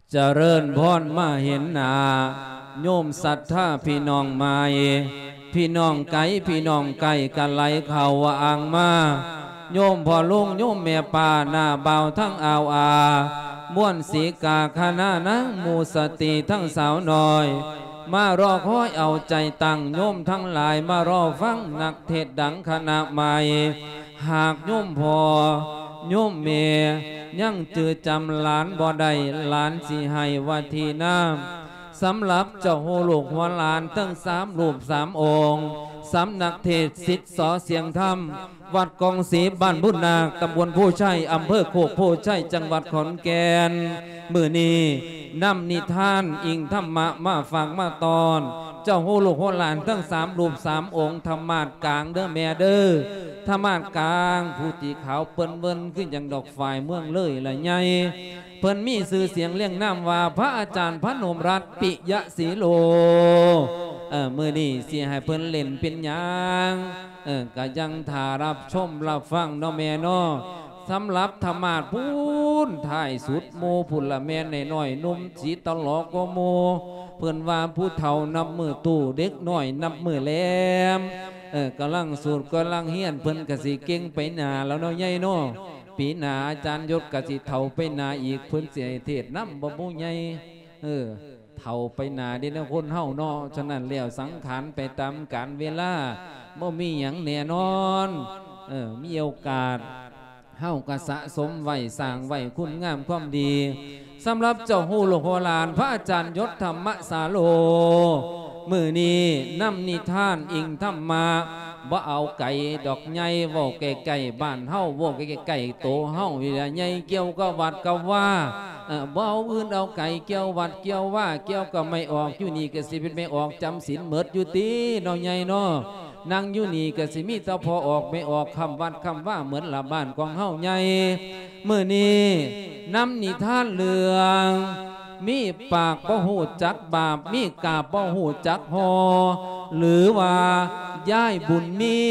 เจริญพรมาเห็นหน้าโยมศรัทธาพี่น้องมาพี่น้องไก่กันไหลเข่าอ่างมาโยมพ่อลุงโยมแม่ป่าหน้าเบาทั้งอ่าวม้วนสีกาคณะนังมูสติทั้งสาวน้อยมารอคอยเอาใจตั้งโยมทั้งหลายมารอฟังนักเทศดังคณะใหม่หากโยมพ่อโยมแม่ยังจือจำหลานบ่ได้หลานสิให้วัทีน้ำสำหรับเจ้าโหลูกหัวหลานตั้ง3 รูป 3 องค์สำนักเทศศิษย์สอเสียงธรรมวัดกองศรีบ้านบุญนาตำบลผู้ชัยอำเภอโคกโพชัยจังหวัดขอนแก่นมื้อนี้นำนิทานอิงธรรมะมาฝากมาตอนเจ้าโหลูกหัวหลานตั้ง3 รูป 3 องค์ธรรมาสกลางเด้อแม่เด้อธรรมาสกลางผู้ที่ขาวเปิ้นเบิ้นขึ้นอย่างดอกฝ่ายเมืองเลยละใหญ่เพิ่นมีชื่อเสียงเรียงนามว่าพระอาจารย์พนมรัตน์ปิยศรีโลมื้อนี้สิให้เพิ่นเล่นเป็นหยังก็ยังท่ารับชมรับฟังเนาะแม่เนาะสำหรับธรรมาสพูนถ่ายสุดโมผุละแม่นน้อยนุ่มสีตลอกก็โมเพิ่นว่าผู้เฒ่านับมือตู้เด็กน้อยนับมือแหลมกำลังสูตรกำลังเฮียนเพิ่นกะสิเก่งไปหน้าแล้วเนาะใหญ่เนาะปีหน้าอาจารย์ยศกะสิเฒ่าไปหน้าอีกเพิ่นสิให้เทศนำบ่มู้ใหญ่เฒ่าไปหน้าเด้นะคนเฮาเนาะฉะนั้นแล้วสังขารไปตามกาลเวลาบ่มีหยังแน่นอนมีโอกาสเฮาก็สะสมไว้สร้างไว้คุณงามความดีสำหรับเจ้าหูลูกหัวหลานพระอาจารย์ยศธรรมสาโลมื้อนี้นำนิทานอิงธรรมะบ่เอาไก่ดอกใหญ่เว้าไก่บ้านเฮาเว้าไก่โตเฮาใหญ่เกี่ยวกับวัดกับว่าบ่เอาอื่นเอาไก่เกี่ยววัดเกี่ยวว่าเกี่ยวก็ไม่ออกอยู่นี่ก็สิเป็นไม่ออกจำศีลหมดอยู่ติเนาะใหญ่เนาะนั่งอยู่นี่ก็สิมีแต่พอออกไม่ออกคำวัดคำว่าเหมือนละบ้านของเฮาใหญ่มื้อนี้นำนิทานเรื่องมีปากบ่ฮู้จักบาปมีกาบบ่ฮู้จักฮอหรือว่าย้ายบุญมี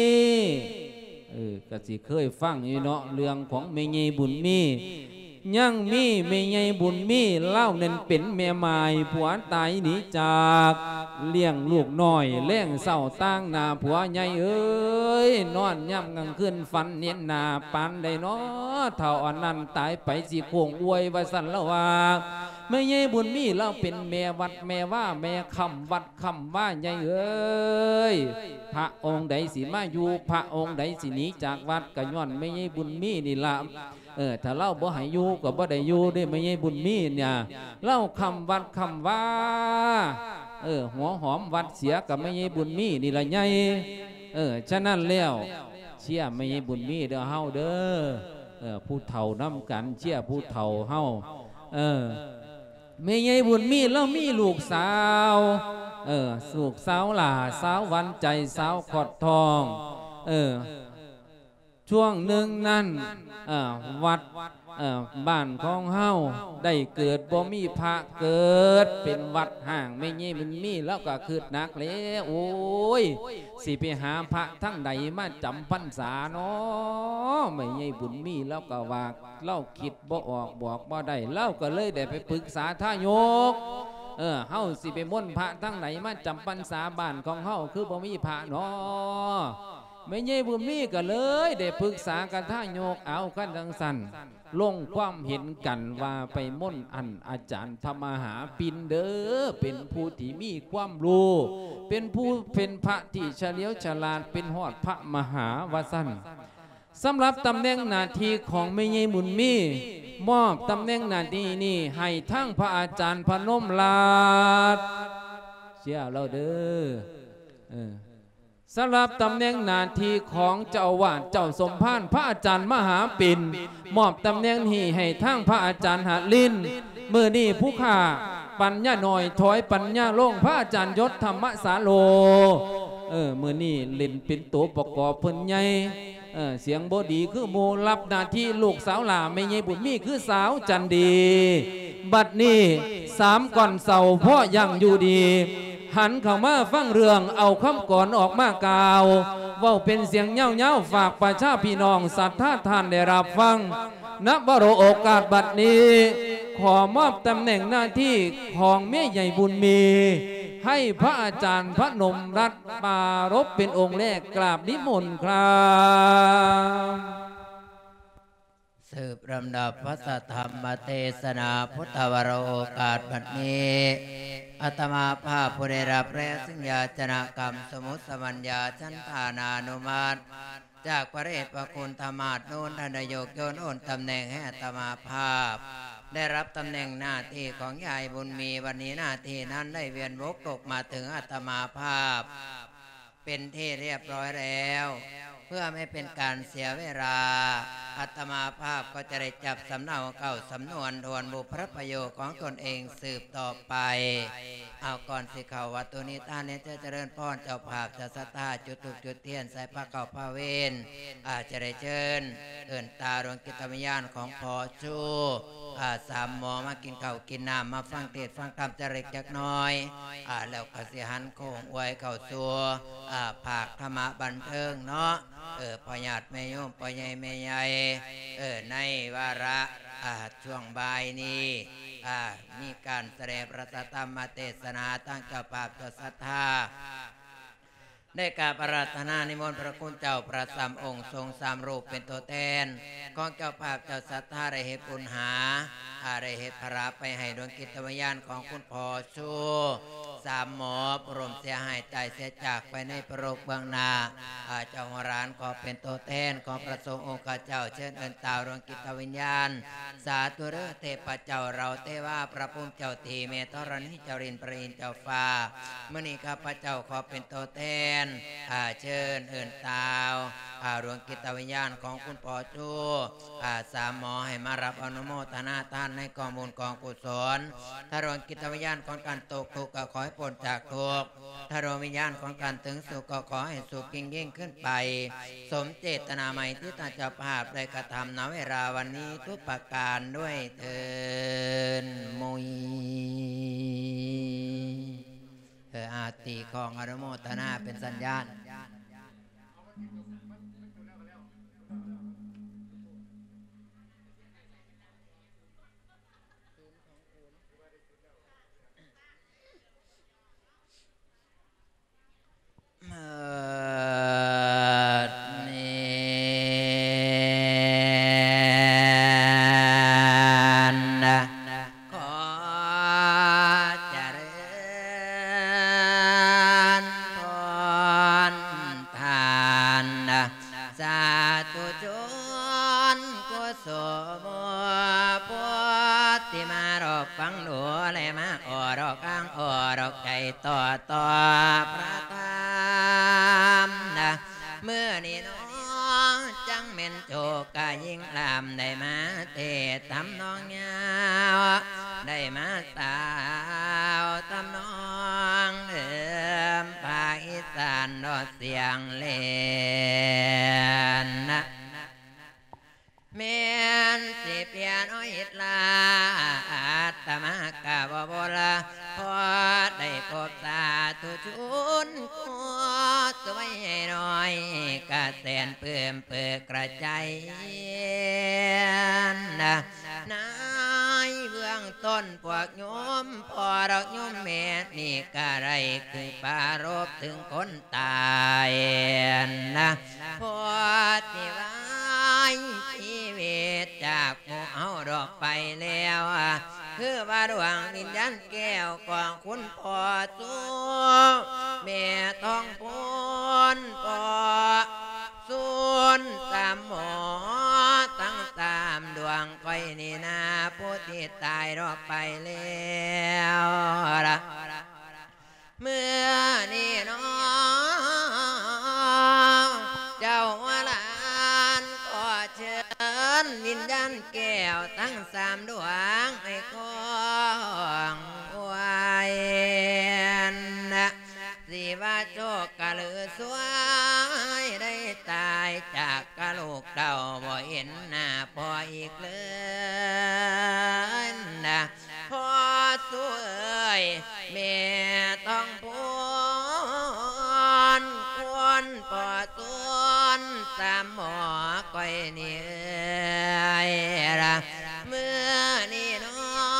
ก็สิเคยฟังอยู่เนาะเรื่องของแม่ใหญ่บุญมียังมีแม่ใหญ่บุญมีเล่านั่นเป็นแม่ไม้ผัวตายหนีจากเลี้ยงลูกน้อยเลี้ยงเศร้าตั้งหน้าผัวใหญ่เอ้ยนอนย่ำกลางคืนฝันเนียนหน้าปานได้เนาะเท่าอันนั้นตายไปสิโคงอวยว่าสั่นแล้วว่าแม่ใหญ่บุญมีเราเป็นแม่วัดแม่ว่าแม่คำวัดคำว่าใหญ่เอ้ยพระองค์ใดสิมาอยู่พระองค์ใดสิหนีจากวัดก็ย้อนแม่ใหญ่บุญมีนี่ละถ้าเล่าบ่ให้อยู่ก็บ่ได้อยู่ได้ไม่ใช่บุญมีเนี่ยเล่าคำวัดคำว่าหัวหอมวัดเสียกับไม่ใช่บุญมีนี่ละไงฉะนั้นแล้วเชี่ยไม่ใช่บุญมีเด้อเฮาเด้อผู้เฒ่าน้ำกันเชี่ยผู้เฒ่าเฮาไม่ใช่บุญมีแล้วมีลูกสาวลูกสาวหล่าสาววันใจสาวขอดทองช่วงหนึ่งนั้นวัดบ้านของเฮาได้เกิดบ่มีพระเกิดเป็นวัดห่างไม่งี้มันมีแล้วก็คืดนักแล้วโอ้ยสิไปหาพระทั้งใดมาจำพรรษาเนาะไม่งี้บุญมีแล้วก็ว่าเล่าคิดบ่ออกบอกบ่ได้เล่าก็เลยได้ไปปรึกษาท่ายกเฮาสิไปม่นพระทั้งไหนมาจำพรรษาบ้านของเฮาคือบ่มีพระเนาะไม่ใช่บุญมีก็เลยได้ปรึกษากันท่าโยกเอากันดังสันลงความเห็นกันว่าไปม่นอันอาจารย์ธรรมหาปินเด้อเป็นผู้ที่มีความรู้เป็นผู้เป็นพระที่เฉลียวฉลาดเป็นหอดพระมหาวสันสำหรับตำแหน่งหน้าที่ของไม่ใช่บุญมีมอบตำแหน่งหน้าที่นี้ให้ทั้งพระอาจารย์พนมราชเชื่อเราเด้อสำหรับตำแหน่งหน้าที่ของเจ้าวาดเจ้าสมภารพระอาจารย์มหาปิ่นมอบตำแหน่งนี้ให้ทั้งพระอาจารย์หาลินเมื่อนี้ผู้ข่าปัญญาหน่อยถอยปัญญาโล่งพระอาจารย์ยศธรรมสาโลเมื่อนี้เล่นเป็นตัวประกอบเพิ่นใหญ่เสียงบดีคือโมรับหน้าที่ลูกสาวหล่าไม่ใหญ่บุญมีคือสาวจันดีบัดนี้3 ก่อนเสาพ่อยังอยู่ดีหันเข้ามาฟังเรื่องเอาคำก่อนออกมากล่าวเว้าเป็นเสียงเย้าฝากประชาพี่น้องศรัทธาท่านได้รับฟังณบรโอกาสบัดนี้ขอมอบตำแหน่งหน้าที่ของแม่ใหญ่บุญมีให้พระอาจารย์พระนมรัตน์ปารภเป็นองค์แรกกราบนิมนต์ครับสืบลำดับพระสัทธรรมเทศนาพุทธวโรโอกาสบัดนี้อาตมาภาพผู้ได้รับแรงสัญญาจนกรรมสมุติสมัญญาชั้นฐานานุมาตจากพระเดชพระคุณธรรมาสโน้นท่านนายกโยนโอนตำแหน่งให้อาตมาภาพได้รับตำแหน่งหน้าที่ของยายบุญมีวันนี้หน้าที่นั้นได้เวียนวกตกมาถึงอาตมาภาพเป็นที่เรียบร้อยแล้วเพื่อไม่เป็นการเสียเวลาอาตมาภาพก็จะได้จับสำเนาเก่าสำนวนทวนบุพประโยชน์ของตนเองสืบต่อไปเอาก่อนสิเข้าวัดตัวนี้ท่านนี้จะเจริญพรเจ้าภาพจะศรัทธาจุดธูปจุดเทียนใส่ผ้าเก่าผ้าเวนอาจจะได้เชิญเอิ่นตาดวงกิตวิญญาณของพ่อชูสามหมอมากินข้าวกินน้ำมาฟังเทศฟังธรรมจะเล็กจักน้อยแล้วก็สิหันโค้งอวยเข้าสู่ภาคธรรมะบันเทิงเนาะพ่อญาติแม่โยมพ่อใหญ่แม่ใหญ่ในวาระช่วงบ่ายนี้มีการแสดงพระธรรมเทศนาตั้งเจ้าภาพตัวศรัทธาได้กราบอาราธนานิมนต์พระคุณเจ้าพระสามองค์ทรงสามรูปเป็นตัวแทนของเจ้าภาพเจ้าศรัทธาได้เหตุปุญหาได้เหตุพระไปให้ดวงกิตวิญญาณของคุณพ่อชูสามหมอปรมเสียหายใจเสียจากไปในประโลกเบื้องหน้าเจ้าหัวร้านขอเป็นตัวแทนของพระสงฆ์องค์เจ้าเชิญเอิญตาวดวงกิตวิญญาณสาธุเรเทพเจ้าเราเทวาพระภูมิเจ้าทีเมตรณิเจ้ารินปรินเจ้าฟ้าเมื่อนี้ข้าพเจ้าขอเป็นตัวแทนเชิญเอิญตาวดวงกิตวิญญาณของคุณพ่อชูสามหมอให้มารับอนุโมทนาทานในกองบุญกองกุศลถ้าดวงกิตวิญญาณของการตกทุกข์ก็ขอให้พ้นจากทุกข์ถ้าดวงวิญญาณของการถึงสุขก็ขอให้สุขยิ่งขึ้นไปสมเจตนาใหม่ที่ท่านเจ้าภาพได้กระทำณเวลาวันนี้ทุกประการด้วยเถิดมุยอาติของอนุโมทนาเป็นสัญญาณต่อพระธรรมเมื่อนี้น้องจังเม่นโชกะยิ่งลำได้มาเทศทำน้องยาวได้มาสาวทำน้องเดิมภาคอีสานดอเสียงเล่นเมียนสิเปียน้อยอิดลาอาตมากะบโบราพอได้พบสาธุชุนขอสวยน้อยกะแสนเพิ่มเปิดกระใจนายเบื้องต้นพวกโยมพอดอกโยมเมตนี่กะไรคือปารบถึงคนตายพอที่ว่าชีวิตจากหมู่เอาดอกไปแล้วคือว่าดวงวิญญาณแก้วของคุณพ่อสู้แม่ต้องพ้นพ่อส่วนสามหมอตั้งสามดวงก้อยนี่นาผู้ที่ตายรอบไปแล้วเมื่อนี่น้องเจ้าหลานก็เชิญวิญญาณแก้วทั้งสามดวงให้ของไว้สิว่าโชคกะลือสวยได้ตายจากกะลูกเต่าบ่เห็นหน้าพ่ออีกเลยพ่อสวยแม่ต้องพ้นควรพ่อส่วนสามหมอก้อยนี่เมื่อนี่น้อ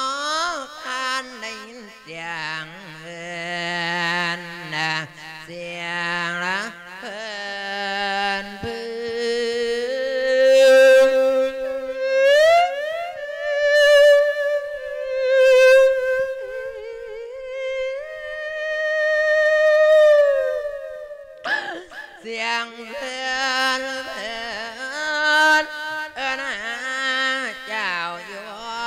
งเพื่อนนะเจ้าอยู่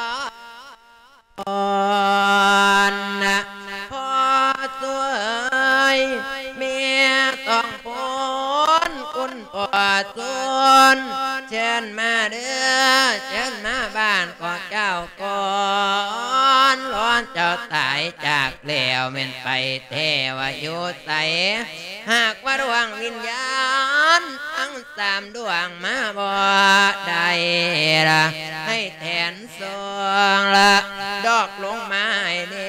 นะพอสวยเมียต้องพ้นคุณปอดส่วนเชิญมาเด้อเชิญมาบ้านของเจ้าก่อนร้อนเจ้าตายจากแล้วเม่นไปเทวยุใสหากว่าดวงวิญญาณทั้งสามดวงมาบ่ได้ละให้แทนสวงละดอกลงไม้เดี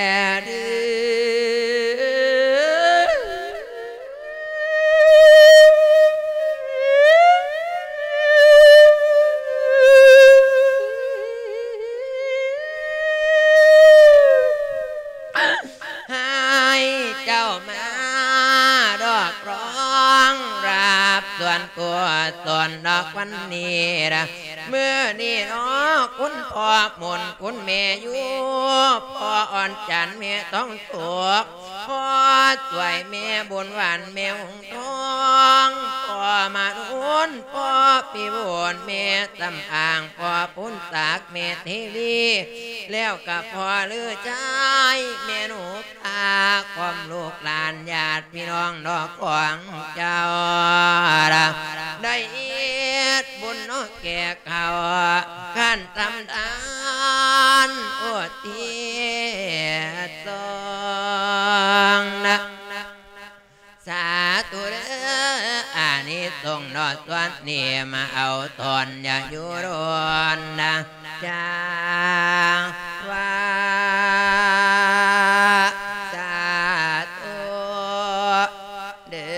ส่วนดอกวันนี้นะเมื่อนี่น้อคุณพ่อมนคุณแม่อยู่พ่ออ่อนจันแม่ต้องตกพ่อสวยแม่บุญหวานแม่หงทองพ่อมาดุนพ่อปีบุญแม่ตำอ่างพ่อปุ้นสากแม่เทวีแล้วกับพ่อลือใจแม่หนูตาความลูกหลานญาติพี่น้องดอกของเจ้าได้บุญนกแก่เขาขั้นทำทานอดเทียสองนะสาธุเด้ออานิสงส์นอดส่วนนี่มาเอาตอนอย่าอยู่ร้อนนะจางว่าสาธุเด้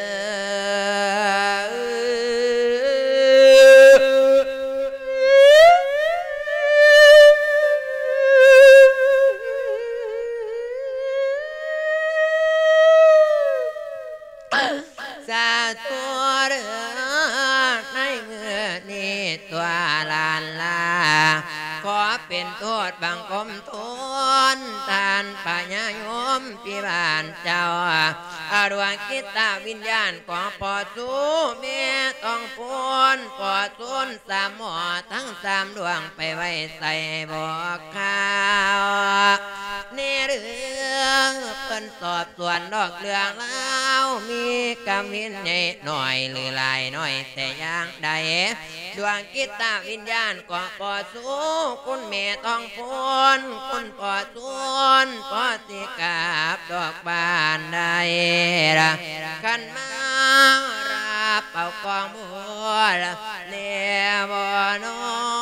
เป็นโทษบังคมทุนทานปัญญาโยมพี่บ้านเจ้าดวงกิตาวิญญาณของพ่อสู้แม่ต้องพูนพ่อสุนสามหมอทั้งสามดวงไปไว้ใส่บอกข่าวในเรื่องเพิ่นสอบส่วนดอกเรื่องเล่ามีกำวินใหญ่หน่อยหรือลายหน่อยแต่อย่างใดดวงกิตาวิญญาณก็ปอสู้คุณแม่ต้องพูนคุณปอสุนปอสิกาบดอกบานได้ละกันมารับเป่ากองบัวละเลี้ยบ่อนอ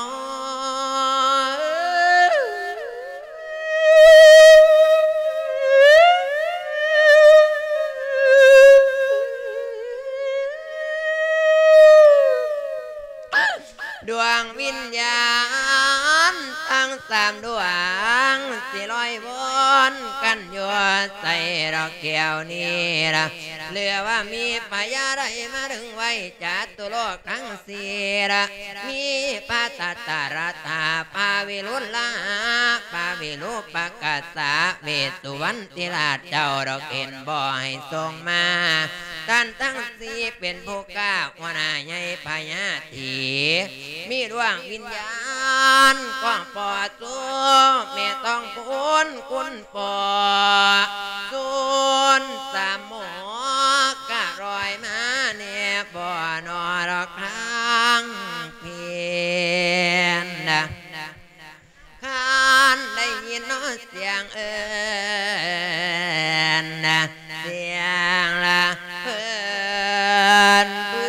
ดวงวิญญาณทั้งสามดวงสิลอยวนกันอยู่ใส่ดอกแก้วนี้ละเหลือว่ามีพญาได้มาถึงไว้จัตุโลกทั้งสี่ละมีปาตตาราตาปาวิรุลาปาวิรุปกัสสะเวสุวรรณติราชเจ้าดอกเอ็นบ่ให้ทรงมาท่านทั้งสี่เป็นผู้กล้าหัวหน้าใหญ่พญาทีมีดวงวิญญาณกองปอดสู้แม่ต้องพูนคุณปอสุนสามหมอกะรอยมาเนี่ยบ่อนอดอกทางเพียนนะข้านได้ยินน้อเสียงเอิญนะเสียงละเอิญ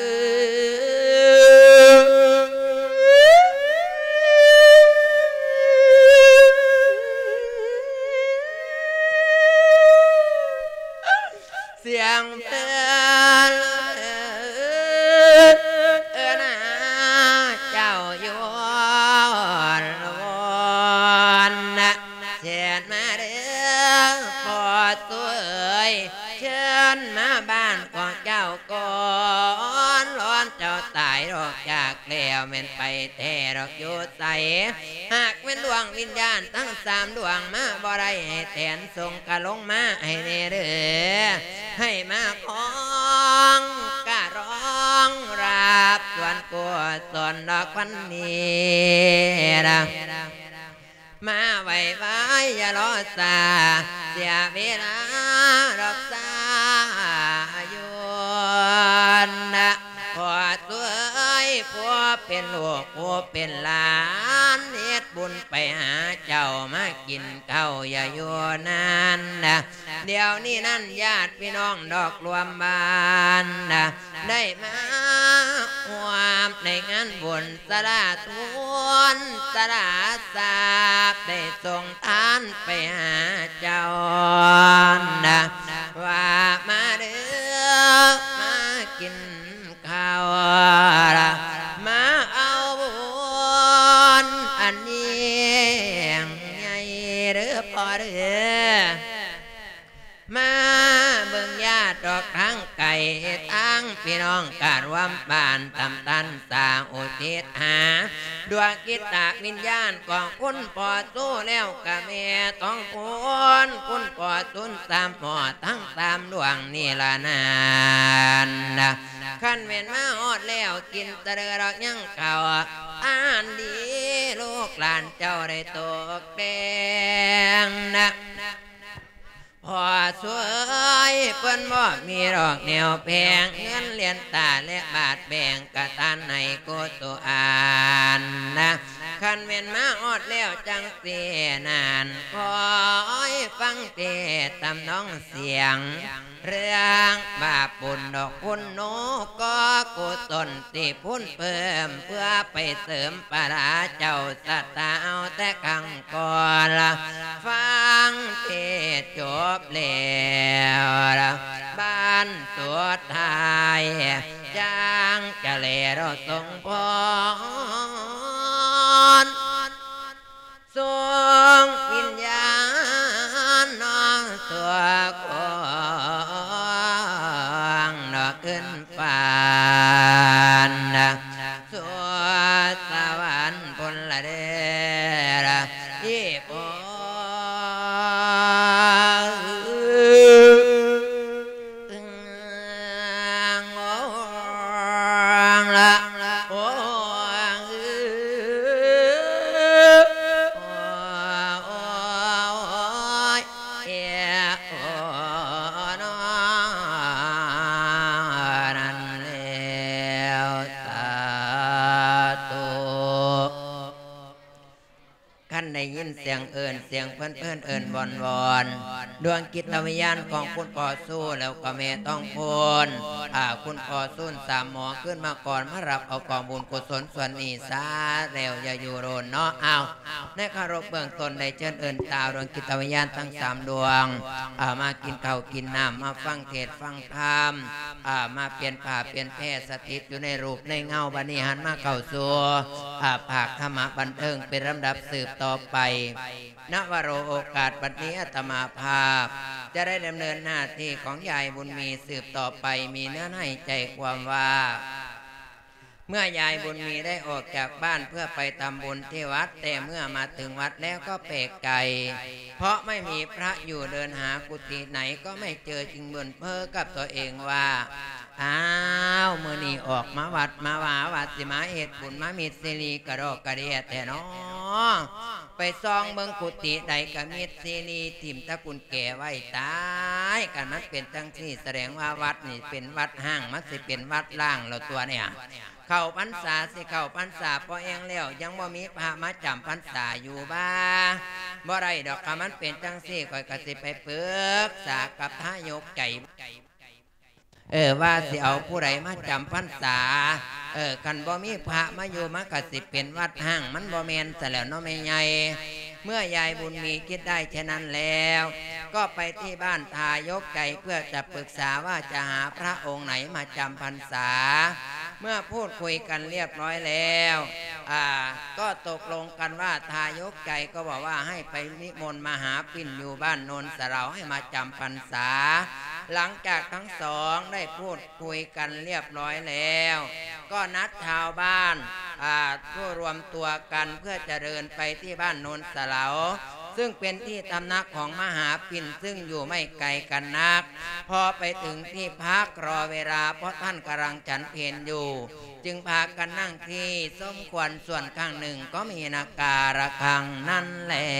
เสียงเตือนนะเจ้าอยู่วนนะเชิญมาเด้อพอตัวเชิญมาบ้านของเจ้าก่อนร้อนเจ้าตายายดอกจากแล้วแม่นไปแท้ดอกอยู่ใสหากแม่นดวงวิญญาณทั้ง3 ดวงมาบ่ได้ให้แทนส่งกะลงมาให้แน่เด้อให้มาของกะร้องรับส่วนกุศลดอกวันนี้นะมาไว้ไว้อย่ารอซาเสียเวลาดอกสาอยู่นะพอตัวผัวเป็นลูกผัวเป็นหลานเฮ็ดบุญไปหาเจ้ามากินข้าวอย่าอยู่นานนะเดี๋ยวนี้นั่นญาติพี่น้องดอกรวมบ้านนะได้มาร่วมในงานบุญสละทุนสละทรัพย์ได้ส่งทานไปหาเจ้านะว่ามาเด้อมากินข้าวมาเอาบุญอันนี้ใหญ่เด้อพ่อเด้อมาเบิ่งญาติดอกทั้งไก่ทั้งพี่น้องการวำบ้านตำตันสาอุทิศหาดวงกิตตะวิญญาณของคุณพ่อสู้แล้วกะแม่ต้องพูนคุณพ่อสุน3 หม้อทั้ง3 ดวงนี่ละนานนะขันเว้นมาฮอดแล้วกินตะเดือดอกยังเก่าอ่านดีลูกหลานเจ้าได้ตกแดงนะพอสวยเปิ้นบ่มีดอกแนวแพงเงินเหรียญตาและบาทแบ่งกะทานให้กุศลอ่านนะคันเว้นมาอดแล้วจังเสียนานคอยฟังเทศตำน้องเสียงเรื่องบาปบุญดอกคุณโนก็กุศลที่พุ่นเพิ่มเพื่อไปเสริมปาราเจ้าสัตตาเอาแต่ขังก่อนฟังเทศจบแล้วบ้านตัวไทยจางจะเลเราส่งพรส่งวิญญาณน้องตัวกองดอกขึ้นฟ้าสวดสวรรค์พลเดชที่ปได้ยินเสียงเอิญเสียงเพื่อนเอิญบอนดวงกิตวิญญาณของคุณพ่อสู้แล้วก็แม่ต้องพูนคุณพ่อสู้3 หมอขึ้นมาก่อนมารับเอากองบุญกุศลส่วนนี้ซาแล้วอย่าอยู่โรนเนาะเอาในคารพเบื้องต้นได้เชิญเอิญตาดวงกิตวิญญาณทั้ง3 ดวงมากินข้าวกินน้ำมาฟังเทศฟังธรรมมาเปลี่ยนผ้าเปลี่ยนแพร่สถิตอยู่ในรูปในเงาบันิหันมาเข้าสู่ภาคธรรมบันเทิงเป็นลำดับสืบต่อไปณวโรโอกาสบัดนี้อาตมาภาพจะได้ดำเนินหน้าที่ของยายบุญมีสืบต่อไปมีเนื้อให้ใจความว่าเมื่อยายบุญมีได้ออกจากบ้านเพื่อไปทำบุญที่วัดแต่เมื่อมาถึงวัดแล้วก็เปกไก่เพราะไม่มีพระอยู่เดินหากุฏิไหนก็ไม่เจอจึงบ่นเพ้อกับตัวเองว่าอ้าวมื้อนี้ออกมาวัดมาว่าวัดสิมาเฮ็ดบุญมามีสิริกระดอกกระเดียแต่น้อไปซองเมืองกุฏิใดก็มีสิริทิ่มตะกุนแก่ไว้ตายกันมันเป็นจังซี่แสดงว่าวัดนี่เป็นวัดห้างมันสิเป็นวัดล่างแล้วตัวเนี่ยเข้าพรรษาสิเข้าพรรษาพอเองแล้วยังบ่มีพระมาจำพรรษาอยู่บ้าบ่ได้ดอกมันเป็นจังซี่ข่อยก็สิไปปรึกษากับทายกใจว่าสิเอาผู้ใดมาจำพรรษากันบ่มีพระมาอยู่มันก็สิเป็นวัดห้างมันบ่แม่นซะแล้วเนาะแม่ใหญ่เมื่อยายบุญมีคิดได้เช่นนั้นแล้วก็ไปที่บ้านทายกไก่เพื่อจะปรึกษาว่าจะหาพระองค์ไหนมาจำพรรษาเมื่อพูดคุยกันเรียบร้อยแล้วก็ตกลงกันว่าทายกไก่ก็บอกว่าให้ไปนิมนต์มหาปิ่นอยู่บ้านโนนสะเราให้มาจำพรรษาหลังจากทั้งสองได้พูดคุยกันเรียบร้อยแล้วก็นัดชาวบ้านผู้รวมตัวกันเพื่อจะเดินไปที่บ้านโนนสะเหลาซึ่งเป็นที่ตำหนักของมหาปิ่นซึ่งอยู่ไม่ไกลกันนักพอไปถึงที่พักรอเวลาเพราะท่านกำลังฉันเพลอยู่จึงพากันนั่งที่สมควรส่วนข้างหนึ่งก็มีนาการะฆังนั่นแหละ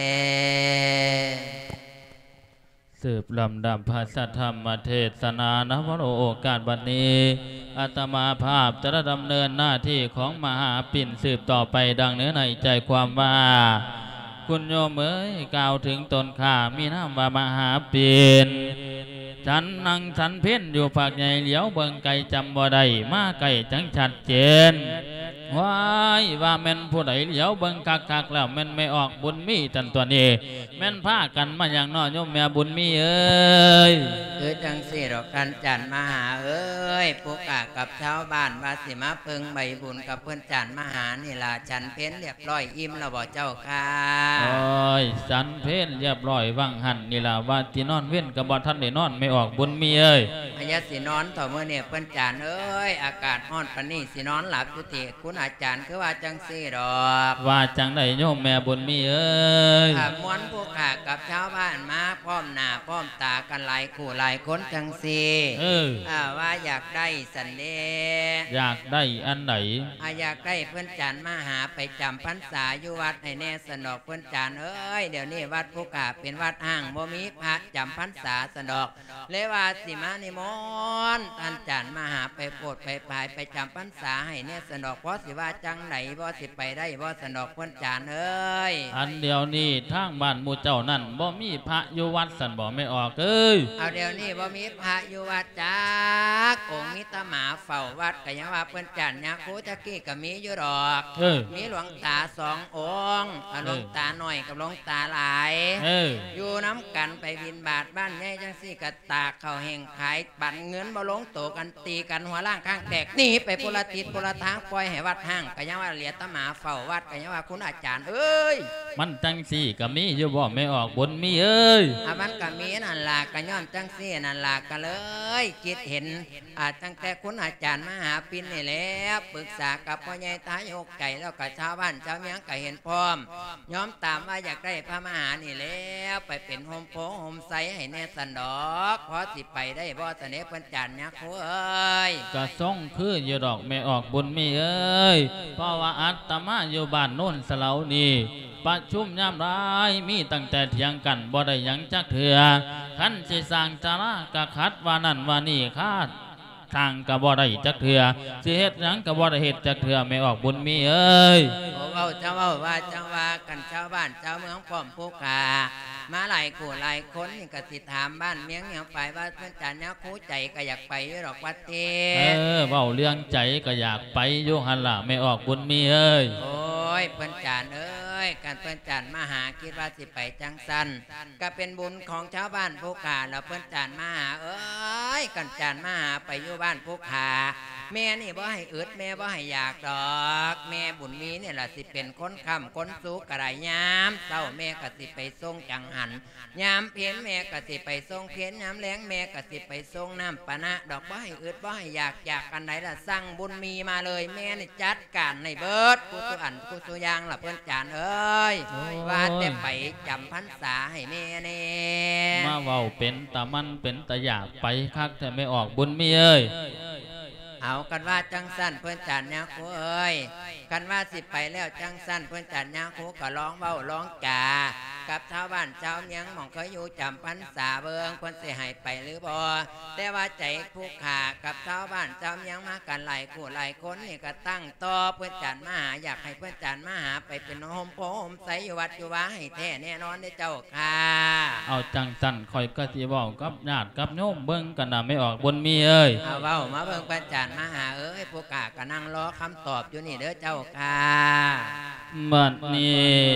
สืบลำดับพระสัทธรรมเทศนานะวโรโอกาสบัดนี้อาตมาภาพจะดำเนินหน้าที่ของมหาปิ่นสืบต่อไปดังเนื้อในใจความว่าคุณโยมเอ๋ยกล่าวถึงตนข้ามีนามว่ามหาปิ่นฉันนั่งฉันเพ่นอยู่ฝากใหญ่เหลียวเบิ่งไก่จำบ่ได้มาไก่จังชัดเจนว้ายว่าแม่นผู้ใดเหลียวเบิ่งคักๆแล้วแม่นไม่ออกบุญมีตันตัวนี้แม่นพากันมาอย่างน้อยโยมแม่บุญมีเอ้ยจังสี่ดอกกันจันมหาเอ้ยผู้กะกับชาวบ้านว่าสิมาเพิ่งใบบุญกับเพื่อนจันมหานี่ล่ะฉันเพ้นเรียบร้อยอิ่มแล้วบ่เจ้าค่ะโอ้ยฉันเพ้นเรียบร้อยวังหันนี่ล่ะว่าที่นอนเว้นกับบ่ทันได้นอนไม่ออกบุญมีเอ้ยพญาสินอนต่อเมื่อเนี่ยเพื่อนจันเอ้ยอากาศร้อนปานนี้สินอนหลับจุติคุณอาจารย์คือว่าจังสี่ดอกว่าจังได้โยมแม่บุญมีเอ้ยม้วนผู้กะกับชาวบ้านมาพร้อมหน้าพร้อมตากันหลายคู่หลายคนจังสี่ว่าอยากได้สันเดอยากได้อันไหนอยากได้เพื่อนจันมาหาไปจำพรรษาอยู่วัดให้แน่สนอกเพื่อนจันเอ้ยเดี๋ยวนี้วัดผู้กะเป็นวัดห้างบ่มีพระจำพรรษาสนอกเลยว่าสิมานิมนต์ท่านจันมาหาไปโปรดไปพายไปจำพรรษาให้แน่สนอกเพราะสิว่าจังไหนบ่สิไปได้บ่สนอกเพื่อนจันเอ้ยอันเดียวนี้ทางบ้านหมู่เจ้านั่นบ่มีพระอยู่วัดสันบ่ไม่ออกเอ้ยเอาเดี๋ยวนี้บ่มีพระอยู่วัดจักองค์มิตรหมาเฝ้าวัดก็ยังว่าเพื่อนจันเนี่ยครูตะกี้ก็มีอยู่ดอกมีหลวงตา2 องค์หลวงตาหน่อยกับหลวงตาหลายอยู่น้ำกันไปบิณฑบาตบ้านใหญ่จังสี่กระตากเขาแห่งขายบัตรเงินบ่ลงโตกันตีกันหัวล่างข้างแตกหนีไปพลทิศพลทางปล่อยให้วัดห้างก็ยังว่าเหลียตหมาเฝ้าวัดก็ยังว่าคุณอาจารย์เอ้ยมันจังสี่ก็มีอยู่บ่ไม่ออกบุญมีเอ้ยมันก็มีนั่นล่ะก็ย้อนจังสี่นั่นล่ะก็เลยคิดเห็นตั้งแต่คุณอาจารย์มหาปิ่นนี่แล้วปรึกษากับพ่อใหญ่ตายกใจแล้วกับชาวบ้านชาวเมียงก็เห็นพร้อมย้อมตามว่าอยากได้พระมหานี่แล้วไปเป็นโฮมโพโฮมไซให้แน่สันดอกเพราะสิไปได้บ่เสน่ห์เพิ่นจันเนี่ยครูเอ้ยก็ส่งคืออยู่ดอกไม่ออกบุญมีเอ้ยเพราะว่าอาตมาอยู่บ้านโน่นสะเหลานี่ประชุมยามร้ายมีตั้งแต่เถียงกันบ่ได้ยังจักเถื่อขันสิสร้างศาลากะคัดว่านั่นว่านี่คาดทางกะบ่ได้จักเถื่อสิเฮ็ดหยังกะบ่ได้เฮ็ดจักเถื่อไม่ออกบุญมีเอ้ยเจ้าว่าจังว่ากันชาวบ้านชาวเมืองพร้อมผู้ขามาหลายคู่หลายคนนี่ก็สิถามบ้านเมียงอย่างไปว่าเพื่อนจันเนี่ยคู่ใจก็อยากไปหรอกวัดเทเว้าเรื่องใจก็อยากไปอยู่หั่นล่ะไม่ออกบุญมีเอ้ยโอ้ยเพื่อนจันเอ้ยการเพื่อนจันมาหาคิดว่าสิไปจังสันก็เป็นบุญของชาวบ้านผู้ขาแล้วเพื่อนจันมาหาเอ้ยกันจันมาหาไปอยู่บ้านผู้ขาแม่นี่บ่ให้อึดแม่บ่ให้อยากดอกแม่บุญมีเนี่ยล่ะสิเป็นคนค้ำคนสุกกระไรยามเศร้าแม่ก็สิไปส่งจังหันยามเพี้ยนแม่ก็สิไปส่งเพี้ยนยามแล้งแม่ก็สิไปส่งน้ำปะนะดอกบ่ให้อึดบ่ให้อยากกันไหนล่ะสั่งบุญมีมาเลยแม่นี่จัดการในเบิดกูสุอันกูสุยางล่ะเพื่อนจานเอ้ยว่าแต่ไปจำพรรษาให้แม่เน่มาเว้าเป็นตะมันเป็นตะอยากไปคักแต่ไม่ออกบุญมีเอ้ยเอากันว่าจังสั้นเพื่อนจันเนี่ยครูเอ้ยกันว่าสิไปแล้วจังสั้นเพื่อนจันเนี่ยครูก็ร้องเบ้าร้องจ่ากับชาวบ้านชาวเมียงมองเคยอยู่จำพรรษาเบิงคนเสียหายไปหรือบ่แต่ว่าใจผู้ขากับชาวบ้านชาวเมียงมากันหลายคู่หลายคนนี่ก็ตั้งต่อเพื่อนจันมาหาอยากให้เพื่อนจันมาหาไปเป็นโฮมโพโฮมไซอยู่วัดอยู่ว่าให้แท้แน่นอนได้เจ้าค่ะเอาจังสั้นคอยก็สิเว้ากับญาติกับโยมเบิ่งกันน่ะไม่ออกบุญมีเอ้ยเอาเว้ามาเบิ่งเพื่อนจันมาหาเอ้ยผู้ขาก็นั่งรอคำตอบอยู่นี่เด้อเจ้าค่ะบัดนี้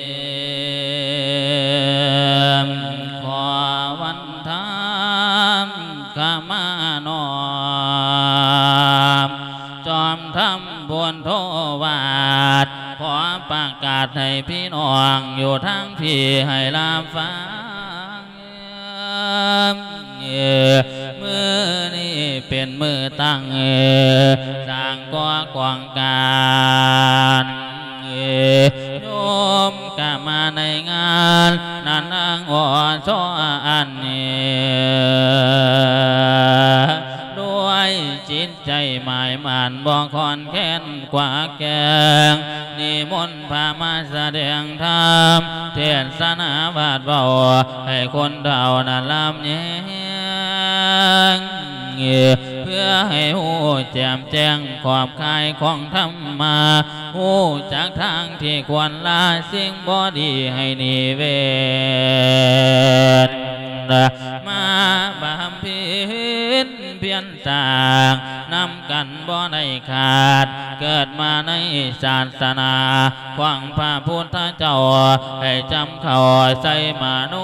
ขอวันทามขมานอมจอมทำบุญโทวาดขอประกาศให้พี่น้องอยู่ทั้งพี่ให้ลาฟังมือนี้เป็นมือตั้งสร้างก่อกวางการโยมกะมาในงานนันนางอ่อนซ้ออันด้วยจิตใจหมายมันบ่คอนแค้นกว่าแกงนิมนต์พามาแสดงธรรมเทศนาบาดเบาให้คนเฒ่านั้นลำแยงเพื่อให้หูแจ่มแจ้งขอบคายของธรรมาหูจากทางที่ควรละสิ่งบ่ดีให้หนีเวรมาบำเพ็ญเพียรสร้างนำกันบ่ได้ขาดเกิดมาในศาสนาขวางพระพุทธเจ้าให้จำเขาใส่มาโน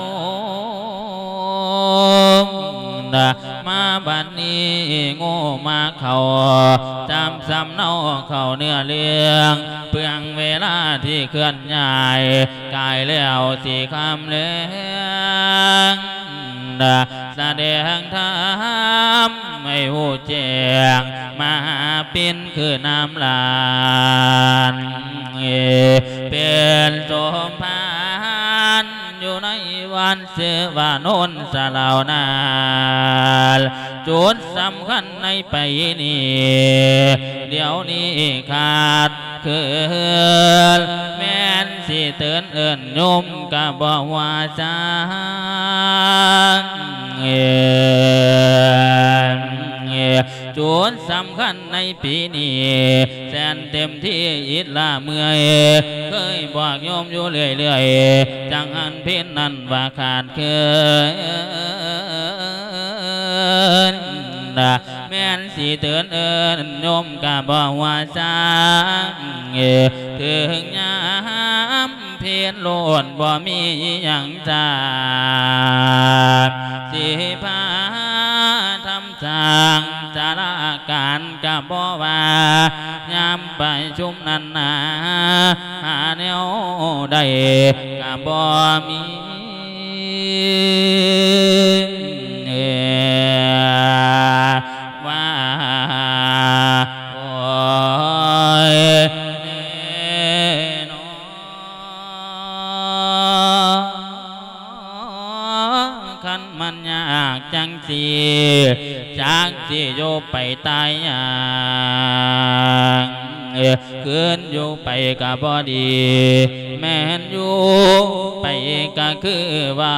มาบัดนี้โง่มาเขาจำสำเนาเขาเนื้อเลี้ยงเปลืองเวลาที่เคลื่อนย้ายกายแล้วสี่คำเลี้ยงแสดงธรรมไม่หูแจ้งมหาปิ่นคือน้ำลานเป็นสมภารอยู่ในวันเสือว่านนสลาวนาจุดสำคัญในไปนี้เดี๋ยวนี้ขาดคือแม่นสิเตือนเอิญโยมกะบ่ว่าจางจุดสำคัญในปีนี้แสนเต็มที่อิดละเมื่อยเคยบอกโยมอยู่เรื่อยๆจังอันพินนั้นว่าขาดเกินแม่นสิเตือนเอิญโยมกะบ่ว่าจางถึงยามเพียรโลดบ่มีอย่างจางสิพาทำจางจาราการกะบ่ว่ายามไปชุมนันนาหาแนวใดกะบ่มีว่าโอ้ยขันมันยากจังสิจากที่โยไปตายอย่างคืนอยู่ไปกะบ่ดีแม่นอยู่ไปก็คือว่า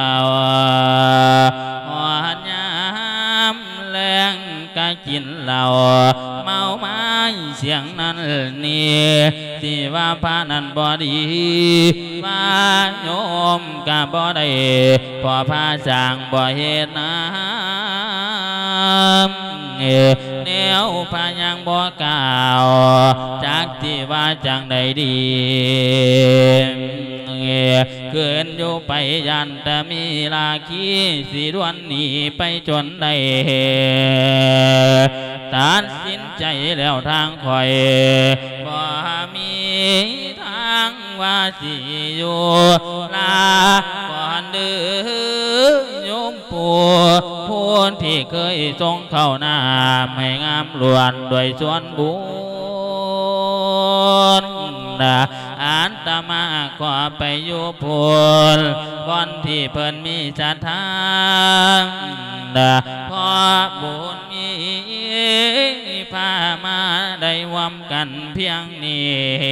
หอนยามแรงก็กินเหล้าเมาไม้เสียงนั้นนี่สิว่าพานั้นบ่ดีว่าโยมก็บ่ได้พอพาสร้างบ่เฮ็ดน้ำแนวพายังบ่กล่าวจากที่ว่าจังใดดีเกินอยู่ไปยันแต่มีลาคีสิดวนหนีไปจนได้ตัดสินใจแล้วทางคอยบ่มีทางว่าสิอยู่ลาก่อนเดือโยมปู่พูนที่เคยทรงเข้าน้ำให้งามล้วนด้วยส่วนบุญอันตมาขอไปอยู่พูนก่อนที่เพิ่นมีศรัทธาพอบุญมีพามาได้วมกันเพียงนี้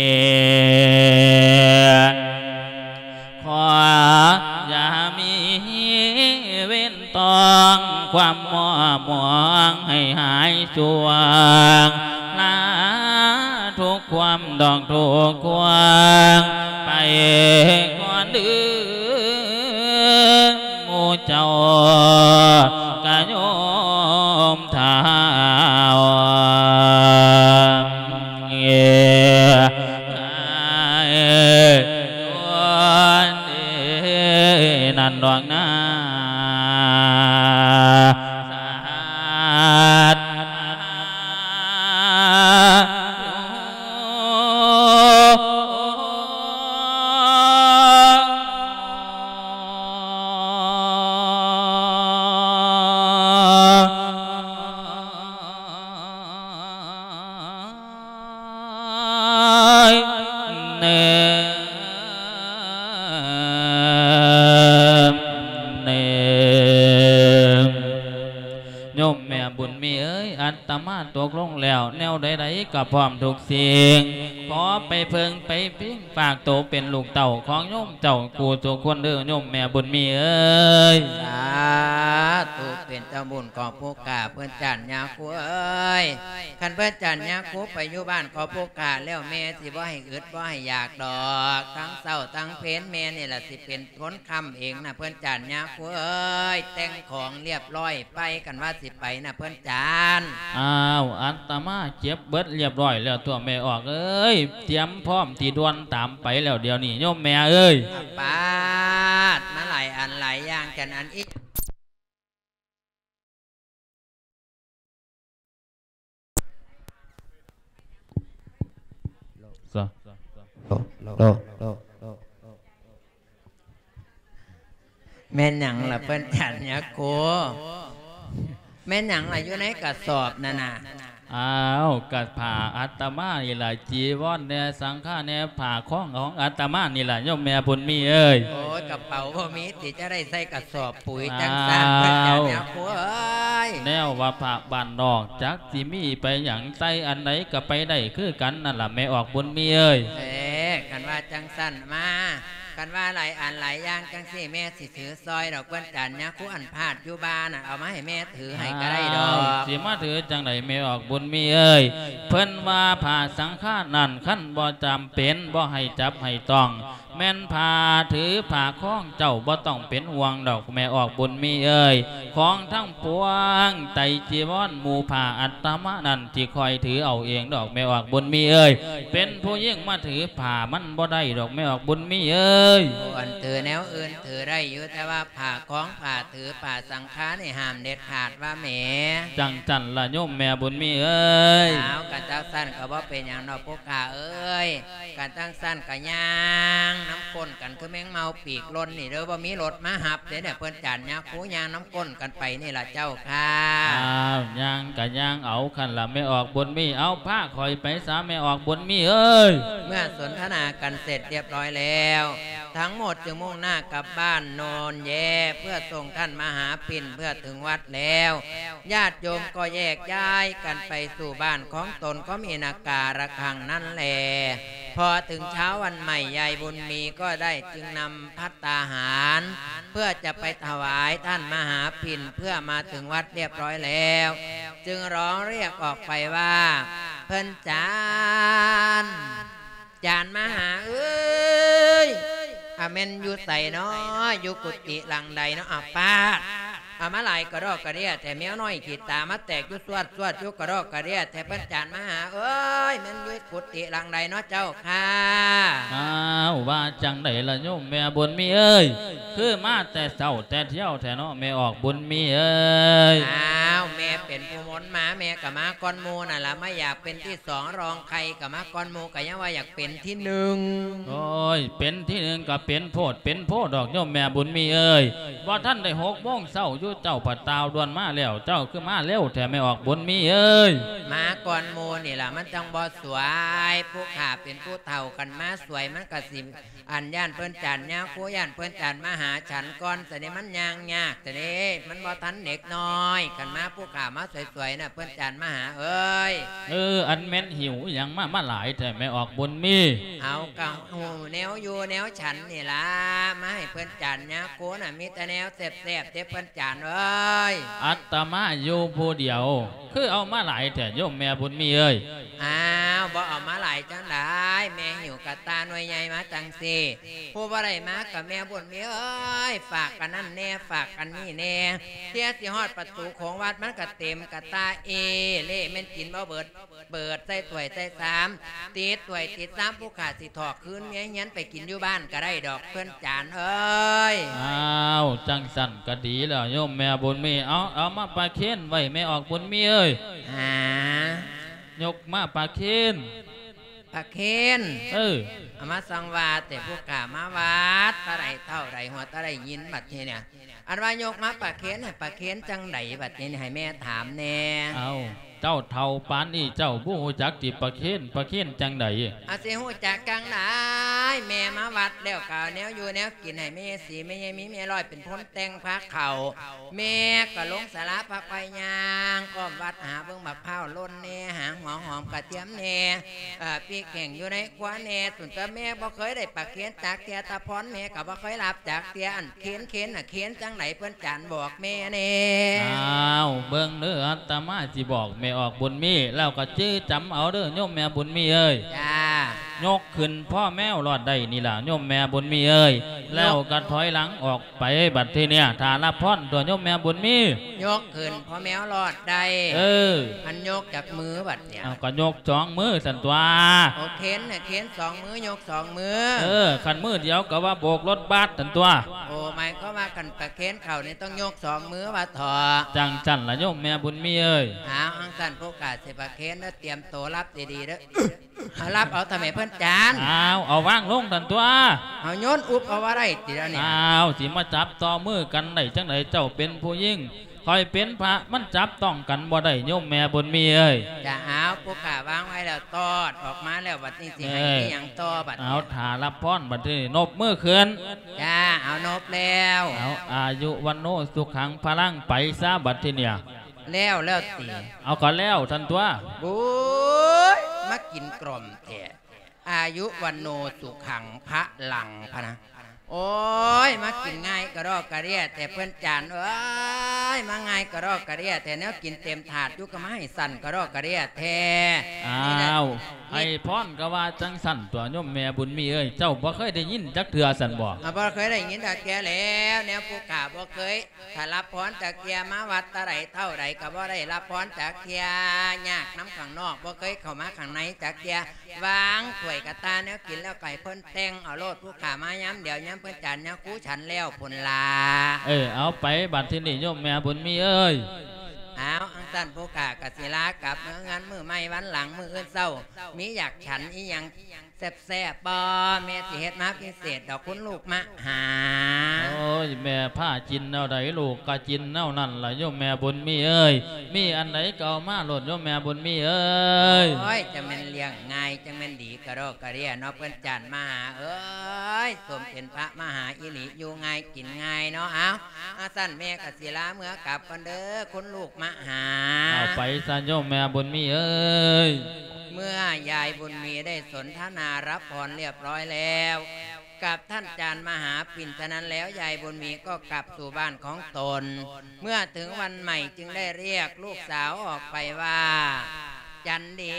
ขออย่ามีเว้นตองความมัวหมองให้หายสวงลาทุกความดอกทุกความไปก่อนดื้อโมเจ้ากะโยมเท้านันดวงนาตมาตกลงแล้วแนวใดๆก็พร้อมทุกสิ่งขอไปเพิงไปพิงฝากโตเป็นลูกเต่าของโยมเจ้ากูทุกคนเด้อโยมแม่บุญมีเอ้ยสาธุเป็นเจ้าบุญของผู้กาเพื่อนจันยาคูเอ้ยคันเพื่อนจันยาคูไปอยู่บ้านของผู้กาแล้วแม่สิบ่ให้อึดบ่ให้อยากดอกทั้งเศร้าทั้งเพนแม่นี่แหละสิเป็นพ้นคำเองนะเพื่อนจันยาคูเอ้ยแต่งของเรียบร้อยไปกันว่าสิไปนะเพื่อนจันอ้าวอัตมาเจ็บเบิดเรียบร้อยแล้วตัวแม่ออกเอ้ยเตรียมพร้อมตีดวนตามไปแล้วเดี๋ยวนี้โยมแม่เอ้ยปาดมาหลายอันหลายอย่างกันอันอีกแม่นหยังล่ะเพิ่นจันเนี่ยโกแม่นหยังล่ะอยู่ในกระสอบนั่นน่ะอ้าวกัดผ่าอัตมานี่แหละจีวรเนี่ยสังฆาเนี่ยผ่าข้องของอัตมานี่แหละโยมแม่บุญมีเอ้ยโอ้ยกระเป๋าบ่มีที่จะได้ใส่กระสอบปุ๋ยจังซั่นเพิ่นจันเนี่ยโกเอ้ยแนวว่าผ่าบ้านนอกจักสิมีไปหยังใส่อันไหนก็ไปได้คือกันนั่นล่ะแม่ออกบุญมีเอ้ยกันว่าจังซั่นมากันว่าหลายอันหลายอย่างจังสิแม่สิถือซอยดอกเพิ่นจันเนี่ยคู่อันพาดอยู่บ้านน่ะเอามาให้แม่ถือให้ก็ได้ดอกสิมาถือจังไดแม่ออกบุญมีเอ้ยเพิ่นว่าผ่าสังฆานั่นขั้นบ่จำเป็นบ่ให้จับให้ต้องแม่นผ่าถือผ่าข้องเจ้าบ่ต้องเป็นห่วงดอกแม่ออกบุญมีเอ้ยของทั้งปวงไตจีวรหมู่ผ่าอัตมะนั่นที่คอยถือเอาเองดอกแม่ออกบุญมีเอ้ยเป็นผู้ยิ่งมาถือผ่ามันบ่ได้ดอกแม่ออกบุญมีเอ้ยอันถือแนวอื่นถือได้อยู่แต่ว่าผ่าของผ่าถือผ่าสังฆานี่ห้ามเด็ดขาดว่าแม่จังจันละโยมแม่บุญมีเอ้ยเอากะเจ้าสั้นก็บ่เป็นอย่างนอกพวกข้าเอ้ยกะตั้งสั้นกะย่างน้ำก้นกันคือแมงเมาปีกล้นนี่เด้อบ่มีรถมาหับเดี๋ยวเนี่ยเพิ่นจันเนี่ยคูย่างน้ำก้นกันไปนี่ล่ะเจ้าค่ะอ้าวย่างกะย่างเอาขันละไม่ออกบุญมีเอาผ้าคอยไปสาไม่ออกบุญมีเอ้ยเมื่อสนทนากันเสร็จเรียบร้อยแล้วทั้งหมดจึงมุ่งหน้ากลับบ้านโนนแย่เพื่อส่งท่านมหาปิ่นเพื่อถึงวัดแล้วญาติโยมก็แยกย้ายกันไปสู่บ้านของตนก็มีนาการะฆังนั่นแหละพอถึงเช้าวันใหม่ยายบุญมีก็ได้จึงนำภัตตาหารเพื่อจะไปถวายท่านมหาปิ่นเพื่อมาถึงวัดเรียบร้อยแล้วจึงร้องเรียกออกไปว่าเพิ่นจานมหาเอ้ยอาเมนอยู่ใส่เนาะอยู่กุฏิหลังใดเนาะป้าอามาลายกระรอกกระเดียแต่แมวน้อยขีดตามาแตกยุสวดยุกระรอกกระเดียแต่เพิ่นจานมหาเอ้ยมันอยู่กุฏิหลังใดเนาะเจ้าค่ะอ้าวว่าจังไดล่ะโยมแม่บุญมีเอ้ยคือมาแต่เจ้าแต่เที่ยวแต่เนาะแม่ออกบุญมีเอ้ยอ้าวแม่เป็นผู้มนมาแม่กับมาก้อนมูน่ะล่ะไม่อยากเป็นที่สองรองใครกับมาก้อนมูก็ยังว่าอยากเป็นที่หนึ่งโอ้ยเป็นที่หนึ่งกับเป็นโพดดอกโยมแม่บุญมีเอ้ยว่าท่านได้6 โมงเช้าเจ้าปัดตาวดวนมาแล้วเจ้าคือมาเร็วแต่ไม่ออกบุญมีเอ้ยมาก่อนโมนี่แหละมันจังบ่สวยผู้ขาเป็นผู้เฒ่ากันมาสวยมันกระสิอันย่านเพิ่นจันยาคูย่านเพิ่นจันมาหาฉันก่อนแต่นี้มันยางยากแต่นี้มันบ่ทันเด็กน้อยกันมาผู้ขามาสวยๆน่ะเพิ่นจันมาหาเอ้ยอันเม็นหิวอย่างมาหลายแต่ไม่ออกบุญมีเอากะหูแนวอยู่แนวฉันนี่ล่ะมาให้เพิ่นจันยาคูน่ะมีแต่แนวแซ่บๆเด้เพิ่นจันอัตมาอยู่ผู้เดียวคือเอามาหลายแต่โยมแม่บุญมีเอ้ยอ้าวบ่เอามาหลายจังได้แม่หิวกะตาหน่วยใหญ่มาจังสิผู้บ่ได้มากับแม่บุญมีเอ้ยฝากกันนั่นแน่ฝากกันนี่แน่เที่ยสิฮอดประตูของวัดมันก็เต็มกะตาเล่แม่นกินบ่เบิดใส่ถ้วยใส่3ติดถ้วยติด3ผู้ขาสิถอกคืนเมียเฮียนไปกินอยู่บ้านก็ได้ดอกเพิ่นจานเอ้ยอ้าวจังสั่นก็ดีแล้วโยมแม่บุญมีเอามาปลาเค็นไว้ไม่ออกบุญมีเอ้ยยกมาปลาเค็นเอามาสังวาแต่พวกกามาวัดตะไรเท่าไรหัวตะไรยินบัดนี้เนี่ยอันว่ายกมาปลาเค็นให้ปลาเค็นจังไดบัดนี้ให้แม่ถามแน่เอาเจ้าเท่าปานนี่เจ้าผู้หูจักจิประเคนจังใดอาสิหูจักกังได้แม่มาวัดแล้วกาวแนวอยู่แนวกินให้แม่สีแม่ยังมีแม่ลอยเป็นพ้นแต่งพักเข่าแม่ก็ลงสาระพักไปยางอ้อมวัดหาเบิ่งบักเผาล้นเน่หางหัวหอมกระเทียมเน่ปีแข่งอยู่ในคว้าเน่ส่วนตัวแม่บ่เคยได้ปากเขียนจากเตียตาพรแม่ก็บ่เคยรับจากเตียอันเขียนจังไหนเพิ่นจานบอกแม่เน่อ้าวเบิ่งเด้ออาตมาสิบอกแม่ออกบุญมีแล้วก็จื้อจำเอาเด้อโยมแม่บุญมีเอ้ยจ้ายกขึ้นพ่อแมวรอดได้นี่ล่ะโยมแม่บุญมีเอ้ยแล้วก็ถอยหลังออกไปบัดทีเนี่ยถ้ารับพรตัวโยมแม่บุญมียกขึ้นพ่อแมวรอดได้อันยกจากมือบัดเนี่ยก็ยก2 มือสันตัวโอเข็น2 มือยก2 มือขันมือเดียวก็ว่าโบกรถบัสสันตัวโอ้ไม่ก็ว่ากันตะเข็นเข่านี่ต้องยก2 มือว่าถอจังจันละโยมแม่บุญมีเอ้ยอังสันผู้กาสิบะเข็นแล้วเตรียมโตรับดีๆเด้อรับเอาทำไมเพิ่นจานเอาว่างลงสันตัวเอาโยนอุบเอาว่าไรติดนี่สิมาจับต่อมือกันได้จังไหนเจ้าเป็นผู้ยิ่งคอยเป็นพระมันจับต้องกันบ่ได้โยมแม่บุญมีเอ้ยจะเอาผู้กาวางไว้แล้วตอดออกมาแล้วบัดนี้สิให้ยังต่อบัดเอาถารับพรบัดนี้นบมือขึ้นจ้าเอานบแล้วเอาอายุวันโนสุขังพลังไปซาบัดทีเนี่ยแล้วตีเอาก่อนแล้วทันตัวบุ้ยมากินกล่อมแท้อายุวันโนสุขังพระหลังพะนะโอ้ยมากินง่ายกระรอกกระเรียแต่เพื่อนจานเอ้ยมาง่ายกระรอกกระเรียแต่เนี้ยกินเต็มถาดยุกก็มาให้สั่นกระรอกกระเรียแท้ไอ้พรก็ว่าจังสั่นตัวโยมแม่บุญมีเอ้ยเจ้าบ่เคยได้ยินจักเถื่อสั่นบ่บ่เคยได้ยินจากแกแล้วแนวผู้ข่าบ่เคยถ้ารับพรจากแกมาวัดตะไรเท่าไรก็บ่ได้รับพรจากแกยากน้ำข้างนอกบ่เคยเข้ามาข้างในจากแกวางถ้วยกระตาเนี้ยกินแล้วไก่เพิ่นแต่งเอาโลดผู้ข่ามาย้ำเดี๋ยวย้ำเพื่อนจันเนี่ยกูฉันแล้วผลลาเอาไปบัดที่นี่โยมแม่บุญมีเอ้ยเอาอังสันผู้กากศิลากับเมื่องานมือไม่วันหลังมืออื่นเศร้ามีอยากฉันอีหยังแซ่บปอแม่สิเฮ็ดมาพิเศษดอกคุณลูกมาหาโอ้ยแม่ผ้าจินแนวใดลูกก็จินแนวนั่นล่ะโยมแม่บุญมีเอ้ยมีอันไหนก็เอามาโหลดโยมแม่บุญมีเอ้ยโอ้ยจะเป็นเลี้ยงง่ายจะเป็นดีกระโดกกระเรียนอกเพื่อนจันมาหาเอ้ยสมเป็นพระมหาอิริอยู่ง่ายกินง่ายเนาะเอาอาสั้นแม่กศิลาเมื่อกลับกันเด้อคุณลูกมาหาเอาไปซะโยมแม่บุญมีเอ้ยเมื่อยายบุญมีได้สนทนารับพรเรียบร้อยแล้วกับท่านจารย์มหาปิ่นฉะนั้นแล้วยายบุญมีก็กลับสู่บ้านของตนเมื่อถึงวันใหม่จึงได้เรียกลูกสาวออกไปว่าจันดี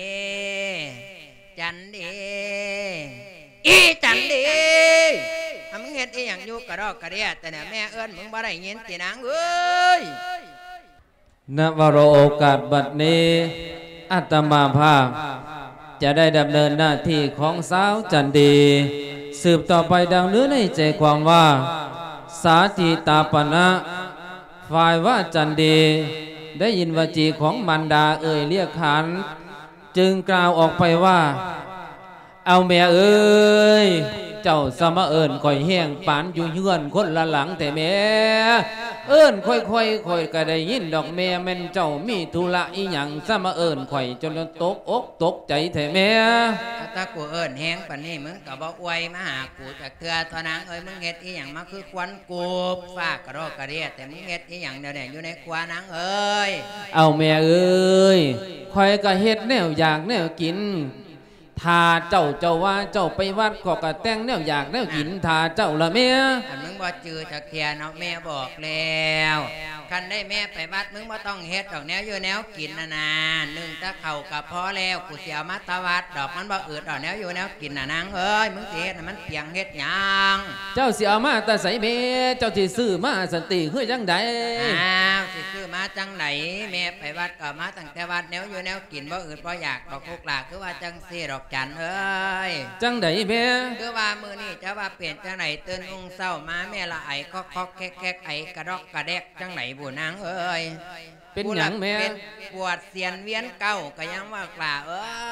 อีจันดีทำเงินอีอย่างอยู่กระรอกกระเดียแต่เนี่ยแม่เอิ้นมึงบ่ได้ยินตีนางเอ้ยณวโรโอกาสบัดนี้อาตมาภาพจะได้ดำเนินหน้าที่ของสาวจันดีสืบต่อไปดังเนื้อในใจความว่าสาธิตาปณะฝ่ายว่าจันดีได้ยินวจีของมันดาเอ่ยเรียกขานจึงกล่าวออกไปว่าเอาแม่เอ้ยเจ้าสมะเอิญค่อยแห้งปานอยู่เฮือนคนละหลังแต่แม่เอิญค่อยก็ได้ยินดอกแม่แม่นเจ้ามีธุระอีหยังสมะเอิญค่อยจนตกอกตกใจแต่แม่ถ้ากูเอิญแห้งปานนี้มึงก็บ่อวยมาหากูจากเถื่อทนางเอ้ยมึงเฮ็ดอีหยังมาคือควันกูฝากกระรอกกระเดียแต่มึงเฮ็ดอีหยังเดี๋ยวเนี่ยอยู่ในครัวนางเอ้ยเอาแม่เอ้ยค่อยก็เฮ็ดแนวอยากแนวกินถ้าเจ้าว่าเจ้าไปวัดก็กระแต่งแนวอยากแนวกินถ้าเจ้าละแม่มึงบ่จือจากเทียนเอาแม่บอกแล้วคันได้แม่ไปวัดมึงบ่ต้องเฮ็ดดอกแนวอยู่แนวกินนะหนึ่งถ้าเข่ากับพอแล้วกูเสียมาตวัดดอกมันบ่อืดดอกแนวอยู่แนวกินนางเอ้ยมึงสิเฮ็ดมันเปียงเฮ็ดหยังเจ้าเสียมาแต่ใส่แม่เจ้าสิซื้อมาสันติคือจังใดสิซื้อมาจังไหนแม่ไปวัดก็มาตั้งแต่วัดแนวอยู่แนวกินบ่อืดบ่อยากดอกพวกหลาคือว่าจังซี่ดอกจันเอ้ยจังใดแม่คือว่ามือนี่จะว่าเปลี่ยนจังไหนตื่นอุ้งเศร้ามาแม่ละไอก็แคกไอกระดอกกระแดกจังไหนบุนางเอ้ยเป็นหยังแม่ปวดเสียนเวียนเก้าก็ยังว่ากล่าเอ้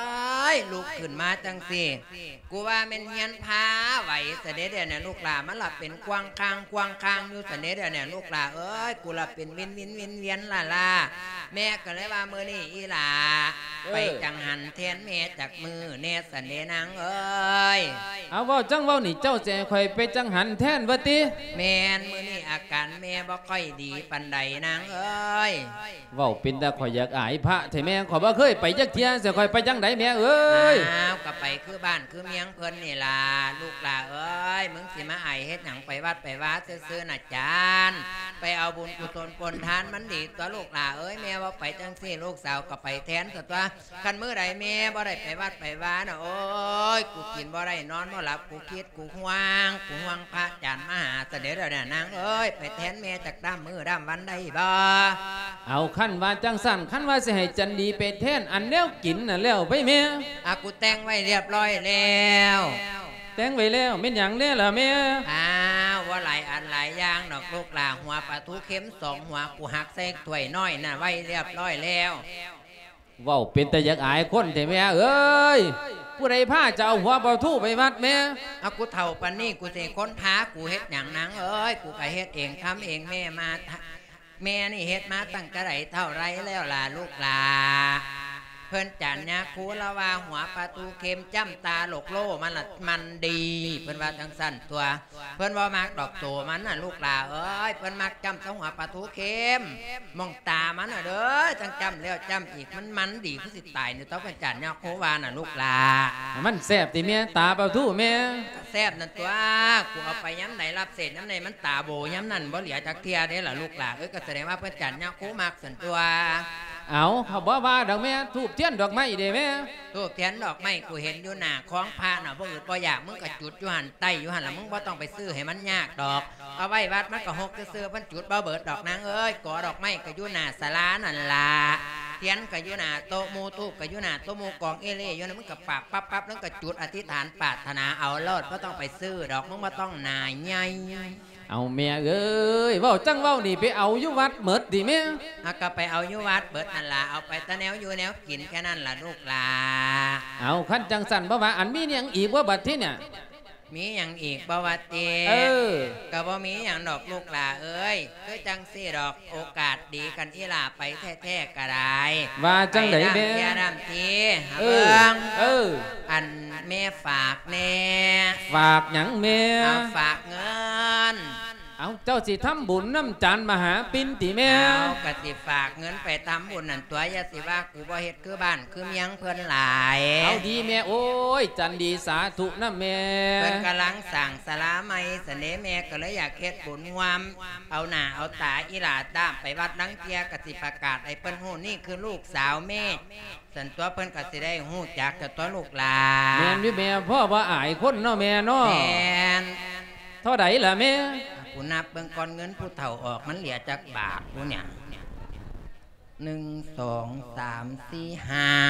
ยลุกขึ้นมาจังสิกูว่าเป็นเฮียนพาไหวเสด็จเนี่ยลูกหลามันหลับเป็นกวางคางอยู่เสด็จเนี่ยลูกหลาเอ้ยกูหลับเป็นเวียนล่ะแม่ก็เลยว่ามือนี่อีหลาไปจังหันแทนแม่จากมือเนสเสด็จนางเอ้ยเอาเว้าจังเว้านี่เจ้าแจข่อยไปจังหันแทนว่าติแม่นมือนี่อาการแม่บ่ค่อยดีปันใดนางเอ้ยเว้าเป็นแต่ข่อยอยากอายพระแต่แม่ข่อยบ่เคยไปจักเที่ยสิข่อยไปจังไดแม่เอ้ยอ้าวก็ไปคือบ้านคือเมียงเพิ่นนี่ล่ะลูกหลาเอ้ยมึงสิมาไอเฮ็ดหยังไปวัดไปวาซื่อๆน่ะจานไปเอาบุญกุศลปนทานมันดีตัวลูกหลาเอ้ยแม่ว่าไปจังซี่ลูกสาวก็ไปแทนตัวคันมื้อใดแม่บ่ได้ไปวัดไปวาน่ะโอ้ยกูกินบ่ได้นอนบ่หลับกูคิดกูห่วงพระจานมหาเสด็จแล้วเนี่ยนางเอ้ยไปแทนแม่จากด้ามมือด้ามวันได้บ่เอาขั้นว่าจังสั่นขั้นว่าสิให้จันดีไปแทนอันแล้วกินน่ะแล้วไปแม่กูแต่งไว้เรียบร้อยแล้วแต่งไว้แล้วแม่นหยังแน่ล่ะแม่ว่าหลายอันหลายอย่างดอกลูกหลาหัวปลาทูเข็ม2หัวกูหักใส่ถ้วยน้อยน่ะไว้เรียบร้อยแล้วเว้าเป็นแต่อยากอายคนแต่แม่เอ้ยผู้ใดพาจะเอาหัวปลาทูไปวัดแม่กูเฒ่าปานนี้กูสิค้นพากูเฮ็ดหยังนางเอ้ยกูก็เฮ็ดเองทำเองแม่มาแม่นี่เฮ็ดมาตั้งแต่ไหนเท่าไรแล้วล่ะลูกหลาเพิ่นจันยาคูละว่าหัวปลาทูเค็มจ้ำตาหลกโลมันดีเพิ่นว่าจังสั่นตัวเพิ่นว่ามักดอกโตมันน่ะลูกหลาเอ้ยเพิ่นมักจ้ำหัวปลาทูเค็มมองตามันน่ะเด้อจังจ้ำแล้วจ้ำอีกมันดีคือสิตายเนี่ยต้องเพิ่นจันยาคูว่าน่ะลูกหลามันแซ่บติแม่ตาปลาทูแม่แซ่บนั่นตัวกูเอาไปย้ำไหนรับเศษย้ำไหนมันตาโบย้ำนั่นบ่เหลือจักเทียเด้ล่ะลูกหลาก็แสดงว่าเพิ่นจันยาคูมักส่วนตัวเอาเขาบอกว่าดอกแม่ทูบเทียนดอกไม้เด้แม่ทูบเทียนดอกไม้กูเห็นอยู่หน้าคล้องพระน่ะบ่อึดบ่อยากมึงก็จุดอยู่หันไตอยู่หันละมึงบ่ต้องไปซื้อให้มันยากดอกเอาไว้วัดมันก็หกซื้อมันจุดบ่เบิดดอกนางเอ้ยก่อดอกไม้ก็อยู่หน้าศาลานั่นล่ะเทียนก็อยู่หน้าโต๊ะหมู่ทูบก็อยู่หน้าโต๊ะหมู่กองเอเล่อยู่นั่นมึงก็ปากปั๊บแล้วก็จุดอธิษฐานปรารถนาเอาโลดบ่ต้องไปซื้อดอกมึงบ่ต้องหน้าใหญ่เอาแม่เอ้ยเว้าจังเว้านี่ไปเอาอยู่วัดเมิดดิแม่ก็ไปเอาอยู่วัดเบิดนั่นล่ะเอาไปตะแนวอยู่แนวกินแค่นั้นล่ะลูกหลาเอาขั้นจังสั่นบ่ว่าอันมีหยังอีกว่าบัดที่เนี่ยมีหยังอีกบ่ว่าติก็บ่มีหยังดอกลูกหลาเอ้ยคือจังซี่ดอกโอกาสดีกันอีหล่าไปแท้ๆก็ได้ว่าจังได๋แม่อย่าดำทีเบิ่งอันแม่ฝากแน่ฝากหยังแม่ฝากเงินเอาเจ้าสิทำบุญน้ำจันมหาปิ่นติแม่เอากะสิฝากเงินไปทำบุญนั่นตัวอย่าสิว่ากูบ่เฮ็ดคือบ้านคือเมียงเพิ่นหลายเอาดีแม่โอ้ยจันดีสาธุนะแม่เพิ่นกำลังสั่งศาลาใหม่เสน่ห์แม่ก็เลยอยากเฮ็ดบุญงามเอาหน้าเอาตาอีหลาตามไปวัดนังเกียกะสิประกาศให้เพิ่นฮู้นี่คือลูกสาวแม่ส่วนตัวเพิ่นก็สิได้ฮู้จักกับตัวลูกหลานแม่นอยู่แม่พ่อว่าอายคนเนาะแม่เนาะแม่นเท่าใดล่ะแม่กูนับเบิ่งก่อนเงินผู้เฒ่าออกมันเหลือจักบาทกูเนี่ย1 2 3 4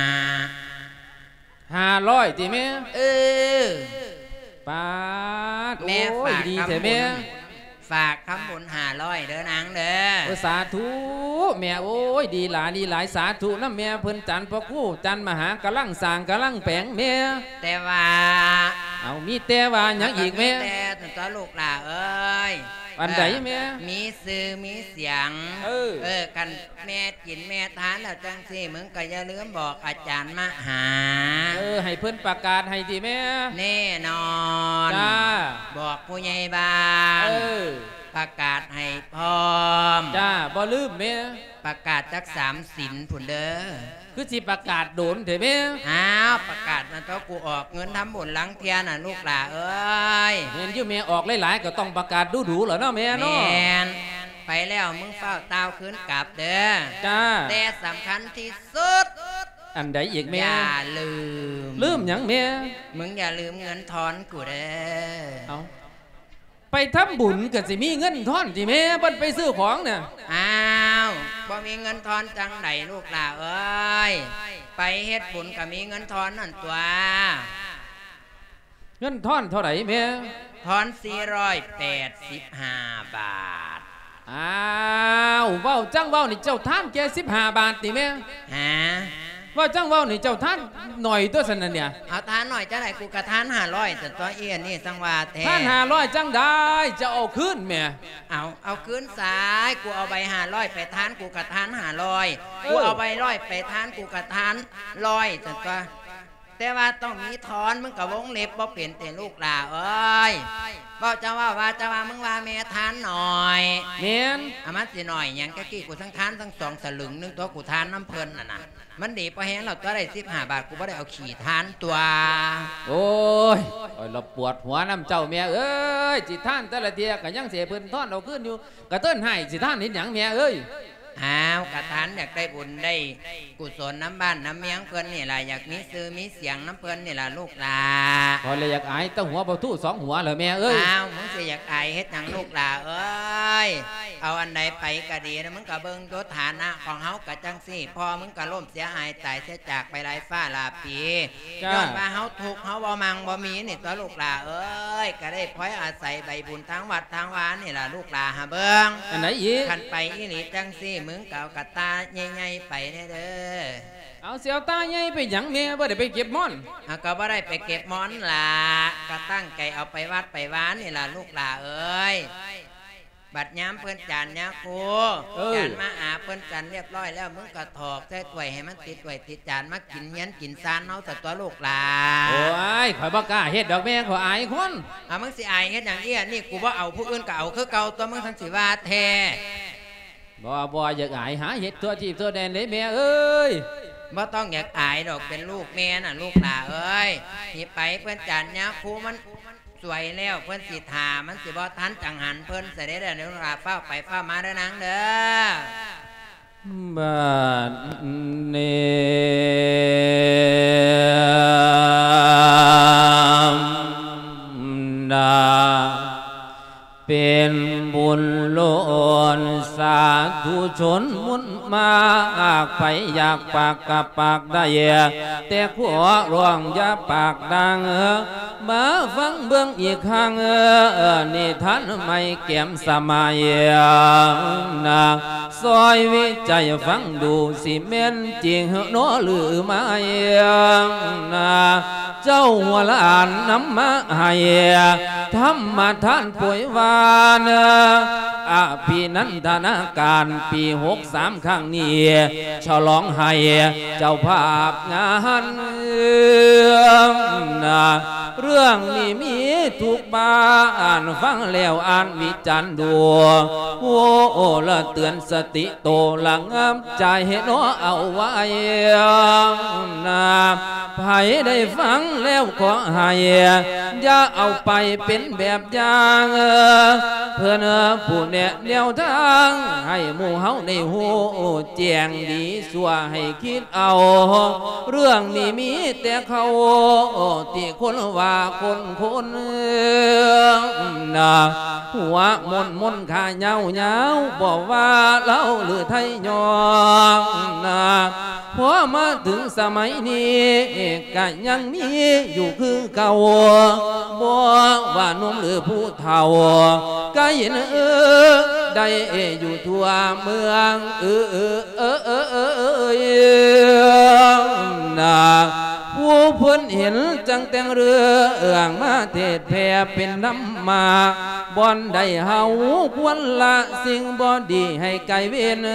500ติแม่ปาดแม่ฝากดีแต่แม่ฝากคำบุญ500เด้อนางเด้อสาธุแม่โอ้ยดีหลายสาธุนะแม่เพิ่นจันทร์พ่อครูจันทร์มหากำลังสร้างกำลังแปลงแม่แต่ว่าเอามีแต่ว่าหยังอีกแม่แต่ตัวลูกหล่าเอ้ยอันใดแม่มีสื่อมีเสียงกันแม่กินแม่ทานแล้วจังสิมึงก็อย่าลืมบอกอาจารย์มหาให้เพิ่นประกาศให้ดิแม่แน่นอนจ้าบอกผู้ใหญ่บ้านประกาศให้พร้อมจ้าบ่ลืมแม่ประกาศจัก3 ศีลผุนเด้อคือสิประกาศโดนเถอะแม่ประกาศมันต้องกูออกเงินทำบุญหลังเทียน่ะลูกหล่าเอ้ยเห็นอยู่แม่ออกหลายๆก็ต้องประกาศดูๆเหรอเนาะแม่เนาะไปแล้วมึงเฝ้าเต้าคืนกลับเด้อจ้าแต่สำคัญที่สุดอันใดอีกแม่อย่าลืมหยังแม่มึงอย่าลืมเงินทอนกูเด้อเอาไปทำบุญก็สิมีเงินทอนสิแม่เพิ่นไปซื้อของเนี่ยบ่มีเงินทอนจังไหนลูกหล่าเอ้ยไปเฮ็ดบุญก็มีเงินทอนนั่นตัวเงินทอนเท่าไหร่แม่ทอน485 บาทเว้าจังเว้านี่เจ้าท่านแก15 บาทติแม่ว่าจังว่านี่เจ้าท่านหน่อยตัวสนั่นเนี่ยเอาทานหน่อยจะได้กูกระทาน500แต่ตัวเอียนนี่สังวาแท้ท่าน500จังได้จะเอาคืนแม่เอาคืนสายกูเอาใบ500ไปทานกูกระทาน500กูเอาใบ100ไปทานกูกระทาน100แต่ตัวแต่ว่าต้องมีถอนมึงกับวงเล็บบ่เปลี่ยนแต่ลูกหล่าเอ้ยบ่จะว่ามึงว่าแม่ทานหน่อยเมียนมันสิหน่อยยังแกกี้กูทั้งทานทั้ง2สลึงนึงตัวกูทานน้ำเพลินน่ะมันดีพอแห้งเราตัวได้15 บาทกูบ่ได้เอาขี่ทานตัวโอ้ยเราปวดหัวน้ำเจ้าเมียเอ้ยจิท่านแต่ละเทียก็ยังเสียเพิ่นท่อนเราขึ้นอยู่กระเติ้นให้จิท่านนิดหยังเมียเอ้ยกระทานอยากได้บุญได้กุศลน้ำบ้านน้ำเมียงเพิ่นนี่แหละอยากมีซื้อมีเสียงน้ำเพิ่นนี่แหละลูกหลาพอเลยอยากอายตั้งหัวประตู2 หัวเลยแม่เอ้ยมึงสิอยากอายเฮ็ดหยังลูกหลาเอ้ยเอาอันใดไปก็ดีนะมึงก็เบิ่งยศฐานะของเฮากะจังซี่พอมึงก็ล่มเสียหายตายเสียจากไปหลายฟ้าหลายปีย้อนว่าเฮาทุกข์เฮาบ่มั่งบ่มีนี่ตัวลูกหลาเอ้ยก็ได้พลอยอาศัยใบบุญทางวัดทางวานี่ล่ะลูกหลาหาเบิ่งอันไหนอีกคันไปอีหลีจังซี่มึงเก่ากะตาใหญ่ๆไปเด้อเอาเสียวตาใหญ่ไปหยังแม่บ่ได้ไปเก็บมอนก็บ่ได้ไปเก็บมอนล่ะก็ตั้งใจเอาไปวัดไปวานนี่ล่ะลูกหลาเอ้ยบัดย้ำเพิ่นจานเนี่ยครูจานมาอาเพิ่นจานเรียบร้อยแล้วมึงก็ถอกใส่ถ้วยให้มันติดถ้วยติดจานมากินเงี้ยนกินซานเอาแต่ตัวลูกหลาโอ้ยข่อยบ่กล้าเฮ็ดดอกแม่ขออายคนมึงสิอายเฮ็ดอย่างเอี้ยนี่กูบ่เอาผู้อื่นก็เอาคือเก่าตัวมึงทั้งสิว่าแท้บ่อยากอายหาเห็ดตัวจีบตัวแดนเลยแม่เอ้ยบ่ต้องอยากอายดอกเป็นลูกแม่น่ะลูกหลาเอ้ยที่ไปเพื่อนจันเนี่ยครูมันสวยแล้วเพื่อนสิทามันสิบ่ทันจังหันเพื่อนเสด็จเดี๋ยวลูกหลาเฝ้าไปเฝ้ามาเด้อนางเด้อบ้านเนดาเป็นบุญล้นสาธุชนมุนมาไปอยากปากกับปากได้แต่ขวร้องอย่าปากดังมาฟังเบื้องอีกครั้งนิทานไม่แก้มสมัยนาซอยวิจัยฟังดูสิเม่นจริงโนหรือไม่นาเจ้าหัวล้านน้ำมาให้ธรรมทานป่วยวานปีนั้นธนาการปี63ครั้งนี้ฉลองให้เจ้าภาพงานเรื่องนี้มีทุกบ้านฟังแล้วอ่านวิจารณ์ดูโอ้ละเตือนสติโตหลังใจเนาะเอาไว้ไผได้ฟังแล้วขอให้อย่าเอาไปเป็นแบบอย่างเพื่อนผู้แนะแนวทางให้หมู่เฮาในหูแจ้งดีสัวให้คิดเอาเรื่องนี้มีแต่เขาที่คนว่าคนหัวมนขาเงาบอกว่าเล่าหรือไทยยองพอมาถึงสมัยนี้ก็ยังมีอยู่คือเก่าบอกว่านุ่มหรือผู้เฒ่าก็เห็นได้อยู่ทั่วเมืองผู้เพิ่นเห็นจังแต่งเรื่องมาเทศแผ่เป็นน้ำมาบอนได้เฮาควรละสิ่งบ่ดีให้ไกลเวียน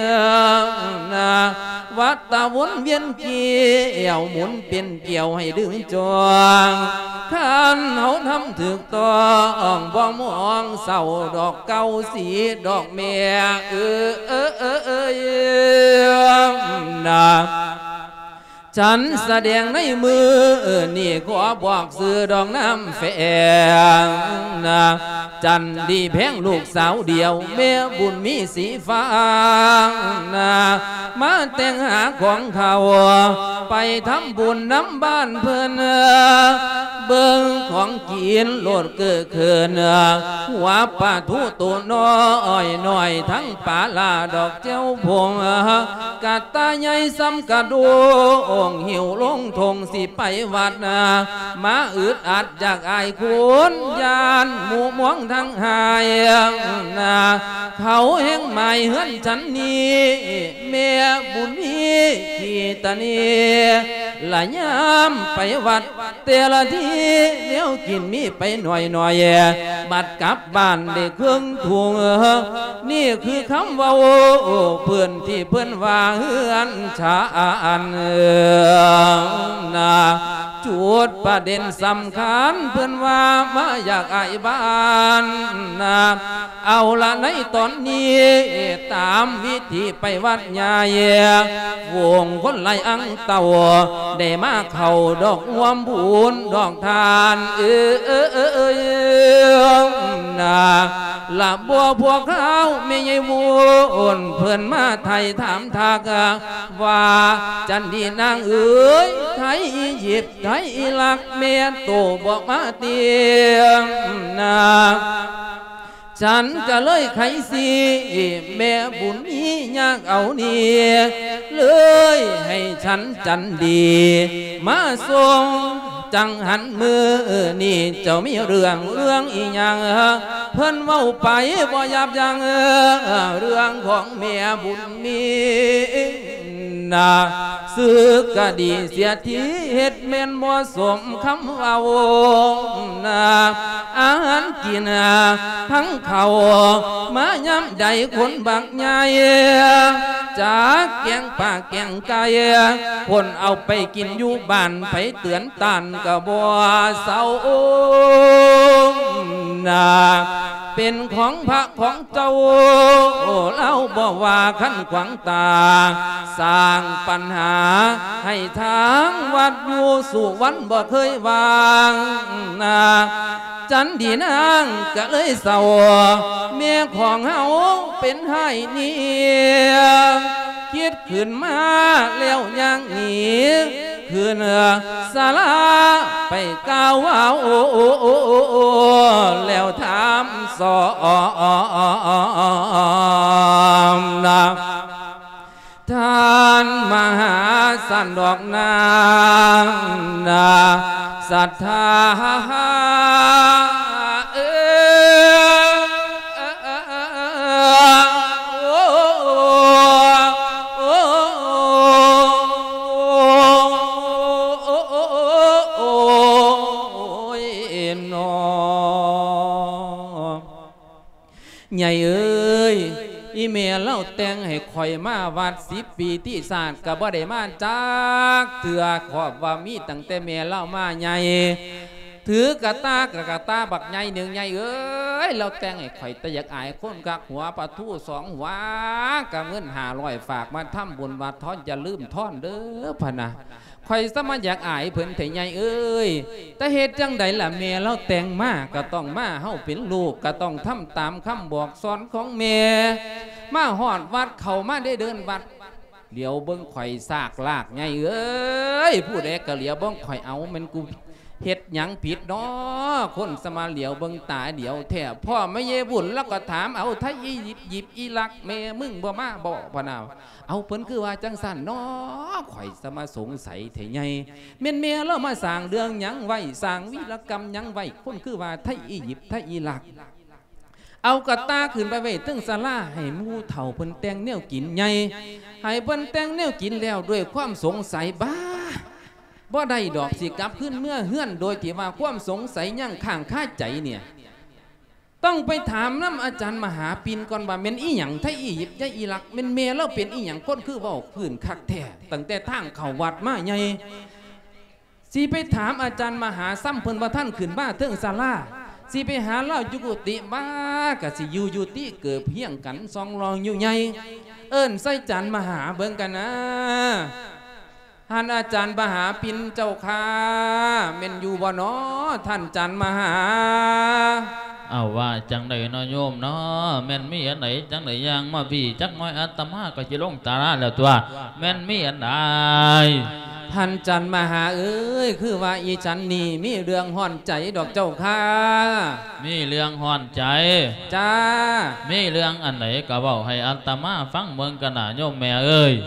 วัดตะวนเวียนเกี่ยวหมุนเป็นเกี่ยวให้ดึงจวงขันเฮาทำถึกต้องบ่มองเศร้าดอกเก่าสีดอกเมียฉันแสดงในมือนี่ขอบอกสื่อดองน้ำแฝงจันดีแพงลูกสาวเดียวเมียบุญมีสีฟ้ามาแต่งหาของเขาไปทำบุญน้ำบ้านเพื่อนเบิ่งของกินโลดเกิดเขินหัวปลาทูตัวน้อยหน่อยทั้งปลาลาดอกเจ้าพงกัดตาใหญ่ซ้ำกระดูงงหิวลงทงสิไปวัดมาอึดอัดจากอายคุณยานหมู่ม่วงทั้งหายเขาแห่งใหม่เฮือนฉันนี้เมียบุญมีขีตานีละยามไปวัดเตละทีเลี้ยวกินมีไปหน่อยบัดกลับบ้านได้เครื่องถุงนี่คือคำว่าเพื่อนที่เพื่อนว่าเฮือนชาอันจุดประเด็นสำคัญเพื่อนว่ามาอยากอายบ้านเอาละในตอนนี้ตามวิธีไปวัดยาเยวงคนไหลอังเต่าได้มาเข่าดอกงวมบุญดอกทานละบัวพวกเขาไม่ใช่วุนเพื่อนมาไทยถามทักว่าจันดีนางเอ๋ยไทยอียิปต์ไทยอิรักเมียโตบอกมาเตียงฉันก็เลยไขสีแม่บุญนี้ยากเอานี่เลยให้ฉันจันดีมาส่งจังหันมือนี่เจ้ามีเรื่องอีหยังเพิ่นเว้าไปบ่ยับยั้งเรื่องของแม่บุญมีซื้อกะดีเสียทีเฮ็ดแม่นบ่สมคำเว้าอาหารกินทั้งเขามาย้ำใดคนบักใหญ่จากแกงป่าแกงไก่คนเอาไปกินอยู่บ้านไปเตือนตันกะบ่เศร้าเป็นของพระของเจ้าเล่าบอกว่าขั้นขวางตาสร้างปัญหาให้ทางวัดอยู่สู่วันบ่เคยวางจันดีนางก็เลยเศร้าเมียของเฮาเป็นให้เนี่ยคิดขึ้นมาแล้วยังหนีคืนศาลาไปก้าวว่าแล้วถามสอนท่านมหาสันดอกนางศรัทธาใหญ่เอ้ยอีเมียเล่าแต่งให้ข่อยมาวัด10 ปีที่ศาสตร์กับบ่ได้มาจากเถื่อขอบว่ามีตั้งแต่เมียเล่ามาใหญ่ถือกระตาบักใหญ่หนึ่งใหญ่เอ้ยเราแต่งให้ข่อยแต่อยากอายคนกักหัวปลาทู2 หัวกับเงิน500ฝากมาทำบุญวัดทอนอย่าลืมทอนเด้อพะนะข่อยสมัยอยากอายเพิ่นแต่ใหญ่เอ้ยแต่เหตุจังใดล่ะแม่เราแต่งมาก็ต้องมาเฮาเป็นลูกก็ต้องทำตามคำบอกสอนของแม่มาฮอดวัดเข้ามาได้เดินวัดเดี๋ยวเบิ่งข่อยซากลากใหญ่เอ้ยผู้ใดก็เหลียวเบิ่งข่อยเอามันกูเฮ็ดหยังผิดเนาะคนสมาเหลียวเบิ่งตาเดี๋ยวแท้พ่อไม่เยบุญแล้วก็ถามเอาไทยอียิปต์หยิบอิรักแม่มึงบ่มาบ่พะนาวเอาเพิ่นคือว่าจังสั่นเนาะข่อยสมาสงสัยแท้ใหญ่แม่นแม่เรามาสร้างเรื่องหยังไว้สร้างวีรกรรมหยังไว้คนคือว่าไทยอียิปต์ไทยอิรักเอากระตาขึ้นไปไว้ถึงศาลาให้หมู่เฒ่าเพิ่นแต่งแนวกินใหญ่ให้เพิ่นแต่งแนวกินแล้วด้วยความสงสัยบ้าบ่ได้ดอกสิกลับขึ้นเมื่อเฮือนโดยที่ว่าความสงสัยยังข้างคาใจเนี่ยต้องไปถามน้ำอาจารย์มหาปิ่นก่อนว่าเป็นอีหยังไทยอียิปต์ไทยอิรักเป็นเมแล้วเป็นอีหยังคนคือว่าพื้นคักแท้ตั้งแต่ทางเข้าวัดมาใหญ่สิไปถามอาจารย์มหาซ้ำเพิ่นว่าท่านขึ้นบ้าเทิงศาลาสิไปหาเล่าจุกุติบ้ากะสิอยู่ที่เกิดเพียงกันซองรองอยู่ใหญ่เอิ้นใส่จันมหาเบิ่งกันนะท่านอาจารย์มหาปิ่นเจ้าค่ะเม่นอยู่บ่น้อท่านจันมหาเอาว่าจังไดเนาะโยมเนาะแม่นมีอันไหนจังไดยังมาพี่จักน้อยอาตมาก็สิลงตาละแล้วตัวแม่นมีอันใดท่านจันมหาเอ้ยคือว่าอีจันนี่มีเรื่องห่อนใจดอกเจ้าค่ะมีเรื่องห่อนใจจ้ามีเรื่องอันไหนก็เว้าให้อาตมาฟังเบิ่งกันน่ะโยมแม่เอ้ยข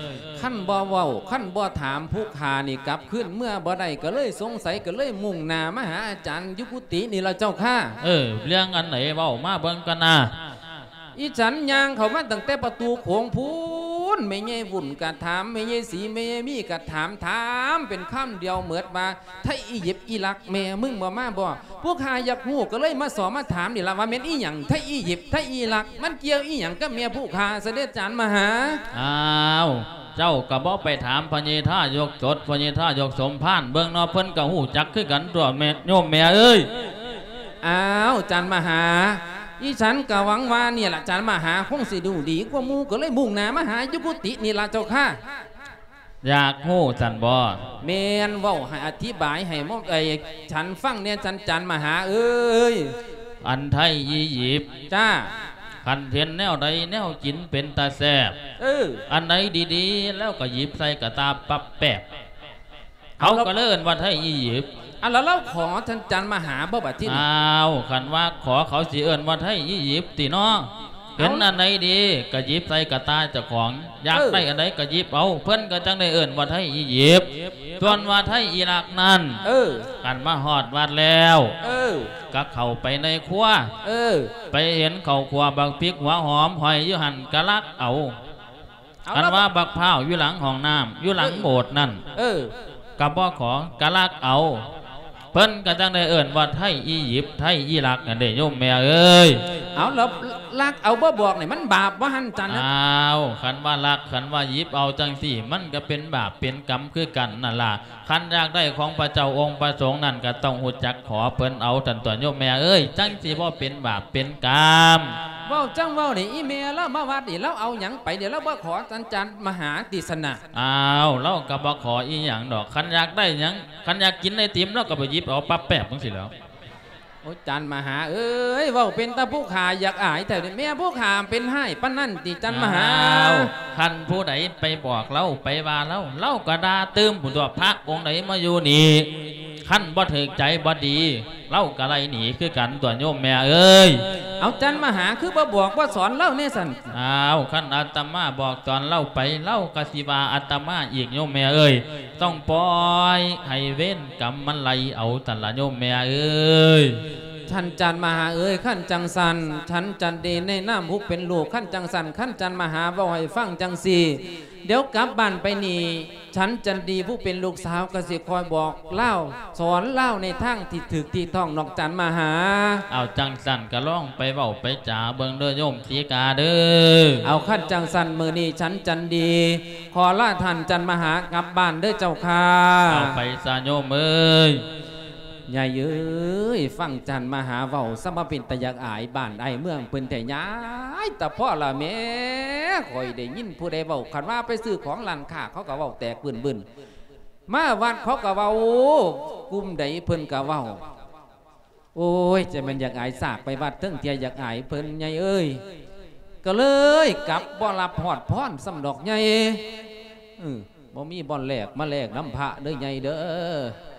ขั้นบ่เว้าขั้นบ่ถามผู้ขานี่กลับขึ้นเมื่อบ่ได้ก็เลยสงสัยก็เลยมุ่งหน้ามาหาอาจารย์ยุกุตินี่ละเจ้าค่ะเรื่องอันไหนเว้ามาเบิ่งกันนะอีฉันย่างเขามาตั้งแต่ประตูโขงพูนไม่ใช่วุ่นกะถามไม่ใช่สีไม่ใช่มีกะถามเป็นคำเดียวเหมือดมาไทยอียิปต์อิรักแม่มึงบ่มาบ่พวกข้าอยากหูก็เลยมาสอบมาถามนี่ละว่าเม็นอีหยังไทยอียิปต์ไทยอิรักมันเกี่ยวอีหยังกับเมียผู้ข้าเสด็จจานมหาอ้าวเจ้ากระบอกไปถามพญท่ายกสดพญท่ายกสมพานเบิ่งนอเพิ่นกับหูจักคือกันตัวแม่โยมแม่เอ้ยอ้าวจานมหาอีฉันก็หวังว่าเนี่ยละจานมหาคงสิดูดีกว่ามูก็เลยมุ่งหน้ามาหายุกุตินี่ละเจ้าค่ะอยากหู้จันบ่เมนเว้าให้อธิบายให้มอฉันฟังเนี่ยจานมหาเอ้ยอันไทยอียิปต์จ้าขันเทียนแนวใดแนวกินเป็นตาแซ่บอันไหนดีๆแล้วก็หยิบใส่กระตาปับแปบเขาก็เลิ่นว่าไทยอียิปต์แล้วเราขอท่านจันมหาบ่บัดที่ขันว่าขอเขาสิเอิ้นว่าไทยอียิปต์ติน้องเห็นอันไหนดีก็หยิบใส่กระตาเจ้าของอยากได้อันไหนก็หยิบเอาเพิ่นก็จังได้เอิ้นว่าไทยอียิปต์ส่วนว่าไทยอิรักนั่นกันมาฮอดวัดแล้วก็เข้าไปในครัวไปเห็นเขาครัวบักพริกหัวหอมหอยอยู่หั่นกะลักเอาอันว่าบักพร้าวอยู่หลังห้องน้ำอยู่หลังโบสถ์นั่นกับบ่ขอกะลักเอาเพิ่นก็จังได้เอิ้นว่าไทยอียิปต์ไทยอิรักนั่นเด้โยมแม่เอ้ยแล้วลักเอาบ่บอกนี่มันบาปบ่หั่นจันขันว่าลักขันว่ายิบเอาจังสี่มันก็เป็นบาปเป็นกรรมคือกันนั่นล่ะขันอยากได้ของพระเจ้าองค์ประสงค์นั่นก็ต้องหูจักขอเพิ่นเอาตันตัวโยมแม่เอ้ยจังสิบ่เป็นบาปเป็นกรรมเว้าจังเว้านี่อีเมแล้วมาวัดนี่แล้วเอาหยังไปเดี๋ยวเราบ่ขอจันมหาติสนะเราก็บ่ขออีหยังดอกขันอยากได้หยังขันอยากกินไอติมเราก็ไปยิบเอาปั๊บแป๊บจังสิแล้วโอ้จันมหาเอ้ยว่าเป็นตาผู้ขาอยากอายแต่แม่ผู้ขาเป็นให้ปั้นนั่นติจันมหาขันผู้ใดไปบอกเล่าไปว่าเล่าก็ด่าตื้มผู้ตัวพระองค์ไหนมาอยู่นี่ขันบ่ถึกใจบ่ดีเล่าก็ไรหนีคือกันตัวโยมแม่เอ้ยเอาจันมหาคือบ่บอกว่าสอนเล่าเนี่ยสันขันอาตมาบอกตอนเล่าไปเล่ากสิบาอาตมาอีกโยมแม่เอ้ยต้องปล่อยให้เว้นกรรมมันไหลเอาแต่ละโยมแม่เอ้ยท่านจันมหาเอ้ยขั้นจังสันฉันจันเดในน้ำพุกเป็นลูกขั้นจังสันขั้นจันมหาบ่อยฟังจังสีเดี๋ยวกลับบ้านไปนี่ฉันจันดีผู้เป็นลูกสาวกสิคอยบอกเล่าสอนเล่าในทางที่ถึกที่ท่องนอกจันมหาเอาจังสันก็ล่องไปเว้าไปจ่าเบิ่งเด้อโยมสีกาเด้อเอาขั้นจังสันมือนี่ฉันจันดีขอล่าท่านจันมหากลับบ้านเด้อเจ้าค่ะเอาไปซาโยมเอ้ยยายเอ้ยฟังจันมหาเว้าสมเป็นตะยักอายบ้านไอเมืองเปิ้นแต่ย้ายแต่พ่อละแม่คอยได้ยินผู้ใดเว้าคันว่าไปซื้อของร้านค้าเขาก็เว้าแตกบึนมาวัดเขาก็เว้ากุมใดเพิ่นก็เว้าโอ้ยจะมันอยากอายสากไปวัดเทิงเทียอยากอายเพิ่นยายเอ้ยก็เลยกลับบ่รับฮอดพรสำดอกยายบ่มีบ่อนแลกมาแลกน้ำพระเด้อยายเด้อ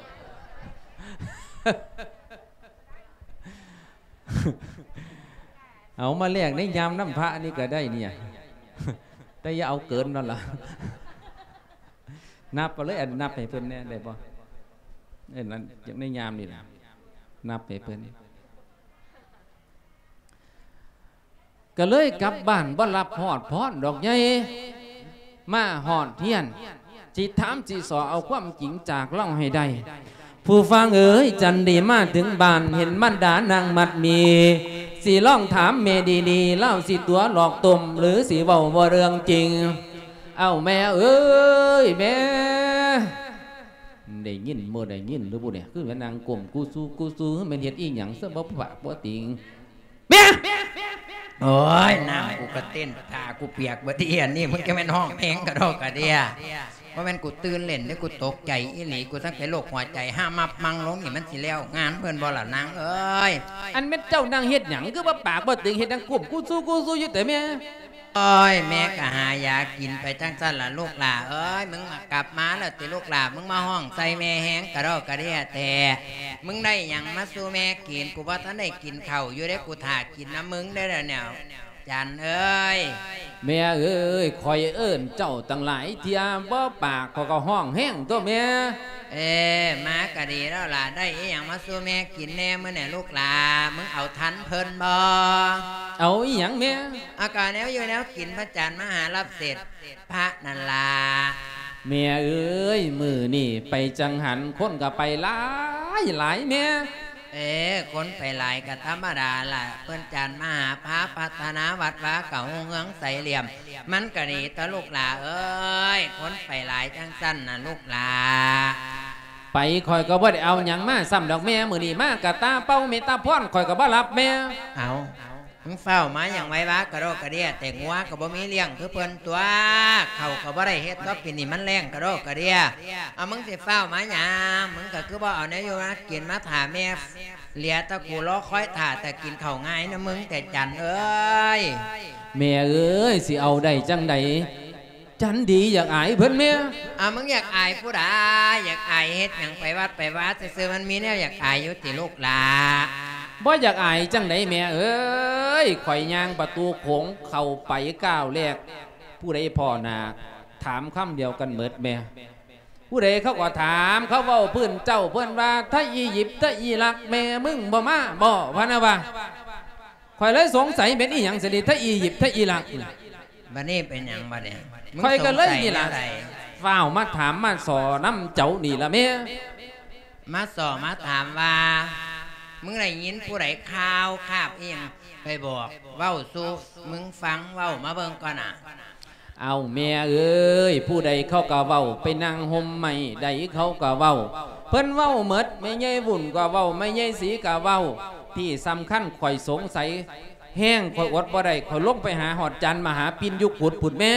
เอามาแลกในยามน้ำพระนี่ก็ได้เนี่ยแต่อย่าเอาเกินนั่นล่ะนับไปเลยนับให้เพิ่นแน่ได้ป่ะนั่นอย่างในยามนี่นะนับให้เพิ่นก็เลยกลับบ้านบ่รับหอดพรดอกใหญ่มาหอดเทียนจีถามจีสอเอาความจริงจากเล่าให้ได้ผู้ฟังเอ๋ยจันดีมาถึงบ้านเห็นมันดานางมัดมีสีล่องถามเมดีๆเล่าสิตัวหลอกตุ่มหรือสีเบาว่าเรื่องจริงเอาแม่เอ้ยแม่ได้ยินเมื่อได้ยินหรือบุเนี่ยคือเป็นนางกลมกูซูเป็นเหตุอีหยังเสื้อบ่ปะบ่ติงแม่โอ้ยน้ำกูกระเต้นตากูเปียกบ่เดียนี่มึงจะเป็นห้องเพลงกระโดดกระเดียว่าแม่นกูตื่นเล่นได้กูตกใจอีหลีกูทั้งแต่โรคหัวใจห้ามับมังลงนี่มันสิแล้วงานเพื่อนบ่ล่ะนางเอ้ยอันเม็ดเจ้านางเฮ็ดหยังคือว่าปากบ่ตึงเฮ็ดดังกลุ่มกูสู้อยู่แต่แม่โอ้ยแม่ก็หายากินไปจังซั่นล่ะลูกหล่าเอ้ยมึงกลับมาแล้วติลูกหล่ามึงมาห้องใส่แม่แห้งกระดอกกระเดียแต่มึงได้หยังมาสู่แม่กินกูว่าท่านได้กินข้าวอยู่ได้กูถ่ากินน้ำมึงได้แล้วเนี่ยจันเอ้ยแม่เอ้ยคอยเอิ้นเจ้าตั้งหลายเที่ยบ่ปากเขาก็ห้องแห้งตัวแม่มากะดีแล้วล่ะได้อีหยังมาสู้แม่กินแน่มื้อไหนลูกหลามึงเอาทันเพิ่นบ่เอาอีหยังแม่อากาศแนวอยู่แนวกินพระจันทร์มหารับเสร็จพระนั่นล่ะแม่เอ้ยมือนี่ไปจังหันคนก็ไปหลายแม่คนไปหลายก็ธรรมดาล่ะเพิ่นจันมหาพระพัฒนาวัดวาเก่าเฮืองใสเหลี่ยมมันก็ดีตะลูกหลาเอ้ยคนไปหลายจังสั้นน่ะลูกหลาไปคอยก็บ่ได้เอาหยังมาซ้ำดอกแม่มือนี่มากะตาเป้าเมตาพรคอยก็บ่รับแม่เอามึงเฝ้ามาอย่างไว้วะกระโดกกระเดียแต่งัวก็บ่มีเลี้ยงคือเพิ่นตัวเขาก็บ่ได้เฮ็ดก็ปีนี้มันแรงกระโดกกระเดียเอามึงสิเฝ้ามาหยังมึงก็คือบ่เอาแนวอยู่นะกินมาถ่าแม่เหลียตะกูรอคอยถ่าแต่กินข้าวง่ายนะมึงแต่จันเอ้ยแม่เอ้ยสิเอาได้จังใดจันดีอยากอายเพิ่นแม่มึงอยากอายผู้ใดอยากอายเฮ็ดหยังไปวัดไปวาซื่อๆมันมีแนวอยากอายอยู่ติลูกหลาบ่อยากอายจังใดแม่เอ้ยข่อยย่างประตูโขงเข้าไปก้าวแรกผู้ใดพ่อนาถามคำเดียวกันเมิดแม่ผู้ใดเขาก็ถามเขาเว้าเพิ่นเจ้าเพิ่นว่าถ้าอียิปต์ถ้าอิรักแม่มึงบ่มาบ่พะนะว่าข่อยเลยสงสัยเป็นอีหยังสิถ้าอียิปต์ถ้าอิรักบัดนี้เป็นหยังบัดเนี่ยข่อยก็เลยนี่ล่ะฟ้าวมาถามมาสอน้ำเจ้านี่ล่ะแม่มาสอมาถามว่ามึงได้ยินผู้ใดข่าวคาบเอียงไปบอกเว้าสู้มึงฟังเว้ามาเบิ่งก่อนเอาแม่เอ้ยผู้ใดเขาก็เว้าไปนั่งห่มใหม่ใดเขาก็เว้าเพิ่นเว้าหมดไม่ใหญ่วุ่นก็เว้าไม่ใหญ่สีก็เว้าที่สำคัญข่อยสงสัยแห้งข่อยอดบ่ได้ข่อยลงไปหาหอดจันมหาปิ่นยุคผุดแม่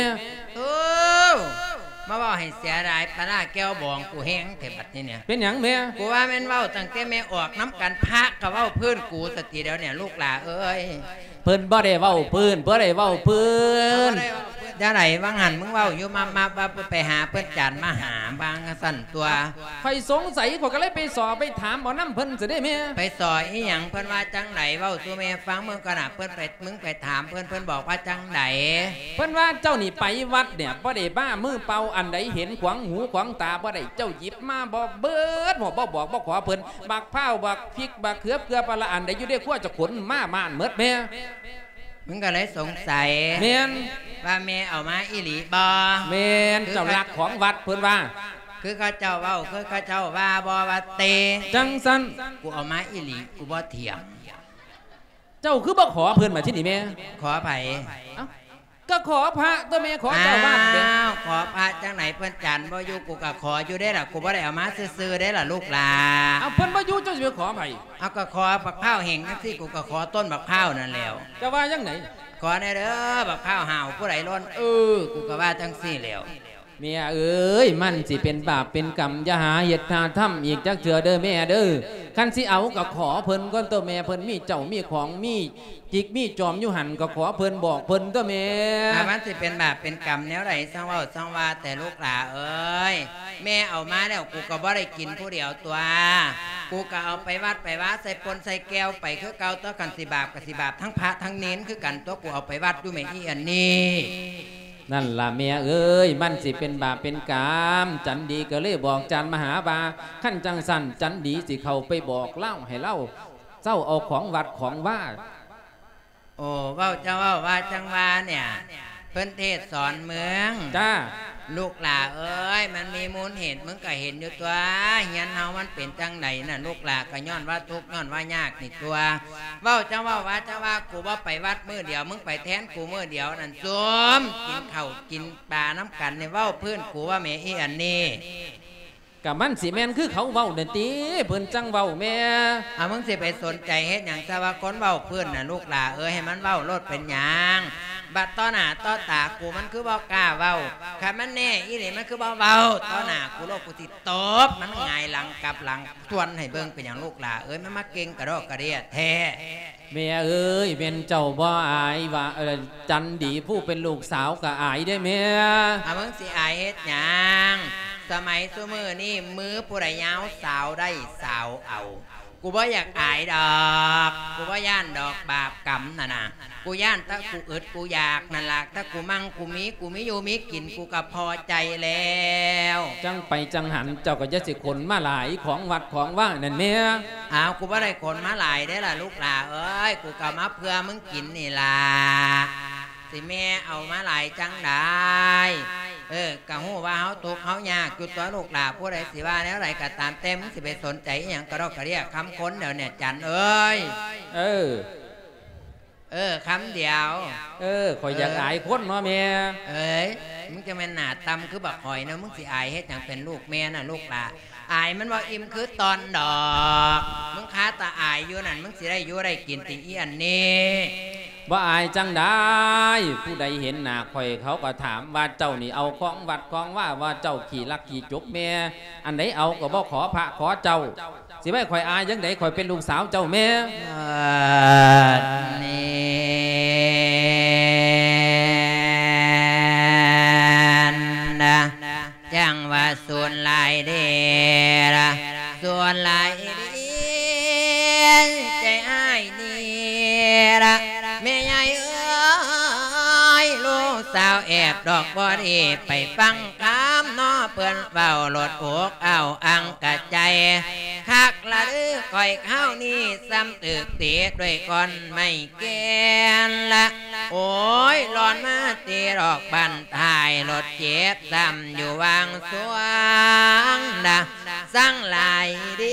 มาว่าให้เสียดายปลาแก้วบองกูแห้งเถบัดนี่เนี่ยเป็นหยังแม่กูว่าแม่นเว้าตั้งแต่แม่ออกน้ำกันพระกับเว้าเพื่อนกูสติเดียวเนี่ยลูกหลาเอ้ยเพิ่นบ่ได้เว้าเพิ่นบ่ได้เว้าเพิ่นจะไหนว่างหันมึงเว้าอยู่มาไปหาเพิ่นจันมาหาบางสั่นตัวใครสงสัยเขาก็เลยไปสอบไปถามเอาน้ำเพิ่นจะได้แม่ไปสอบอีหยังเพิ่นว่าจังไหนเว้าสู่แม่ฟังมึงก็น่ะเพิ่นไปมึงไปถามเพิ่นบอกว่าจังไหนเพิ่นว่าเจ้านี่ไปวัดเนี่ยบ่ได้บ้ามือเป่าอันใดเห็นขวางหูขวางตาบ่ได้เจ้าหยิบมาบ่เบิดบ่บอกบ่ขอเพิ่นบักพร้าวบักพริกบักเขือเกลือปลาอันใดอยู่ได้ขั้วจะขนมาม่านเมิดแม่มึงก็เลยสงสัยแม่นว่าแม่เอามาอีหลีบ่แม่นเจ้ารักของวัดเพิ่นว่าคือเขาเจ้าเว้าคือเขาเจ้าว่าบ่ว่าเตจังซั่นกูเอามาอีหลีกูบ่เถียงเจ้าคือบ่ขอเพิ่นมาที่นี่แม่ขอไผก็ขอพระตัวแม่ขอเจ้าบ้านขอพระจังไหนเพิ่นจันบ่อยู่กูก็ขออยู่ได้ล่ะกูบ่ได้เอามาซื่อๆได้ล่ะลูกหลาเอาเพิ่นบ่อยู่เจ้าสิไปขอไผเอาก็ขอบักข้าวแห้งจังซี่กูก็ขอต้นบักข้าวนั่นแล้วจะว่าจังไหนขอได้เด้อบักข้าวห่าวผู้ใดล้นกูก็ว่าจังซี่แล้วเมียเอ้ยมันสิเป็นบาปเป็นกรรมอย่าหาเหตุหาทำอีกจักเถื่อเด้อแม่เด้อคันสิเอาก็ขอเพิ่นก้อนตัวแม่เพิ่นมีเจ้ามีของมีจิกมีจอมอยู่หันก็ขอเพิ่นบอกเพิ่นตัวแม่มันสิเป็นบาปเป็นกรรมแนวไหนสังว่าสังว่าแต่ลูกหลาเอ้ยแม่เอามาแล้วกูก็บ่ได้กินผู้เดียวตัวกูก็เอาไปวัดไปว่าใส่ปนใส่แก้วไปคือเก่าตัวกันสิบาปกับสิบาปทั้งพระทั้งเน้นคือกันตัวกูเอาไปวัดดูแม่อีอันนี้นั่นล่ะแม่เอ้ยมันสิเป็นบาปเป็นกรรมจันดีก็เลยบอกจันมหาบาขั้นจังสันจันดีสิเข้าไปบอกเล่าให้เล่าเจ้าเอาของวัดของว่าโอ้เว้าจะว่าจังว่าเนี่ยเพิ่นเทศสอนเมืองจ้าลูกหลาเอ้ยมันมีมูลเหตุมึงก็เห็นอยู่ตัวเฮียนเฮามันเป็นจังไหนน่ะลูกหลาก็ย้อนว่าทุกข์ย้อนว่ายากนี่ตัวเว้าจะว่ากูว่าไปวัดมื้อเดียวมึงไปแทนกูมื้อเดียวนั่นซุมกินข้าวกินปลาน้ำกันในเว้าเพื่อนกูว่าแม่อีอันนี้กับมันสิแม่นคือเขาเว้าเด่นตีเพิ่นจังเว้าแม่มึงสิไปสนใจเฮ็ดหยังซะว่าคนเว้าเพื่อนน่ะลูกหลาเอ้ยให้มันเว้าโลดเป็นหยังบัดต่อหน้าต่อตากูมันคือบ่กล้าเว้าคันมันแน่อีนี่มันคือบ่เว้าต่อหน้ากูโลกกูสิตบมันหงายหลังกับหลังทวนให้เบิ่งเป็นหยังลูกหลาเอ้ยมันมาเก่งกระดอกกระเดียแท้แม่เอ้ยเป็นเจ้าบ่อายว่าจันดีผู้เป็นลูกสาวก็อายได้แม่มึงสิอายเฮ็ดหยังสมัยซุมื้อนี้มือผู้ใดยาวสาวได้สาวเอากูบ่อยากอายดอกกูบ่ย่านดอกบาปกรรมน่ะกูย่านถ้ากูอึดกูอยากนั่นล่ะถ้ากูมั่งกูมีอยู่มีกินกูก็พอใจแล้วจังไปจังหันเจ้าก็จะสิขนมาหลายของวัดของว่านั่นแม่อ้าวกูบ่ได้ขนมาหลายได้ล่ะลูกหล่าเอ้ยกูก็มาเพื่อมึงกินนี่ล่ะสิแม่เอามาหลายจังได้กะฮู้ว่าเฮาทุกข์เฮายากจุดตัวลูกหลาผู้ใดสิว่าแล้วไรก็ตามเต็มสิไปสนใจอย่างกระดอกกระเรียกคำค้นเดี๋ยวเนี่ยจันเอ้ยคำเดียวข่อยอยากอายคนเนาะแม่มึงจะแม่นหน้าตำคือบักหอยนะมึงสิอายเฮ็ดอย่างเป็นลูกแม่น่ะลูกหลาอายมันว่าอิ่มคือตอนดอกมึงค้าตาอายอยู่นั่นมึงสิได้อยู่ได้กินติอีอันนี้ว่าอายจังได้ผู้ใดเห็นหน้าข่อยเขาก็ถามว่าเจ้านี่เอาของวัดของว่าเจ้าขี่ลักขี่จกแม่อันไหนเอาก็บ่ขอพระขอเจ้าสิไม่ข่อยอายยังไงข่อยเป็นลูกสาวเจ้าแม่จังว่าส่วนลายเดระส่วนลายเดใจอ้ายนี่ระแม่ใหญ่เอ้ยลูกสาวแอบดอกบอดีไปฟังคำน้อเปื่อนเบาหลดอกเอาอังกะใจคักละดื้อคอยเข้านี่ซ้ำตึกเตียด้วยก่อนไม่แกนละโอ้ยร้อนมาตีดอกบันทายรถเจ็บซ้ำอยู่วางสวงนะสั่งลายดี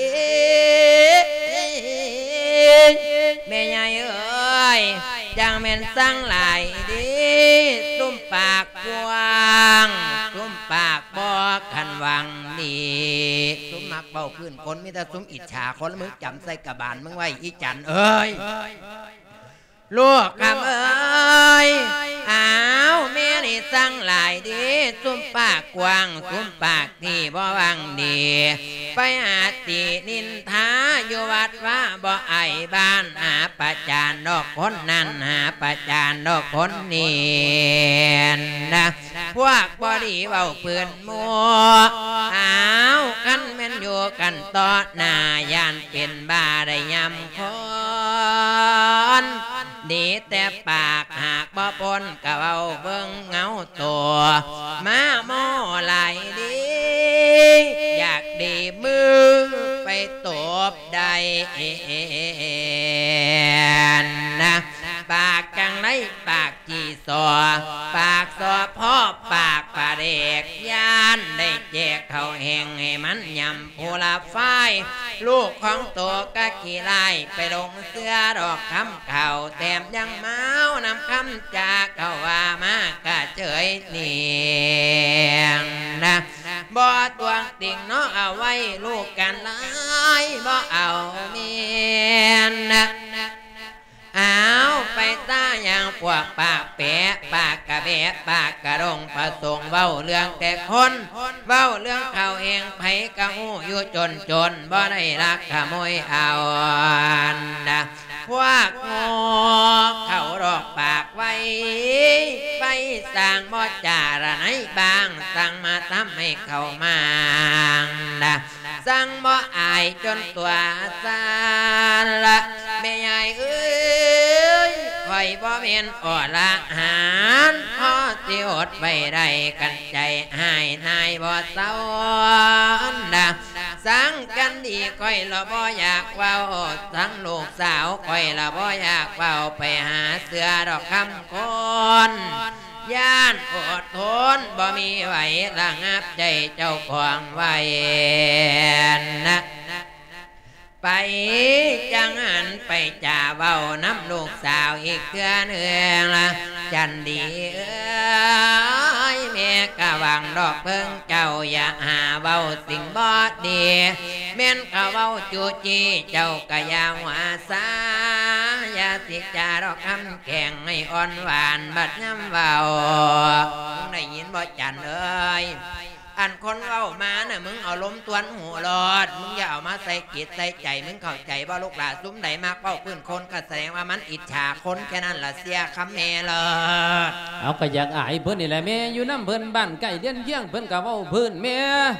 แม่ใหญ่เอ้ยจังแม่นสั่งลายดีตุ้มปากกว้างตุ้มปากบอกขันวังดีตุ้มมักเบาพื้นคนมิตรตุ้มอิจฉาคนมึงจำใส่กระบาลมึงไว้อีจันเอ้ยลูกคำเอ้ยอ้าวแม่นี่สั่งหลายดีตุ้มปากกว้างตุ้มปากที่บ่วังดีไปหาตีนินทาอยู่วัดว่าบ่ไอบ้านหาประจานดอกคนนั้นหาประจานดอกคนนี้นะพวกบ่ดีเบาปืนมัวอ้าวกันแม่นอยู่กันต่อหน้ายานเป็นบ้าได้ยำคนดีแต่ปากหากบ่ปนกะเว้าเบิ่งเงาตัวมาโม่ไหลดีอยากดีมือไปตบได้นะปากจังไรปากจีสอปากสอพ่อปากปลาเด็กยานได้แจกเขาแห้งให้มันยำผู้ละฝ้ายลูกของตัวกะขี้ไล่ไปลงเสื้อดอกคำเข่าแต้มยังเมานำคำจากเขาว่ามากะเฉยเนียงนะบ่ตัวติ่งเนาะเอาไว้ลูกกันไล่บ่เอาเมียนนะเอาไปตาอย่างพวกปากแปะปากกระแบะปากกระดงประสงค์เว้าเรื่องแต่คนเว้าเรื่องเขาเองไผกะหูอยู่จนบ่ได้รักขโมยเอานะพวกงอเขาดอกปากไว้ไปสร้างบ่จาระไหนบางสั่งมาทำให้เขามานะสั่งบ่อายจนตัวสานละแม่ใหญ่เอ้ยคอยบ่เมียนอ่อละหารพอสิอดไว้ได้กันใจหายนายบ่เศร้านะสั่งกันดีคอยละบ่อยากเว้าสั่งลูกสาวคอยละบ่อยากเว้าไปหาเสือดอกคำคนย่านอดทนบ่มีไหวระงับใจเจ้าของไว้นะไปจังหันไปจ่าเว้าน้ำลูกสาวอีกเทื่อหนึ่งละจันดีเอ้ยแม่กะวังดอกเพิ่งเจ้าอย่าหาเว้าสิ่งบ่ดีแม่นกะเว้าจูจีเจ้ากะอย่าหัวซาอย่าสิจาดอกคำแข็งให้อ่อนหวานบัดย้ำเว้ามึงได้ยินบ่จันเอ้ยอันคนเว้ามาน่ะมึงเอาล้มตวนหัวรอดมึงอย่าเอามาใส่จิตใส่ใจมึงเข้าใจบ่ลูกหลานซุ้มใดมากเป้าพื้นคนก็แสดงว่ามันอิจฉาคนแค่นั้นล่ะเสียคำแม่เลยเอาก็อยากอายเพิ่นนี่แหละแม่อยู่น้ำเพิ่นบ้านใกล้เลี้ยงเคียงเพิ่นก็เว้าเพิ่นแม่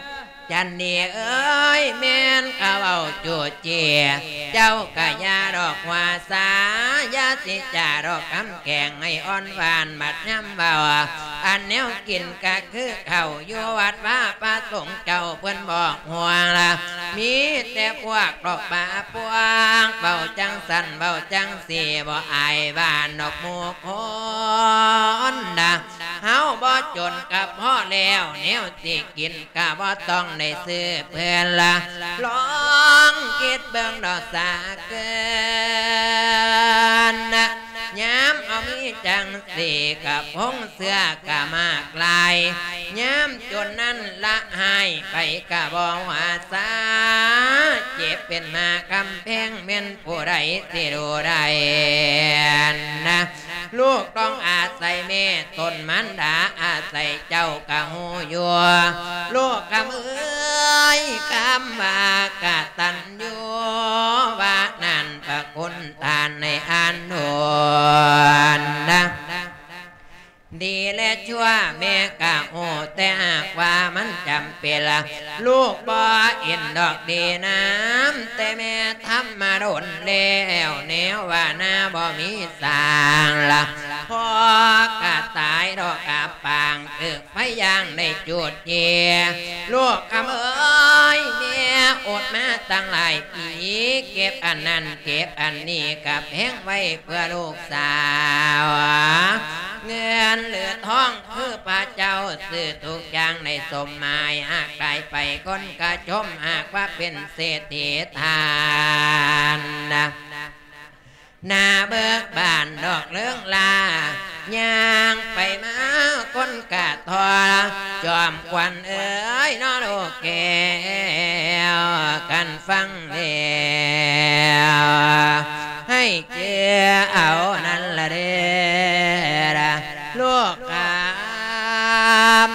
จันนี่เอ้ยแม่นกะเว้าจูดเจียเจ้ากะยาดอกวาสายาสิจ่าดอกคำแกงให้อ่อนหวานบัดย้ำเบาอันแนวกินกะคือเขาอยู่วัดว่าประสงค์เจ้าเพิ่นบอกห่วงละมีแต่พวกดอกป่าพวงเบาจังสันเบาจังสีบ่อายบ้านดอกหมูคนนะเฮาบ่จนกับพ่อแล้วแนวสิกินกะบ่ต้องได้ซื้อเพื่อนละลองคิดเบิ่งดอกสาเกินนะย้ำเอามีจังสีกับพงเสื้อกะมากลายย้ำจนนั้นละหายไปกะบ่ว่าสาเจ็บเป็นมากำแพงเม่นผู้ใดสิดูได้นะลูกต้องอาศัยแม่ตนมันดาอาศัยเจ้ากะหูยัวลูกกำเอ้ยกำว่ากะตันอยู่ว่านั่นพระคุณทานในอันโนนะดีและชั่วแม่กะโอแต่หากว่ามันจำเป็นละลูกบ่เอ็นดอกดีน้ำแต่แม่ทำมาโดนแล้วแนวว่าหน้าบ่มีสางละพ่อกะตายดอกกะปางตึกพยางในจุดเยียลูกคำเอ้ยแม่อดมาตั้งหลายปีเก็บอันนั้นเก็บอันนี้กับแห้งไว้เพื่อลูกสาวเงินเหลือทองคือพระเจ้าซื้อทุกอย่างในสมหมายหากได้ไปคนกระชมหากว่าเป็นเศรษฐีทานนะนาเบิกบานดอกเรื่องลาย่างไปมาคนกะทอจอมควันเอ้ยน้อลูกแก้วกันฟังเดียวให้เจ้าเอานั่นละเด้อลูกกาม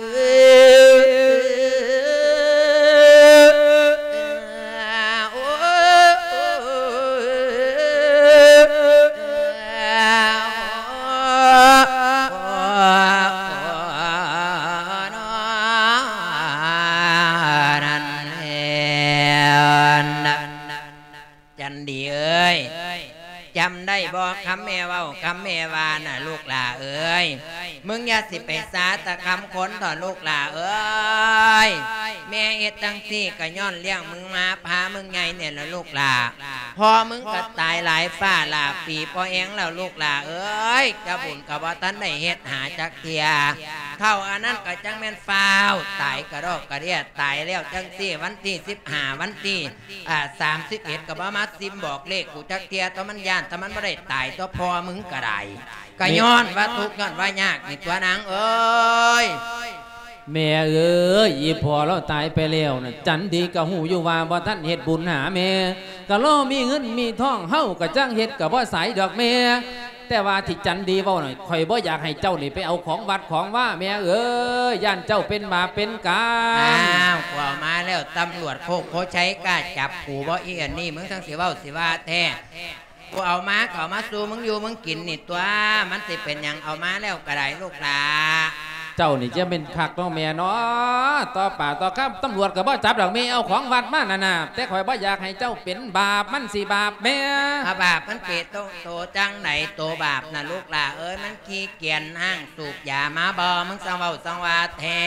จำได้บอกคำแม่เว้าคำแม่วาน่ะลูกหลาเอ้ยมึงอย่าสิไปสาตะคำคนต่อลูกหลาเอ้ยแม่เอ็ดตั้งสี่ก็ย้อนเลี้ยงมึงมาพามึงไงเนี่ยละลูกหลาพอมึงก็ตายหลายฝ้าหลาปีพอเองแล้วลูกหลาเอ้ยกระบุญกระบอตันได้เฮ็ดหาจักเทียเข้าอันนั้นก็จังแม่นฟ้าวตายกระดอกกระเดียตายแล้วจังสี่วันที่15วันที่31กับมาซิมบอกเลขกูจักเทียตัวมันย่านแต่มันไม่ได้ตายตัวพอมึงก็ได้ก็ย้อนว่าทุกข์ย้อนว่ายากนี่ตัวนางเอ้ยแม่เอ้ยอีพอเราตายไปแล้วนะจันดีกะหูอยู่ว่าบ่ท่านเฮ็ดบุญหาแม่กะล้อมีเงินมีทองเฮากะจังเฮ็ดกะบ่สายดอกแม่แต่ว่าที่จันดีเว้าหน่อยข่อยบ่อยากให้เจ้านี่ไปเอาของวัดของว่าแม่เอ้ยย่านเจ้าเป็นบาปเป็นกรรมกว่ามาแล้วตำรวจโคกโคใช้กล้าจับกูบ่อีอันนี้มึงทั้งสิเว้าสิว่าแท้กูเอามาเขามาสู้มึงอยู่มึงกินนี่ตัวมันสิเป็นยังเอามาแล้วกระไดลูกหลาเจ้านี่จะเป็นคักน้องแม่เนาะต่อป่าต่อข้ามตำรวจก็บ่จับดอกแม่เอาของวัดมาน่ะแต่ข่อยบ่อยากให้เจ้าเป็นบาปมันสิบาปแม่บาปมันเป็ดโตจังไหนโตบาปนะลูกหลาเอ้ยมันขี้เกียจห้างสูบยามาบ่มึงสังเว้าสังวาแท้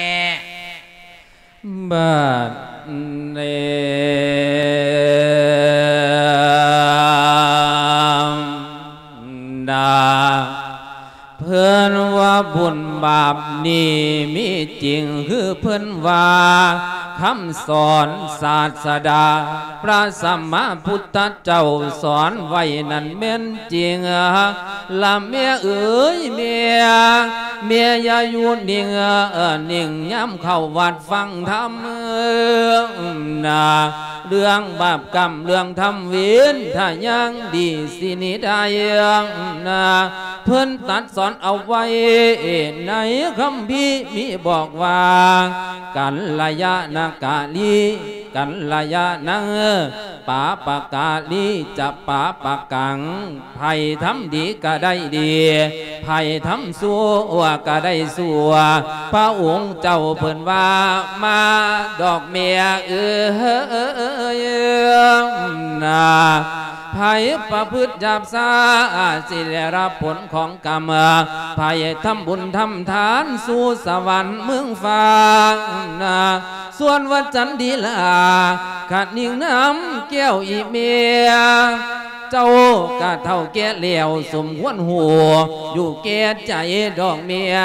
บัดเนดาเพื่อนว่าบุญบาปนี่มีจริงคือเพื่อนว่าคำสอนศาสดาพระสัมมาพุทธเจ้าสอนไว้นั่นแม่นจริงละเมียเอ๋ยเมียอย่าอยู่นิ่งนิ่งย้ำเข้าวัดฟังธรรมนาเรื่องบาปกรรมเรื่องทำเวียนถ้ายังดีสินิได้นาเพิ่นตัดสอนเอาไว้ในคำพีมีบอกว่ากัลยาณกาลีกัลยาณปาปากาลีจะปาปากังไผ่ทำดีก็ได้ดีไผ่ทำสัวก็ได้สัวพระองค์เจ้าเพิ่นว่ามาดอกเมียนาไผ่ประพฤติหยาบซาสิได้รับผลของกรรมไผ่ทำบุญทำทานสู่สวรรค์เมืองฟ้านาส่วนวัดจันดีลาขัดนิ่งน้ำแก้วอีเมียเจ้ากะเท่าแก่เหลียวสมควรหัวอยู่แก่ใจดอกเมีย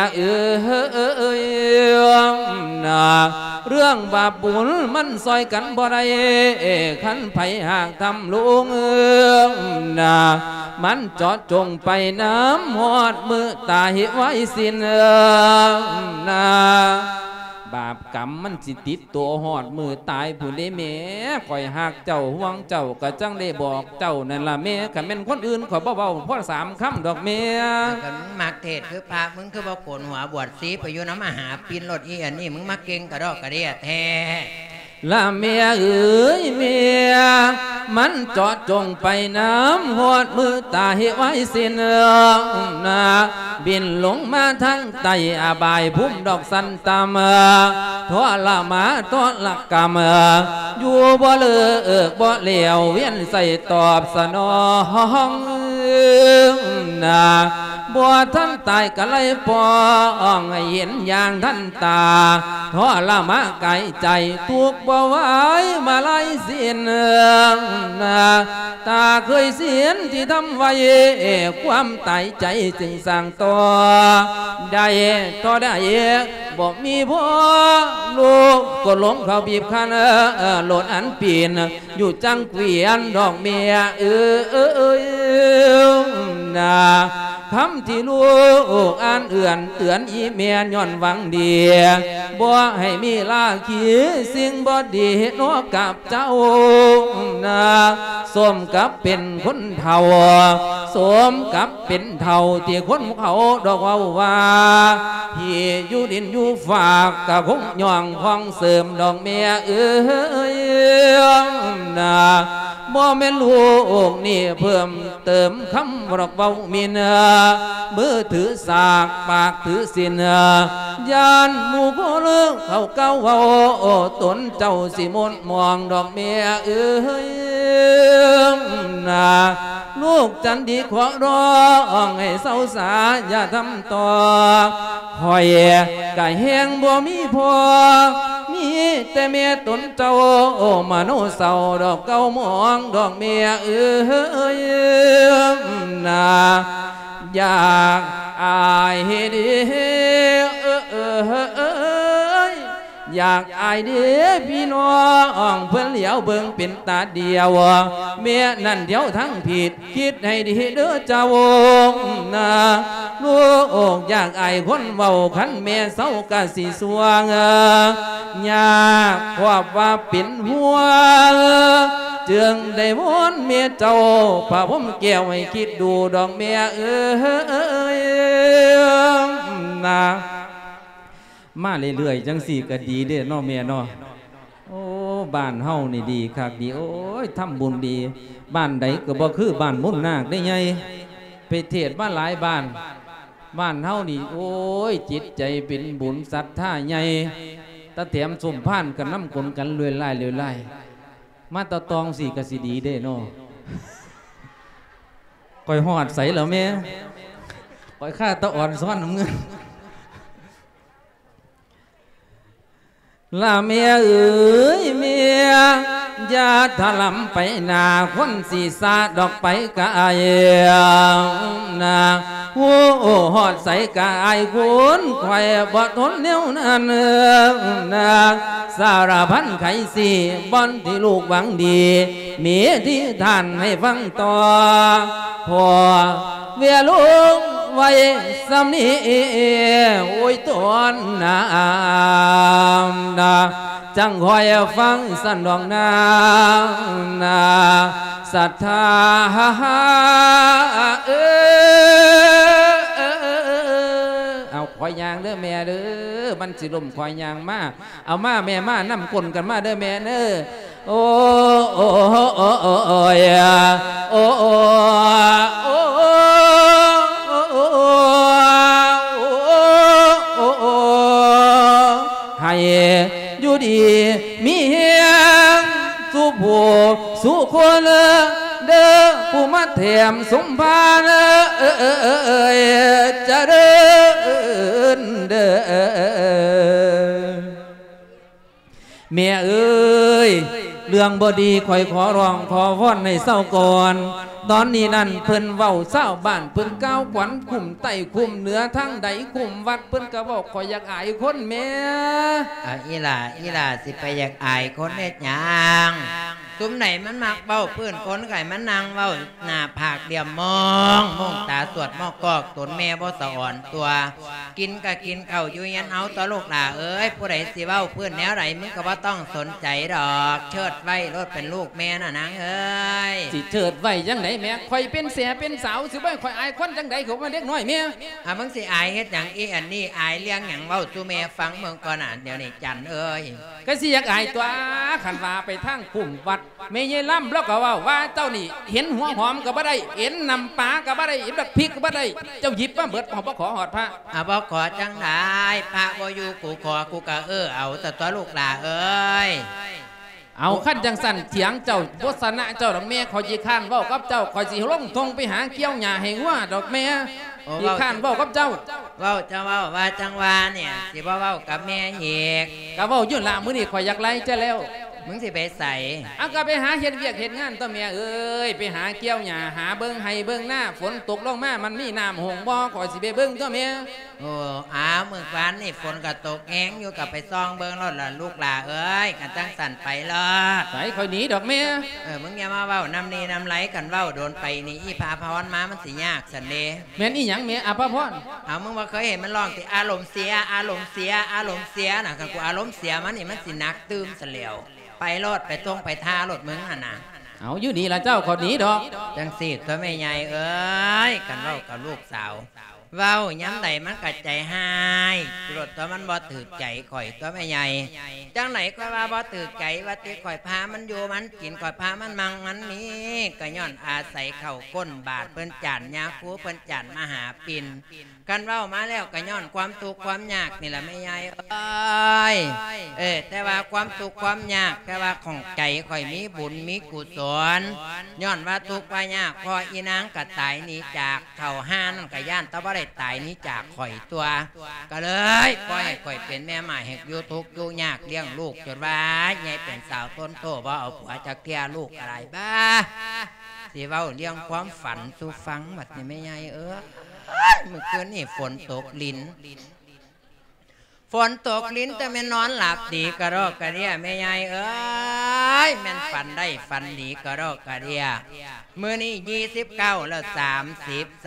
นะเรื่องบาปบุญมันซอยกันบ่ได้ขันไผหากทำลุงนะมันจอดจงไปน้ำหอดมือตาหิไว้สิ้นนะบาปกรรมมันสิติดตัวหอดมือตายผู้ใดแม่ข่อยหักเจ้าห่วงเจ้าก็จังได้บอกเจ้านั่นล่ะแม่คันเป็นคนอื่นข่อยเบาๆเพราะ3 คำดอกแม่กันมักเทศคือพระมึงคือบ่โกนหัวบวชสีไปอยู่น้ำมหาปีนรถอีอันนี้มึงมาเก่งกระดอกกระเดียแท้ละเมียเอ๋ยเมียมันจอดจงไปน้ำหอดมือตาหิไว้สิ้นนาบินลงมาทั้งไตอบายพุ่มดอกสันตามทอละมาทอละกรรมอยู่บ่เลือกบ่เหลียวเวียนใส่ตอบสนองนาบ่ท่านตายก็เลยปองให้เห็นอย่างท่านตาทอละมาไกลใจทุกบ่ไหวมาไล่เสียนตาเคยเสียนที่ทำไว้ความตายใจจึงสั่งต่อได้ต่อได้บ่มีพ่อลูกก็หลงเขาบีบคันโหลดอันปีนอยู่จังเกวียนดอกเมียนาคำที่ลูกอ่านเอื่อนเตือนอีเมียย้อนหวังดีบ่ให้มีลาขีสิ่งบ่ดีนอกกับเจ้านาสมกับเป็นคนเฒ่าสมกับเป็นเฒ่าที่คนเขาดอกว่าที่อยู่ดินอยู่ฝากกะคงย่องพองเสริมดอกเมียนาบ่แม่นลูกนี่เพิ่มเติมคำบอกเบามีเนื้อมือถือสากปากถือสินยานหมู่พ่อเลิกเขาเก้าเว้าตนเจ้าสิมนมองดอกเมียนาลูกจันดีขอร้องให้เศร้าสาอย่าทำต่อคอยกะแห้งบ่มีพอมีแต่เมียตนเจ้ามโนเศร้าดอกเก้ามองดอกเมียนาอยากอายดีอยากอายเด้พี่น้องเพื่อนเหลียวเบิ่งเป็นตาเดียวเมียนั่นเดียวทั้งผิดคิดให้ดีเด้อเจ้านะลูกอยากอายคนเว้าขันเมียเศร้ากะสิสวงอยากความว่าเป็นหัวจึงได้วอนเมียเจ้าพาผมแก้วให้คิดดูดอกเมียนะมาเรื่อยๆจังสี่ก็ดีเด้อน้อแม่น้อโอ้บ้านเฮานี่ดีคักดีโอ้ยทำบุญดีบ้านใดก็บ่คือบ้านมุ่นนาคได้ไงไปเทศบ้านหลายบ้านเฮานี่โอ้ยจิตใจเป็นบุญศรัทธาใหญ่ตะเถียมสมพานกันน้ำกลนกันเรื่อยมาตะตองสี่ก็สิดีเด้อน้อก่อยหอดใสเหรอแม่ก่อยข้าตะอ่อนซ้อนน้ำเงินลาเมียเอ๋ยเมียอย่าถลำไปหน้าคนศีรษะดอกไปกายนาหัวหอดใส่กายคุณไข่บ่ทนเนี้ยวนั้นนาสารพันไข่สีบอนที่ลูกหวังดีมีที่ท่านให้ฟังต่อพอเวียลุงไว้สำนีโอ้ยตัวน้ำนาจังคอยฟังสันดองนาศรัทธาเอาคอยยางเด้อแม่เด้อมันสิลมคอยยางมาเอามาแม่มานำกลนกันมาเด้อแม่เด้อโอ้โอ้โอ้โอ้โอ้ยโอ้โอ้โอ้โอ้ให้อยู่ดีมีเฮียงสู้ผู้สู้คนเด้อผู้มาเทียมสมภารจะเดินเด้อเมียเอ้ยเรื่องบดีคอยขอร้องขอวอนในเศร้าก่อนตอนนี้นั่นเพิ่นเว้าเศร้าบ้านเพิ่นก้าวขวัญคุมไต่คุมเหนือทั้งใดคุมวัดเพิ่นก็บอกขอยอยากอายคนเมียอีหล่าสิไปอยากอายคนเฮ็ดหยังซุ้มไหนมันมักเบ้าพื้นคนไก่มันนางเบ้าหน้าผากเดี่ยมมองตาสวดมองกอกตนแม่บ่สะอ่อนตัวกินก็กินข้าวอยู่ยันเอาตัวลูกหล่าเอ้ยผู้ใดสิเบ้าพื้นแนวไหนมึงก็บ่ต้องสนใจดอกเชิดไว้รถเป็นลูกแม่น่ะนางเอ้ยสิเชิดไว้จังไหนแม่ข่อยเป็นเสียเป็นสาวสิบ่ข่อยอายคนจังไดเขามาเด็กน้อยแม่มึงสิอายเฮ็ดหยังอีอันนี้อายเลี้ยงหยังเว้าสู่แม่ฟังเมืองก่อนเดี๋ยวนี้จันเอ้ยก็สิอยากอายตัวขันว่าไปทางคุมวัดแม่ยายล่ำแล้วก็ว่าเจ้านี่เห็นหัวหอมก็บ่ได้เห็นน้ำปลาก็บ่ได้เห็นบักพริกก็บ่ได้เจ้าหยิบมาเบิดบ่ขอหอดพระบ่ขอจังได๋พระบ่อยู่กูขอกูก็เอาแต่ตัวลูกหลาเอ้ยเอาขั้นจังสั่นเถียงเจ้าวัฒนะเจ้าดอกแม่ขอจีข้านเว้ากับเจ้าขอสิลงทงไปหาเกี้ยวหญ้าให้งัวดอกแม่จีข้านเว้ากับเจ้าเว้าจะเว้าว่าจังว่าเนี่ยสิบ่เว้ากับแม่อีกก็เว้าอยู่ละมื้อนี้ข่อยอยากไล่เจ้าแล้วมึงสิไปใส่ก็ไปหาเฮ็ดเวียกเฮ็ดงานตัวแม่เอ้ยไปหาเกี่ยวหญ้าหาเบิ่งให้เบิ่งหน้าฝนตกลงมามันมีน้ำหงบ่ขอยสิไปเบิ่งตัวแม่มื้อวานนี่ฝนก็ตกแห้งอยู่กับไปซองเบิ่งรถล่ะลูกหล่าเอ้ยกันจังสั่นไปล่ะไปข่อยหนีดอกแม่มึงอย่ามาเว้าน้ำนี่น้ำไหลกันเว้าโดนไปนี่อีพาพรมามันสิยากซั่นเด้แม่นอีหยังแม่อาภาพรมึงบ่เคยเห็นมันร้องติอารมณ์เสียอารมณ์เสียอารมณ์เสียน่ะคันกูอารมณ์เสียมันนี่มันสิหนักตื้มซะแล้วไปรถไปตรงไปท่ารถมึงน่ะเอาอยู่ดีละเจ้าขอหนีดอกจังสิตัวแม่ใหญ่เอ้ยกันเว้ากับลูกสาวเว้าย้ำไหนมันกัดใจหายรถตัวมันบ่ถือใจข่อยตัวแม่ใหญ่จังไหนก็ว่าบ่ถือใจว่าติข่อยพามันอยู่มันกินข่อยพามันมังมันนี้ก็ย้อนอาศัยเข่าก้นบาดเพิ่นจันยาคูเพิ่นจันมหาปิ่นกันเว้ามาแล้วก็ย้อนความทุกข์ความยากนี่แหละแม่ใหญ่แต่ว่าความทุกข์ความยากแต่ว่าของใจข่อยมีบุญมีกุศลย้อนว่าทุกข์ว่ายากพออีนางก็ตายหนีจากเข่าห้านั่นก็ย่านตะบ่ได้ตายนี้จากข่อยตัวก็เลยปล่อยให้ข่อยเป็นแม่หมายให้อยู่ทุกข์อยู่ยากเลี้ยงลูกจนว่าใหญ่เป็นสาวต้นโตบ่เอาผัวจะเกลียลูกอะไรบ้าสิเว้าเลี้ยงความฝันสู่ฟังบัดนี้ไม่ใหญ่เมื่อคืนนี่ฝนตกลิ้นฝนตกลิ้นแต่แม่นอนหลับดีกระรอกกระเดียแม่ใหญ่แม่นฝันได้ฝันดีกระรอกกระเดียมื้อนี้29แล้ว30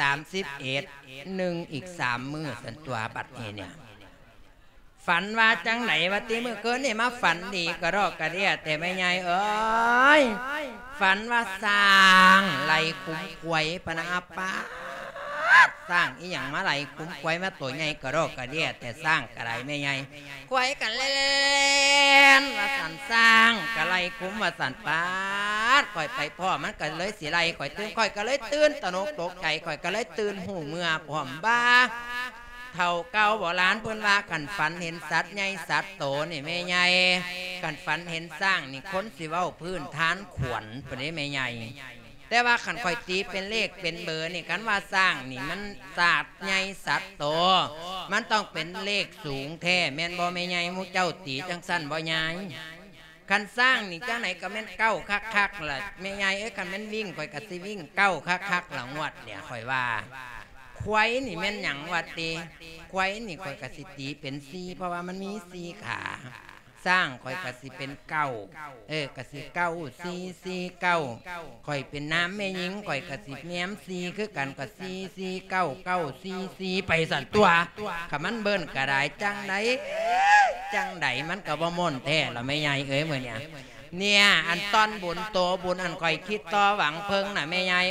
31อีก3มื้อสันตัวบัดนี้เนี่ยฝันว่าจังไหนว่าตีเมื่อคืนนี่มาฝันดีกระรอกกระเดียแต่แม่ใหญ่ฝันว่าสร้างไหลคุ้มควยปนาปาสร้างอีหยังมาไหลคุ้มควยมาตัวใหญ่กระรอกกระเดียแต่สร้างกระไรไม่ใหญ่ควยกันเล่นว่าสันสร้างกระไรคุ้มว่าสันปาดคอยไปพ่อมันก็เลยสีไรคอยตื่นคอยก็เลยตื่นตนกตกใจคอยก็เลยตื่นหูเมื่อผอมบ้าเท่าเก่าโบราณเพิ่นว่ากันฝันเห็นสัตว์ใหญ่สัตว์โตนี่แม่ใหญ่กันฝันเห็นสร้างนี่คนสิเว้าพื้นฐานขวัญประเดี๋ยวแม่ใหญ่แต่ว่าขันคอยตีเป็นเลขเป็นเบอร์นี่กันว่าสร้างนี่มันสัตว์ใหญ่สัตว์โตมันต้องเป็นเลขสูงแท้แม่นบ่แม่ใหญ่มูเจ้าตีจังสั้นบ่ใหญ่คันสร้างนี่จังไหนก็แม่นเก้าคักๆล่ะแม่ใหญ่คันแม่นวิ่งคอยก็สิวิ่งเก้าคักๆหลังวัดเนี่ยคอยว่าควายนี่แม่นหยังวัดตีควายนี่คอยกสิตีเป็น4เพราะว่ามันมี4ขาสร้างคอยกสิเป็น9กสิ9 4 4 9คอยเป็นน้ำแม่หญิงคอยกสิแง้ม4คือกันก็4 4 9 9 4 4ไปสั่นตัวถ้ามันเบิ้นกระไดจังไดมันก็บ่ม่นแท้ละแม่ใหญ่มื้อเนี่ยอันต้นบุญโตบุญอันคอยคิดต่อหวังเพิ่งน่ะแม่ใหญ่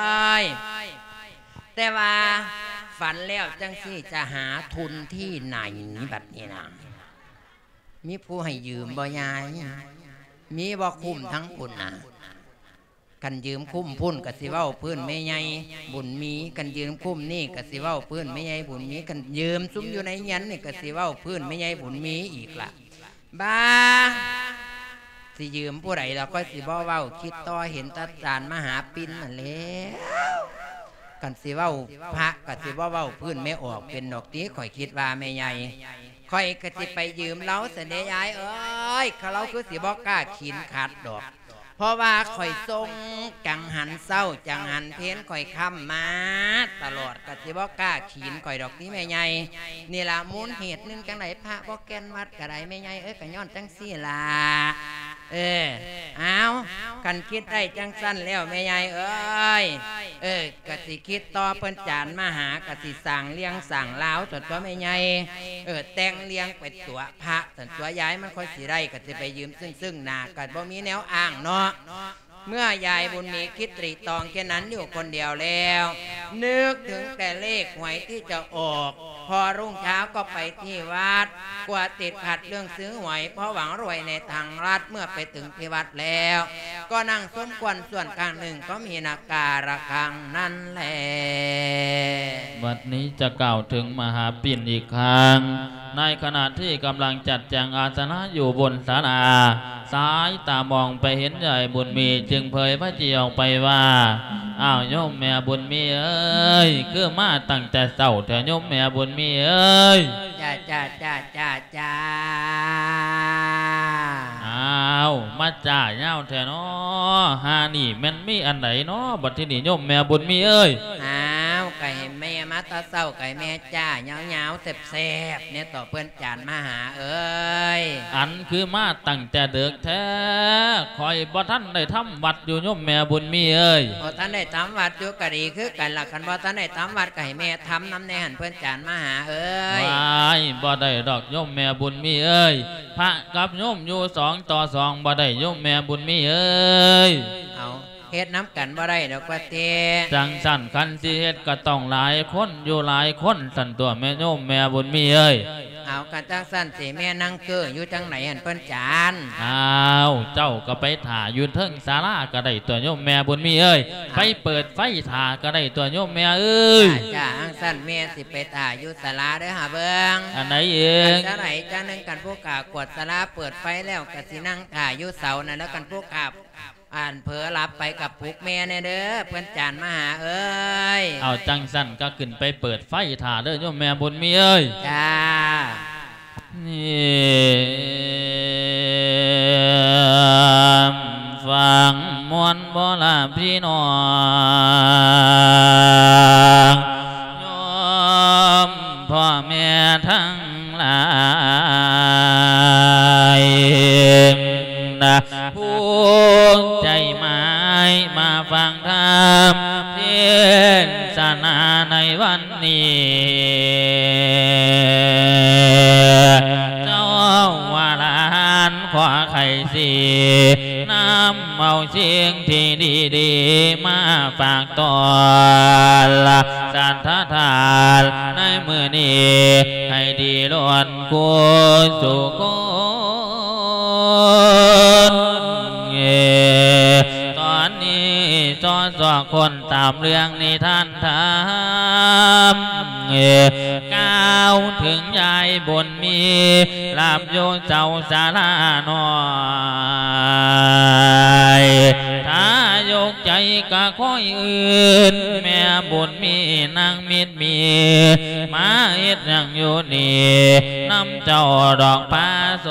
แต่ว่าฝันแล้วจังสิจะหาทุนที่ไหนแบบนี้นะมีผู้ให้ยืมบ่ยายมีบ่คุ้มทั้งปุ่นนะกันยืมคุ้มพุ่นกะสิเว้าพื้นไม่ใหญ่บุญมีกันยืมคุ้มนี่กะสิเว้าพื้นไม่ใหญ่บุญมีกันยืมซุ้มอยู่ในยันนี่กะสิเว้าพื้นไม่ใหญ่บุญมีอีกล่ะบ้าสิยืมผู้ใดเราก็สิบ่เว้าคิดต่อเห็นตาจานมหาปิ่นนั่นแล้วกันสิเว้าพระกะสิบ่เว้าพื้นไม่ออกเป็นดอกตีข่อยคิดว่าไม่ใหญ่ข่อยกะสิไปยืมเล้าเสน่ห์ยายเอ้ยเขาเราคือสิบ่กล้าขีนขาดดอกเพราะว่าข่อยทรงจังหันเศร้าจังหันเพ้นข่อยค้ำมาตลอดกะสิบ่กล้าขีนข่อยดอกนี้แม่ใหญ่นี่ล่ะมูลเหตุหนึ่งจังไหนพระบ่แก่นวัดกะไรแม่ใหญ่กะย้อนจังสี่ล่ะเอากันคิดได้จังสั้นแล้วแม่ใหญ่กะสิคิดต่อเปิ้นจานมาหากะสิสั่งเลี้ยงสั่งลาวจนตัวแม่ใหญ่แต่งเลี้ยงไปตัวพระจนตัวย้ายมันค่อยสิได้กะสิไปยืมซึ่งหน้ากะบ่มีแนวอ้างเนาะเมื่อยายบุญมีคิดตรีตองแค่นั้นอยู่คนเดียวแล้วนึกถึงแต่เลขหวยที่จะออกพอรุ่งเช้าก็ไปที่วัดกว่าติดขัดเรื่องซื้อหวยเพราะหวังรวยในทางรัฐเมื่อไปถึงที่วัดแล้วก็นั่งส้มควันส่วนกลางหนึ่งก็มีนาการะฆังนั่นแหละบัดนี้จะกล่าวถึงมหาปิ่นอีกครั้งในขณะที่กำลังจัดแจงอาสนะอยู่บนศาลาสายตามองไปเห็นยายบุญมีจึงเผยพระจีออกไปว่าอ้าวโยมแม่บุญมีเอ้ยคือมาตั้งแต่เช้าแต่โยมแม่บุญมีเอ้ยจ้าอ้าวมาจ่าเย้าแท้เนาะหานี่แม่นมีอันไหนเนาะบัดที่นี่โยมแม่บุญมีเอ้ยอ้าวไก่แม่มาตาเศร้าไก่แม่จ้าเงาแซ่บเนี่ยต่อเพื่อนจานมาหาเอ้ยอันคือมาตั้งแต่เด็กแท้คอยบ่ท่านได้ทำวัดอยู่โยมแม่บุญมีเอ้ยบ่ท่านได้ทำวัดอยู่กะดีคือกันล่ะคันบ่ท่านได้ทำวัดไก่แม่ทำน้ำในหันเพื่อนจานมาหาเอ้ยบ่ได้ดอกโยมแม่บุญมีเอ้ยพระกับโยมอยู่2 ต่อ 2บ่ได้โยมแม่บุญมีเอ้ยเอาเฮ็ดน้ำกันบ่ได้ดอกว่าเตจังสั่นคันสิเฮ็ดก็ต้องหลายคนอยู่หลายคนสั่นตัวแม่โยมแม่บุญมีเอ้ยเอากันจังสั่นสิแม่นั่งเก้ออยู่จังไหนหันเปิ้นจานอ้าวเจ้าก็ไปถ่าอยู่เทิงศาลาก็ได้ตัวโยมแม่บุญมีเอ้ยไปเปิดไฟถ่าก็ได้ตัวโยมแม่เอ้ยจ้าอังสั่นแม่สิไปถ่าอยู่ศาลาเด้อหาเบิ่งอันไหนเองจังไหนจังนึงกันผู้กากวดศาลาเปิดไฟแล้วก็สินั่งถ่าอยู่เสานั่นแล้วกันผู้กาอ่านเผลอหลับไปกับปุกแม่เด้อเพื่อนจานมาหาเอ้ยเอาจังสั่นก็ขึ้นไปเปิดไฟถ่าเด้อโยมแม่บุญมีเอ้ยจ้านี่ฟังมวลบ่ล่ะพี่น้องโยมพ่อแม่ทั้งหลายผู้ใจหมายมาฟังธรรมเทศนาในวันนี้เจ้าวาลานขวาไข่สีน้ำเอาเสียงที่ดีๆมาฝากตอนสันทธานในมือนี้ให้ดีล้วนกุสุขตอนนี้จอสอคนตามเรื่องนิทานธรรมก้าวถึงยายบุญมีลาบโยเจ้าสาราหน่อยถ้ายกใจก็ค่อยอื่นแม่บุญมีนางมิตรมีมาเอ็ดยังอยู่นี่น้ำเจ้าดอกผ้าส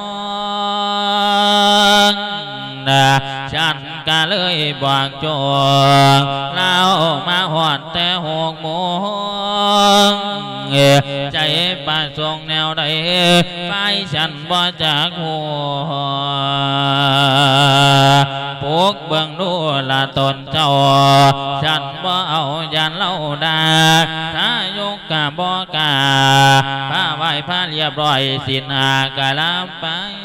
งฉันก็เลยบอกจงเล่ามาหอดแต่6 โมงใจประสงค์แนวใดไปฉันบ่จากหัวปลุกเบิ่งดูละตนเจ้าฉันบ่เอายันเล่าดาถ้ายกกะบ่กาผ้าไหวผ้าเรียบร้อยสินหากะลาไป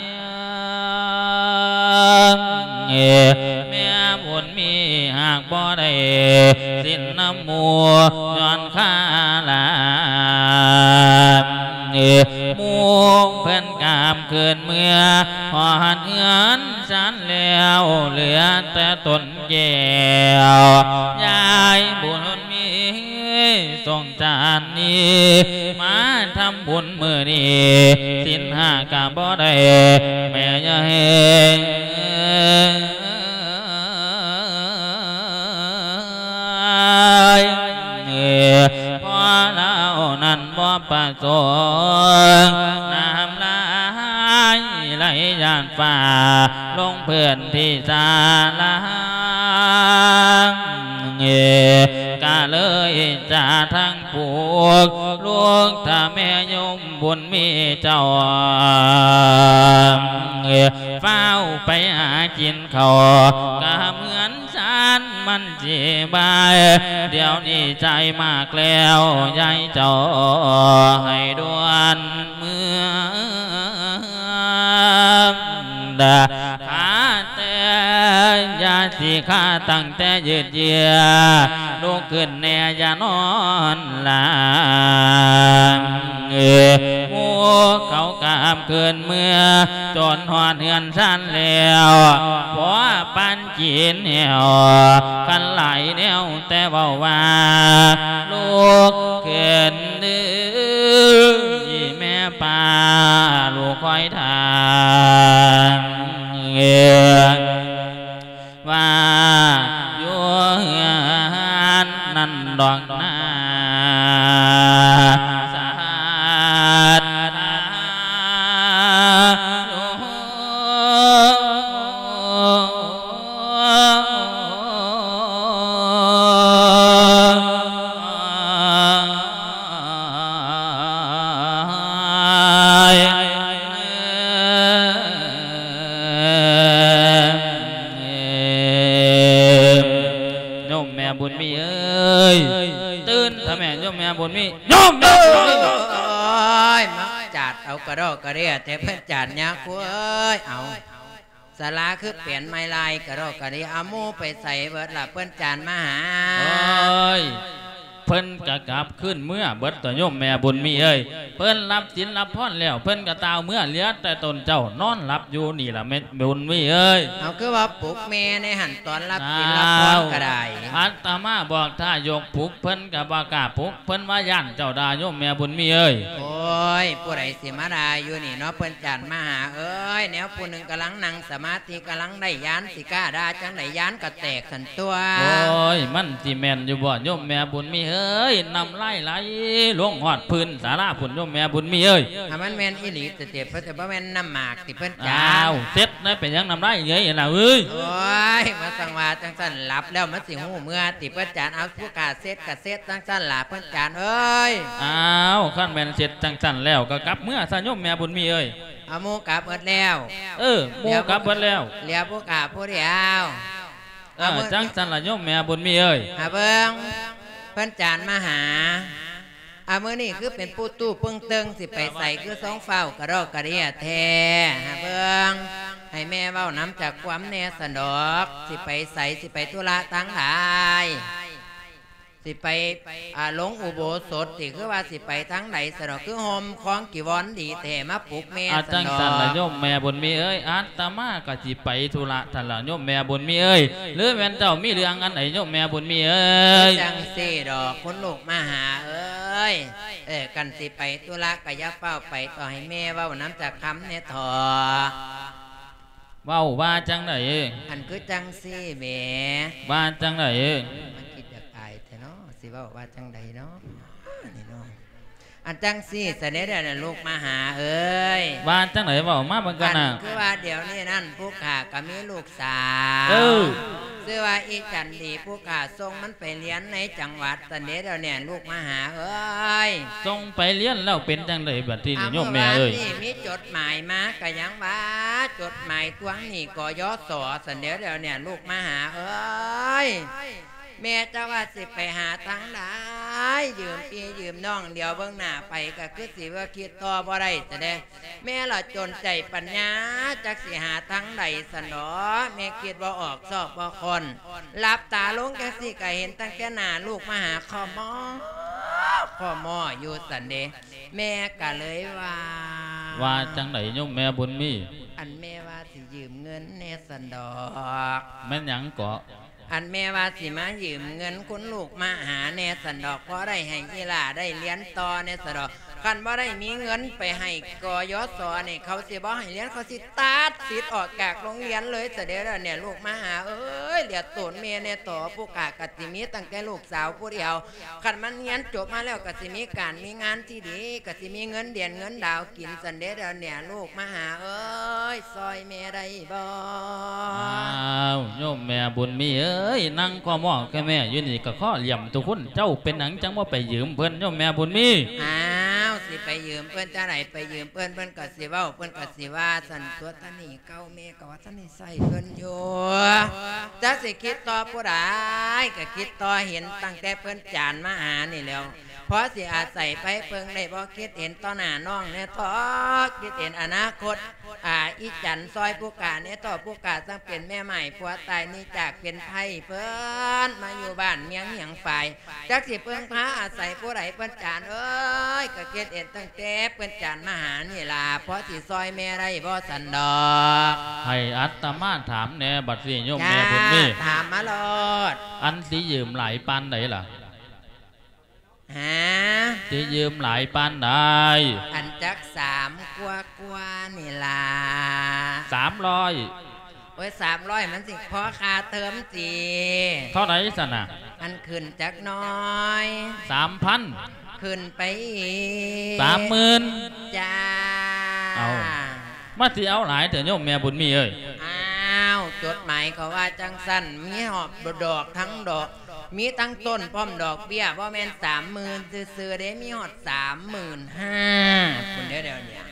แม่บุญมีหากบ่ได้สิ้นน้ำมัวย้อนข้าลาหมูเพิ่นกามเกินเมื่อหอหันเอื้อนฉันแล้วเหลือแต่ต้นแก้วยายบุญมีทรงจานนี้มาทำบุญมือนี้สินห้ากาบ่ได้แม่ยายพอแล้วนั่นบ่ประสงค์น้ำลายไหลยานฝ่าลงเพื่อนที่ศาลาก็เลยจะทั้งผูกลูกถ้าแม่ยมบุญมีเจ้าเฝ้าไปหากินเขาก็เหมือนฉันมันจีบายเดี๋ยวนี้ใจมากแล้วยายเจ้าให้ด่วนเมื่อขาแต่ยาสีขาตั้งแต่ยืดเยื้อลูกขึ้นแน่อย่านอนหลับหมูเขากามเกินเมื่อจนหอดเหือนสั้นแล้วพอปันจีนเหนียวกันไหลเหนียวแต่เบาว่าลูกเกินดื้อยี่แม่ป่าลูกคอยทางว่าอยู่เฮือนนั่นดอกนาสาดบุญมีเอ้ยตื่นทำแม่โยมแม่บุญมีโยมโอ้ยมักจัดเอากระดอกกระเดียแต่เพื่อนจัดยากกูเอ้ยเอาสาราคือเปลี่ยนไม้ลายกระดอกกระเดียเอามูไปใส่เบิดละเพื่อนจานมาหาเพิ่นกะกลับขึ้นเมื่อเบิดตัวโยมแม่บุญมีเอ้ยเพิ่นรับสินรับพรแล้วเพิ่นกะตาวเมื่อเหลือแต่ตนเจ้านอนรับอยู่นี่ล่ะแม่บุญมีเอ้ยเอาคือว่าปลุกแม่ในหันตอนรับสินรับพรก็ได้อาตมาบอกถ้ายกปลุกเพิ่นกะบ่กล้าปลุกเพิ่นว่าย่านเจ้าดาโยมแม่บุญมีเอ้ยโอ้ยผู้ใดสิมาดาอยู่นี่เนาะเพิ่นจัดมาหาเอ้ยแนวผู้หนึ่งกำลังนั่งสมาธิกำลังได้ยานสิกล้าดาจังได้ยานก็แตกสันตัวโอ้ยมันสิแม่นอยู่บ่โยมแม่บุญมีเอ้ยนำไล่ไหลลงหอดพื้นสาราผุนโยมแม่บุญมีเอ้ยถ้ามันแม่นอีหลีแต่เจ็บเพราะแต่ว่าแม่นน้ำหมากที่เพิ่นจ้าวเซ็ตได้เป็นยังนำไล่เยอะล่ะเอ้ยโอ้ยมาสังวาจังสันหลับแล้วมันสิหูเมื่อติเพิ่นจานเอาผู้กาเซ็ตกับเซ็ตจังสันหลับเพิ่นจานเอ้ยอ้าวขั้นแม่นเซ็ตจังสันแล้วก็กลับเมื่อซะโยมแม่บุญมีเอ้ยเอาหมูกลับเบิดแล้วหมูกลับเบิดแล้วเลี้ยผู้กาผู้เดียวจังสันละโยมแม่บุญมีเอ้ยเบิ้งเพิ่นจานมาหาเมื่อนี่คือเป็นปูตู้ปึ้งเติงสิไปใส่คือสองเฝ้ากระรอกกระเดียแท้เบิ้งให้แม่เว้าน้ำจากความแน่สนอกสิไปใส่สิไปธุระตั้งหลายสิไปหลงอุโบสถสิคือว่าสิไปทั้งไหนสนอกคือโฮมคล้องกีวรดีแท้มาปลุกแม่สนอกจังสันละโยมแม่บุญมีเอ้ยอาตมาก็สิไปธุระท่านละโยมแม่บุญมีเอ้ยหรือแม่นเจ้ามีเรื่องอันไหนโยมแม่บุญมีเอ้ยจังสิดอกคนลูกมาหาเอ้ยกันสิไปธุระก็อย่าเฝ้าไปต่อให้แม่เว้าน้ำจากคำเนี่ยถอว้าวว่าจังไหนอันคือจังสิแม่ว่าจังไหนสิว่าจังใดเนาะนี่เนาะอันจังสิเสด็จเนี่ยลูกมาหาเอ้ยว่าจังไหนบอกมาเหมือนกันนะคือว่าเดี๋ยวนี้นั่นผู้ขาก็มีลูกสาวชื่อว่าอีจันดีผู้ขาส่งมันไปเรียนในจังหวัดเสด็จเนี่ยลูกมาหาเอ้ยส่งไปเรียนแล้วเป็นจังใดบัดที่นี่โยมแม่เอ้ยมีจดหมายมาก็ยังว่าจดหมายทวงหนี้กยศเสด็จเนี่ยลูกมาหาเอ้ยแม่จะว่าสิไปหาทั้งหลายยืมพี่ยืมน้องเดี๋ยวเบื้องหน้าไปก็คือสิว่าคิดต่อบ่ได้แต่เด้แม่ละจนใจปัญญาจักสิหาทั้งใดสนอแม่คิดว่าออกสอบบ่คนหลับตาลงแค่สิก็เห็นตั้งแต่หน้าลูกมาหาคอมอพ่อหม้ออยู่สันเดแม่ก็เลยว่าจังไหนโยมแม่บุญมีอันแม่ว่าสิยืมเงินเนสันดอกแม่นหยังเกาะอันแม่ว่าสิมายืมเงินคุณลูกมาหาเนสันดอกเพราะได้ให้อีหล่าได้เรียนต่อเนสันดอกคันว่าได้มีเงินไปให้กยศเนี่ยเขาสิบ่ให้เรียนเขาสิตัดสิทธิ์ออกจากโรงเรียนเลยเดี๋ยวเนี่ยลูกมาหาเดี๋ยวตูนเมียเนี่ยต่อผู้กะกสิมีตั้งแต่ลูกสาวผู้เดียวคันมันเรียนจบมาแล้วกสิมีการมีงานที่ดีกสิมีเงินเดือนเงินดาวกินสันเดี๋ยวเนี่ยลูกมาหาซอยแม่ได้บ่โยมแม่บุญมีนั่งข้อหม้อแค่แม่ยืนนี่ก็ข้อเหลี่ยมทุกคนเจ้าเป็นหนังจังว่าไปยืมเพื่อนโยมแม่บุญมีสิไปยืมเพื่อนจะไหนไปยืมเพื่อนก็สิว่าเพื่อนก็สิว่าสันตัวท่านนี่เก้าเมก็ว่าท่านนี่ใส่เพื่อนอยู่จะสิคิดต่อผู้ใดก็คิดต่อเห็นตั้งแต่เพื่อนจานมาหานี่แล้วเพราะสิอาศัยไปเพิ่งได้บ่คิดเห็นต่อหน้าน้องเนี่ยต่อคิดเห็นอนาคตอีจันซอยผู้กาเนี่ยต่อผู้กาต้องเป็นแม่ใหม่ผัวตายนี่จากเป็นไทยเพิ่นมาอยู่บ้านเมียงเหียงฝ่ายจักสิเพิ่งพาอาศัยผู้ใดเพิ่นจานก็คิดเห็นตั้งแต่เพิ่นจานมาหานี่ล่ะเพราะสิซอยแม่ได้บ่สันดอกให้อัตมาถามแน่บัดสิโยมแม่บุญมีถามมาโลดอันสิยืมหลายปานใดล่ะสิยืมหลายปานใดอันจัก3กว่านี่ล่ะ 300 300มันสิพอค่าเทอมสิเท่าไหร่สั่นน่ะอันขึ้นจักน้อย 3,000 ขึ้นไป 30,000 จ้าเอามาสิเอาหลายเถอะโยมแม่บุญมีจดหมายก็ว่าจังสั้นมีหอบดอกทั้งดอกมีตั้งต้นพร้อมดอกเบี้ยว่าแม่น30,000ซื้อได้มีหอด35,000คนเดียวเนี่ย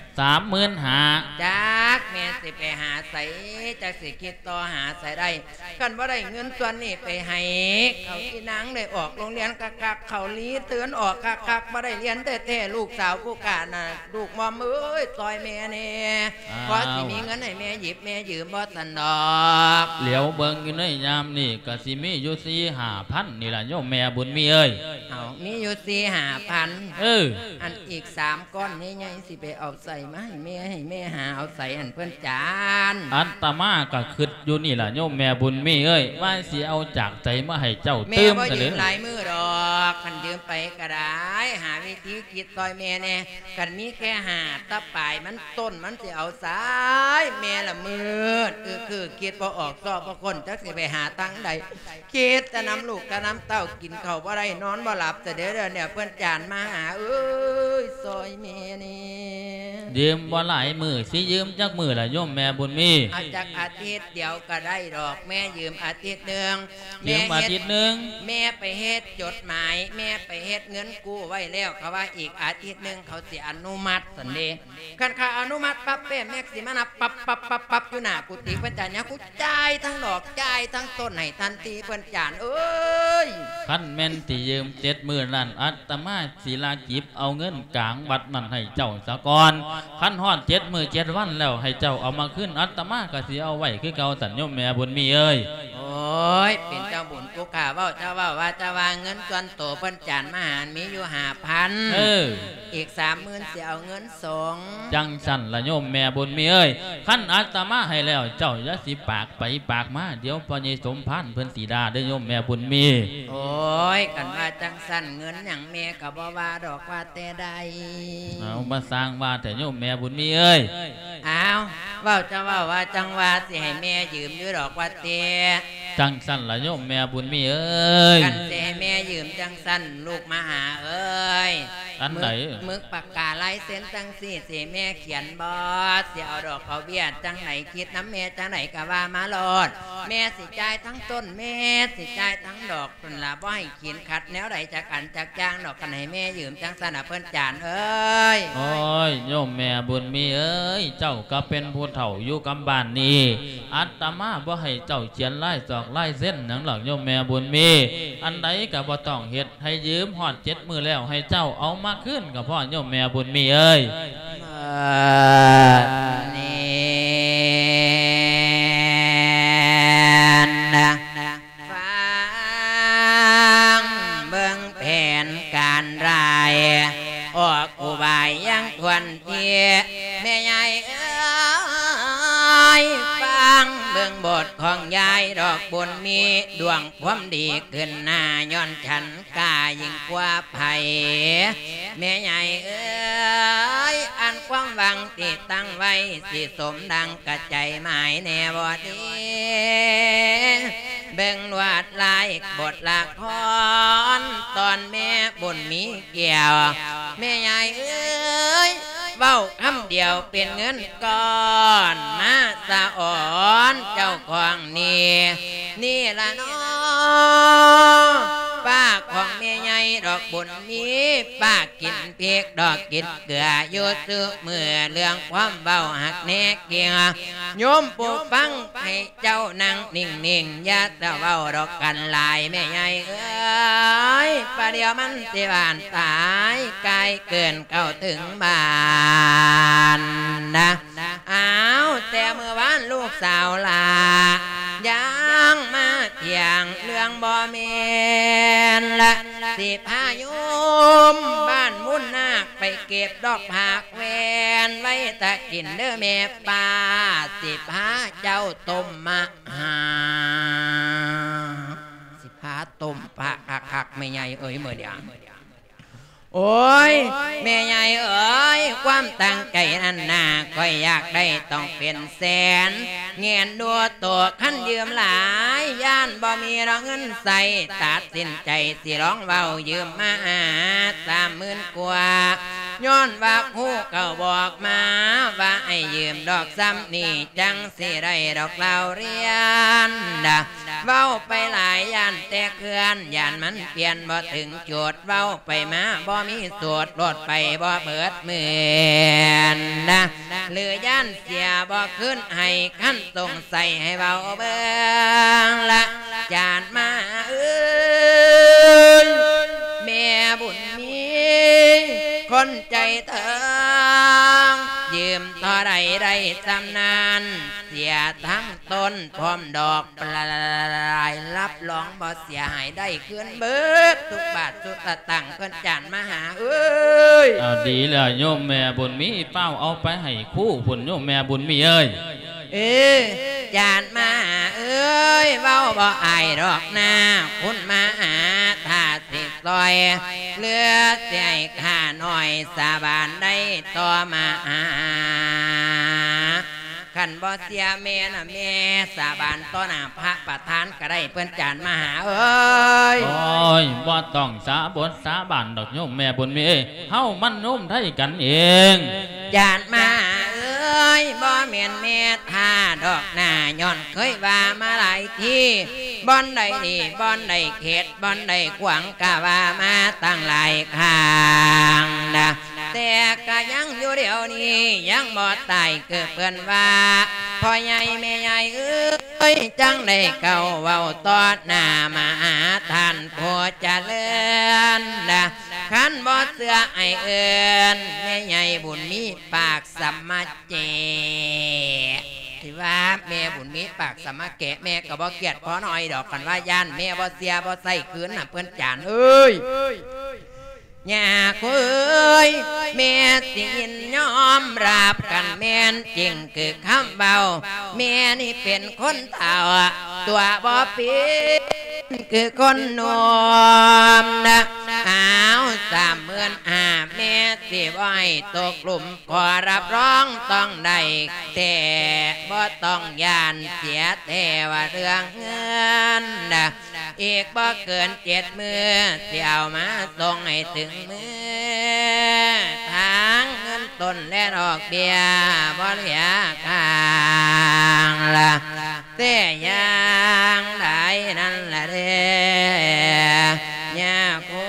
35,000 จักแม่สิไปหาใส่จักสิคิดต่อหาใส่ได้กันว่าได้เงินส่วนนี้ไปให้เขาที่นางได้ออกโรงเรียนกักเขาลีเตือนออกกักว่าได้เรียนแต่ลูกสาวผู้กาน่ะลูกมอมซอยแม่เนี่ยเพราะสิมีเงินให้แม่หยิบแม่ยืมบ่สันดอกเหลียวเบิ่งอยู่ในยามนี่ก็สิมีอยู่4-5,000นี่ล่ะโยมแม่บุญมีมีอยู่4-5,000อันอีก3ก้อนนี้ไงสิไปเอาใส่มาให้แม่หาเอาใส่อันเพื่อนจานอัตมาก็คิดอยู่นี่ล่ะโยมแม่บุญมีว่าสิเอาจากใจมาให้เจ้าตื้มกันเลยหลายมือดอกคันยืมไปก็ได้หาวิธีคิดซอยแม่เนี่ยกันมีแค่หาตะปลายมันต้นมันสิเอาสายแม่ละมืดคือคิดพอออกซอบพอคนจักสิไปหาตั้งใดคิดจะนำลูกจะนำเต้ากินเขาบ่ได้นอนบ่หลับแต่เดี๋ยวเนี่ยเพื่อนจานมาหาซอยแม่นี่ยืมบ่หลายมือสิยืมจักมือละโยมแม่บุญมีจากอาทิตย์เดียวก็ได้ดอกแม่ยืมอาทิตย์นึงยืมอาทิตย์นึงแม่ไปเฮ็ดจดหมายแม่ไปเฮ็ดเงินกู้ไว้แล้วเขาว่าอีกอาทิตย์นึงเขาสิอนุมัติสันเดคันเขาอนุมัติปั๊บแม่สิมานับปั๊บอยู่หน้ากุฏิเพิ่นจานเนี่ยกูจ่ายทั้งดอกจ่ายทั้งต้นให้ทันทีเพิ่นจานคันแม่นสิยืม70,000นั่นอัตมาศิลาจิบเอาเงินกลางบัดนั้นให้เจ้าซะก่อนคันฮอด7 มื้อ 7 วันแล้วให้เจ้าเอามาขึ้นอัตมาก็สิเอาไว้คือเก่าสัญญมแม่บุญมีโอ้ยเป็นเจ้าบุญผู้ข้าเว้าเจ้าว่าจะวางเงินส่วนโตเพิ่นจานมาหารมีอยู่5,000อีก30,000สิเอาเงิน2 จังสั่นละโยมแม่บุญมีคันอัตมาให้แล้วเจ้าอย่าสิปากไปปากมาเดี๋ยวพ่อใหญ่สมพานเพิ่นสิด่าเด้อโยมแม่บุญมีโอ้ยกันว่าจังสั่นเงินหยังแม่ก็บ่ว่าดอกว่าแต่ใดเอามาสร้างว่าแต่โยมแม่บุญมีเอาเว้าจะว่าจังว่าสิให้แม่ยืมอยู่ดอกว่าเตจังสั่นละโยมแม่บุญมีกันสิให้แม่ยืมจังสั่นลูกมาหาอันไหนมึกปากกาลายเส้นจังสี่สิแม่เขียนบอสสิเอาดอกเขาเบี้ยจังไหนคิดน้ำแม่จังไหนก็ว่ามาโลดแม่สิจ่ายทั้งต้นแม่สิจ่ายทั้งดอกคนละบ่ให้เขียนขัดแนวใดจากกันจากจ้างดอกกันให้แม่ยืมจังสั่นเพิ่นจานโอ้ยโยมแม่บุญมีเจ้าก็เป็นผู้เฒ่าอยู่กำบ้านนี้อัตมาบ่ให้เจ้าเขียนลายจอกลายเส้นหนังหลักโยมแม่บุญมีอันใดก็บ่ต้องเฮ็ดให้ยืมฮอด7 มื้อแล้วให้เจ้าเอามาขึ้นกับพ่อโยมแม่บุญมีฟังเบิ่งแผนการรายใหญ่เอ้ยฟังเบิ่งบทของยายดอกบุญมีดวงความดีขึ้นหน้าย้อนฉันกายิ่งกว่าไผ่แม่ใหญ่เอ้ยอันความหวังที่ตั้งไว้สิสมดังกระใจหมายแน่บ่ดีเบ่งลวดลายบทละครตอนแม่บุญมีเกี่ยวแม่ใหญ่เอ้ยเว้าคำเดียวเป็นเงินก้อนมาสะอ่อนเจ้าของนี่ละน้อป้าของแม่ใหญ่ดอกบุญมีป้ากินเพียกดอกกินเกลืออยู่ซื้อเมื่อเรื่องความเบาหักแน่เกียงโยมผู้ฟังให้เจ้านั่งนิ่งอย่าตะเว้าดอกกันลายแม่ใหญ่เอ้ยประเดี๋ยวมันสิบานตายกายเกินเข้าถึงบ้านนะอ้าวแต่เมื่อวานลูกสาวลายังมาเที่ยงเรื่องบ่เมนละสิพาโยมบ้านมุ่นนาคไปเก็บดอกผักแวนไว้ตะกินเด้อแม่ป้าสิพาเจ้าต้มมาหาสิพาต้มปะคักไม่ใหญ่เอ้ยเมื่อเดียวโอ้ยแม่ใหญ่เอ้ยความตั้งใจนั่นน่ะก็อยากได้ต้องเป็นแสนเงียนดัวตัวขั้นยืมหลายย่านบ่มีเราเงินใส่ตัดสินใจสิร้องเบายืมมา30,000 กว่าย้อนว่าผู้เก่าบอกมาว่าให้ยืมดอกซ้ำนี่จังสิได้ดอกเราเรียนเว้าไปหลายย่านแต่เคลื่อนย่านมันเปลี่ยนบ่ถึงจุดเว้าไปมาบ่มีสวดรถไปบ่เบิดเหมือนหรือย่านเสียบ่ขึ้นให้ขั้นตรงใส่ให้เบาเบิ่งละจานมาเอ้ยแม่บุญมีคนใจเถิงยืมเท่าไรได้จำนานเสียทั้งต้นพร้อมดอกปลายรับรองบ่เสียหายได้คืนเบิดทุกบาททุกสตางค์เพิ่นจานมาหาเอ้ยเอาดีแล้วโยมแม่บุญมีเป้าเอาไปให้คู่ผุนโยมแม่บุญมีเอ้ยจานมาเอ้ยเว้าบ่อายดอกหน้าคุณมาหาถ้าสิซอยเลือดใจข้าหน่อยสาบานได้ต่อมาขันบ่เสียแม่น่ะแม่สาบานต่อหน้าพระประธานก็ได้เพิ่นจานมาหาเอ้ยโอ้ยบ่ต้องสาบนสาบานดอกโยมแม่บุญมีเฮามันโยมไทยกันเองจานมาเอ้ยบ่แม่นแม่ท่าดอกหน้าย้อนเคยว่ามาหลายทีบ่อนใดดีบ่อนใดเขตบ่อนใดขวางกะว่ามาตั้งหลายข้างแต่ก็ยังอยู่เดี๋ยวนี้ยังบ่ตายเกิดเพิ่นว่าพ่อใหญ่แม่ใหญ่เอ้ยจังได้เก่าเว้าต่อหน้ามาหาท่านผู้เจริญขันบ่เสือไอเอิญแม่ใหญ่บุญมีปากสัมมาเจที่ว่าแม่บุญมีปากสัมมาแกะแม่ก็บ่เกียดพอหน่อยดอกกันว่าย่านแม่บ่เสียบ่ใส่คืนน่ะเพิ่นจานเอ้ยอย่าคุยแม่สิยินยอมรับกันแม่นจริงคือคำเบาแม่นี่เป็นคนเฒ่าตัวบ่เป็นคือคนหนุ่มอ้าว30,000แม่สิบ่ให้ตกหลุมขอรับรองต้องได้แต่บ่ต้องย่านเสียแต่ว่าเรื่องเงินอีกบ่เกิน7 มื้อสิเอามาส่งให้ถึงมือทางเงินต้นและดอกเบี้ยบ่เหลือข้างละแต่อย่างใดนั่นแหละเด้อยากขอ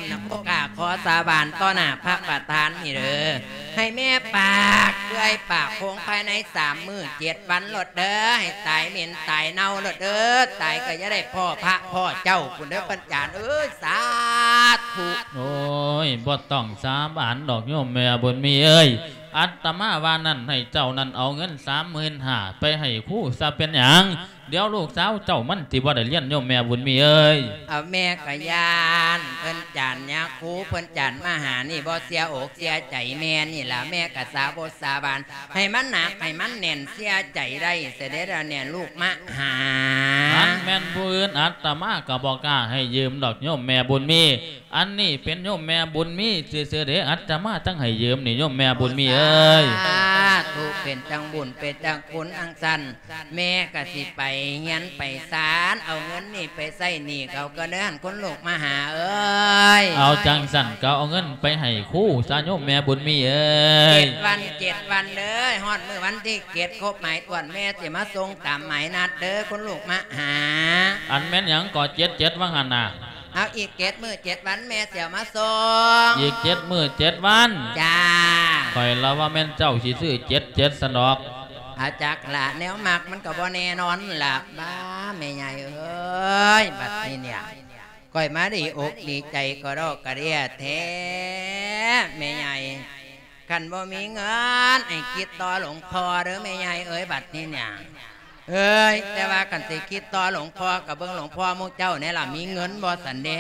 นะพวกกาขอสาบานต่อหน้าพระประธานนี่เด้อให้แม่ปากเลื่อยปากโคงภายใน3 มื้อ7 วันหลดเด้อให้ตายเหม็นตายเน่าหลดเด้อตายก็จะได้พ่อพระพ่อเจ้าคุณเด้อปัญญาสาธุโอ้ยบ่ต้องสาบานดอกโยมแม่บุญมีเอ้ยอัตมาว่านั่นให้เจ้านั่นเอาเงิน35,000ไปให้ครูซะเป็นหยังเดี๋ยวลูกสาวเจ้ามันสิบ่ได้เรียนโยมแม่บุญมีเอ้ยเอาแม่กะยานเพิ่นจันยาคูเพิ่นจันมาหานี่บ่เสียอกเสียใจแม่นี่ล่ะแม่กะสาบสาบานให้มันหนักให้มันแน่นเสียใจได้เสด็จเนี่ยลูกมาหาอันแม่นผู้อื่นอัตมาก็บ่กล้าให้ยืมดอกโยมแม่บุญมีอันนี้เป็นโยมแม่บุญมีซื่อๆเด้อัตมาจังให้ยืมนี่โยมแม่บุญมีเอ้ยถูกเป็นจังบุญเป็นจังคุณอังสันแม่กะสิไปเฮียนไปศาลเอาเงินนี่ไปใส่หนี้เขาก็เดินคนลูกมาหาเอ้ยเอาจังสั่นก็เอาเงินไปให้ครูซะโยมแม่บุญมีเอ้ย 7 วันเลยฮอดมื้อวันที่7ครบหมายตวนแม่สิมาส่งตามหมายนัดเด้อคนลูกมาหาอันแม่นหยังก็7ว่าหั่นน่ะเอาอีก7 มื้อ 7 วันแม่เสี่ยวมาส่งอีก7 มื้อ 7 วันจ้าข่อยละว่าแม่นเจ้าสิซื้อ77สนอกอาจักละแนวมักมันก็บ่แน่นอนล่ะบ้าแม่ใหญ่เอ้ยบัดนี้เนี่ยก้อยมาดีอกดีใจก็รอกกระเดียแท้แม่ใหญ่คันบ่มีเงินไอ้คิดต่อหลวงพ่อเด้อแม่ใหญ่เอ้ยบัดนี้เนี่ยเอ้ยแต่ว่ากันสิคิดต่อหลวงพ่อกับเบิ่งหลวงพ่อมุกเจ้าเนี่ยล่ะมีเงินบ่สันเด้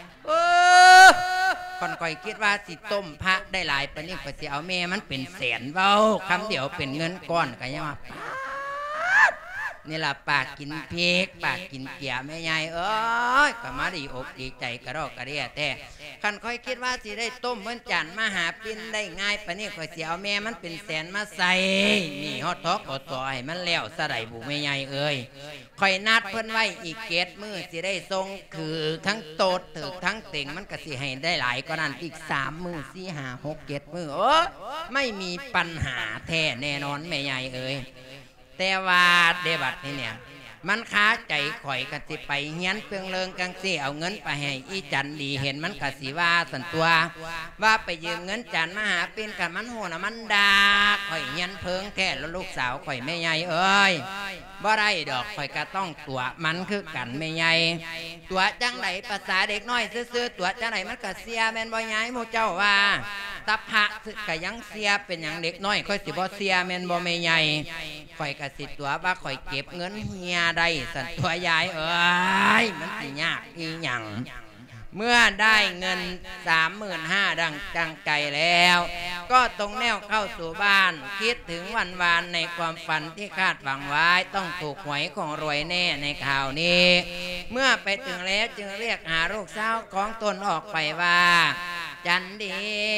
ก่อนก่อยคิดว่าสิต้มพระได้หลายปานนี้ก็สิเอาแม่มันเป็นแสนเว้าคำเดียวเป็นเงินก้อนก็ยังว่านี่ล่ะปากกินพริกปากกินเกี๊ยแม่ใหญ่เอ้ยก็มาดีอกดีใจกระรอกกระเดียแต่คันค่อยคิดว่าสิได้ต้มเพิ่นจันมาหาปินได้ง่ายปานนี้ก็สิเอาแม่มันเป็นแสนมาใส่นี่ฮอดทอกอดต่อให้มันแล้วสะไดบุแม่ใหญ่เอ้ยค่อยนัดเพิ่นไว้อีก7 มื้อสิได้ทรงคือทั้งโตดถึกทั้งเต่งมันก็สิให้ได้หลายกว่านั้นอีก3 มื้อ4 5 6 7 มื้อไม่มีปัญหาแท้แน่นอนแม่ใหญ่เอ้ยแต่ว่าเดบัดนี่เนี่ยมันค้าใจข่อยกะสิไปเฮียนเปลืองเลิงกังสิเอาเงินไปให้อีจันดีเห็นมันกะสิว่าสันตัวว่าไปยืมเงินจันมาหาเป็นกับมันโหนะมันดาข่อยเฮียนเพิงแค่แล้วลูกสาวข่อยแม่ใหญ่เอ้ยบ่ได้ดอกข่อยก็ต้องตัวมันคือกันแม่ใหญ่ตัวจังไหนภาษาเด็กน้อยซื่อๆตัวจังไหนมันกะเสียแม่นบ่ย้ายหมู่เจ้าว่าตะพะกะยังเสียเป็นอย่างเด็กน้อยข่อยสิบ่เสียแม่นบ่แม่ใหญ่ข่อยกะสิตัวว่าข่อยเก็บเงินเฮียได้สันตัวยายเอ้ยมันสิยากอีหยังเมื่อได้เงิน35,000ดังจังใจแล้วก็ตรงแนวเข้าสู่บ้านคิดถึงวันวานในความฝันที่คาดหวังไว้ต้องถูกหวยของรวยแน่ในข่าวนี้เมื่อไปถึงแล้วจึงเรียกหาลูกสาวของตนออกไปว่าจันดี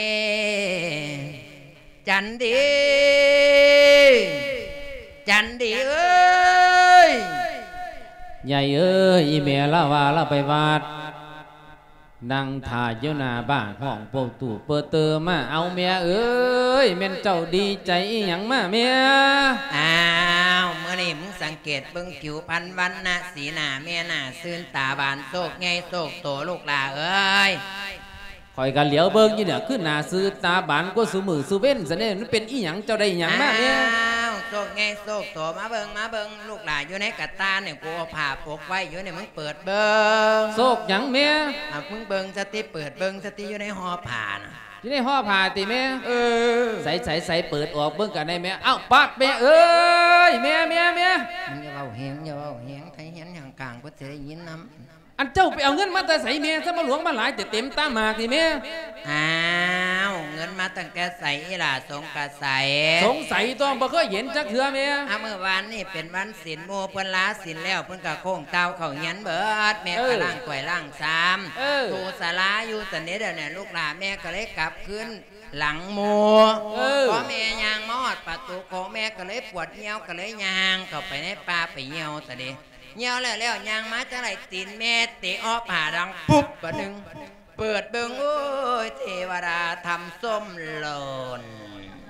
จันดีจันดีเอ้ยใหญ่เอ้ยอีเมลว่าเราไปวาดนั่งถ่ายอยู่หน้าบ้านห้องโปตู่เปิดเตอมาเอาเมียเอ้ยแม่นเจ้าดีใจอีหยังมาเมียอ้าวเมื่อนี้มึงสังเกตเบิ่งผิวพรรณวันนะสีหน้าเมียหน้าซื่นตาบานโศกไงโศกโตลูกหลาเอ้ยคอยกันเหลียวเบิ่งอยู่เนี่ยขึ้นหน้าซื้อตาบานก็สูมือสูเว้นซะเนี่ยมันเป็นอีหยังเจ้าได้อีหยังมาเนี่ยโศกไงโศกโตมาเบิ่งลูกหลานอยู่ในกระตาเนี่ยกูเอาผ้าปกไว้อยู่เนี่ยมึงเปิดเบิ่งโศกหยังเมียมึงเบิ่งสติเปิดเบิ่งสติอยู่ในห่อผ้านะอยู่ในห่อผ้าติเมียใส่เปิดออกเบิ่งกันได้เมียเอ้าปัดเมียเอ้ยเมียมึงอย่าเว้าเฮียงใครเฮียนอย่างกลางก็จะได้ยินน้ำอันเจ้าไปเอาเงินมาแต่ใส่เมียซะมาหลวงมาหลายเต็มตาหมากทีเมียอ้าวเงินมาตั้งแต่ใส่ล่ะสงสัยต้องบ่เคยเห็นจักเถื่อเมียเมื่อวานนี่เป็นวันศีลโมเพิ่นลาศีลแล้วเพิ่นก็โค้งเตาเข้าเฮียนเบิดแม่ก็ล้างถ้วยล้างชามถูศาลาอยู่ตอนนี้เดี๋ยวเนี่ยลูกหลานแม่ก็เลยกลับขึ้นหลังโมพอแม่ยางมอดประตูของแม่ก็เลยปวดเหี่ยวก็เลยยางเข้าไปในป่าไปเหี่ยวตอนนี้เหี่ยวแล้วยางมาจะไหลตีนแม่เตะออกผ่าดังปุ๊บปะหนึ่งเปิดเบิ่งโอ้ยเทวดาทำส้มหล่น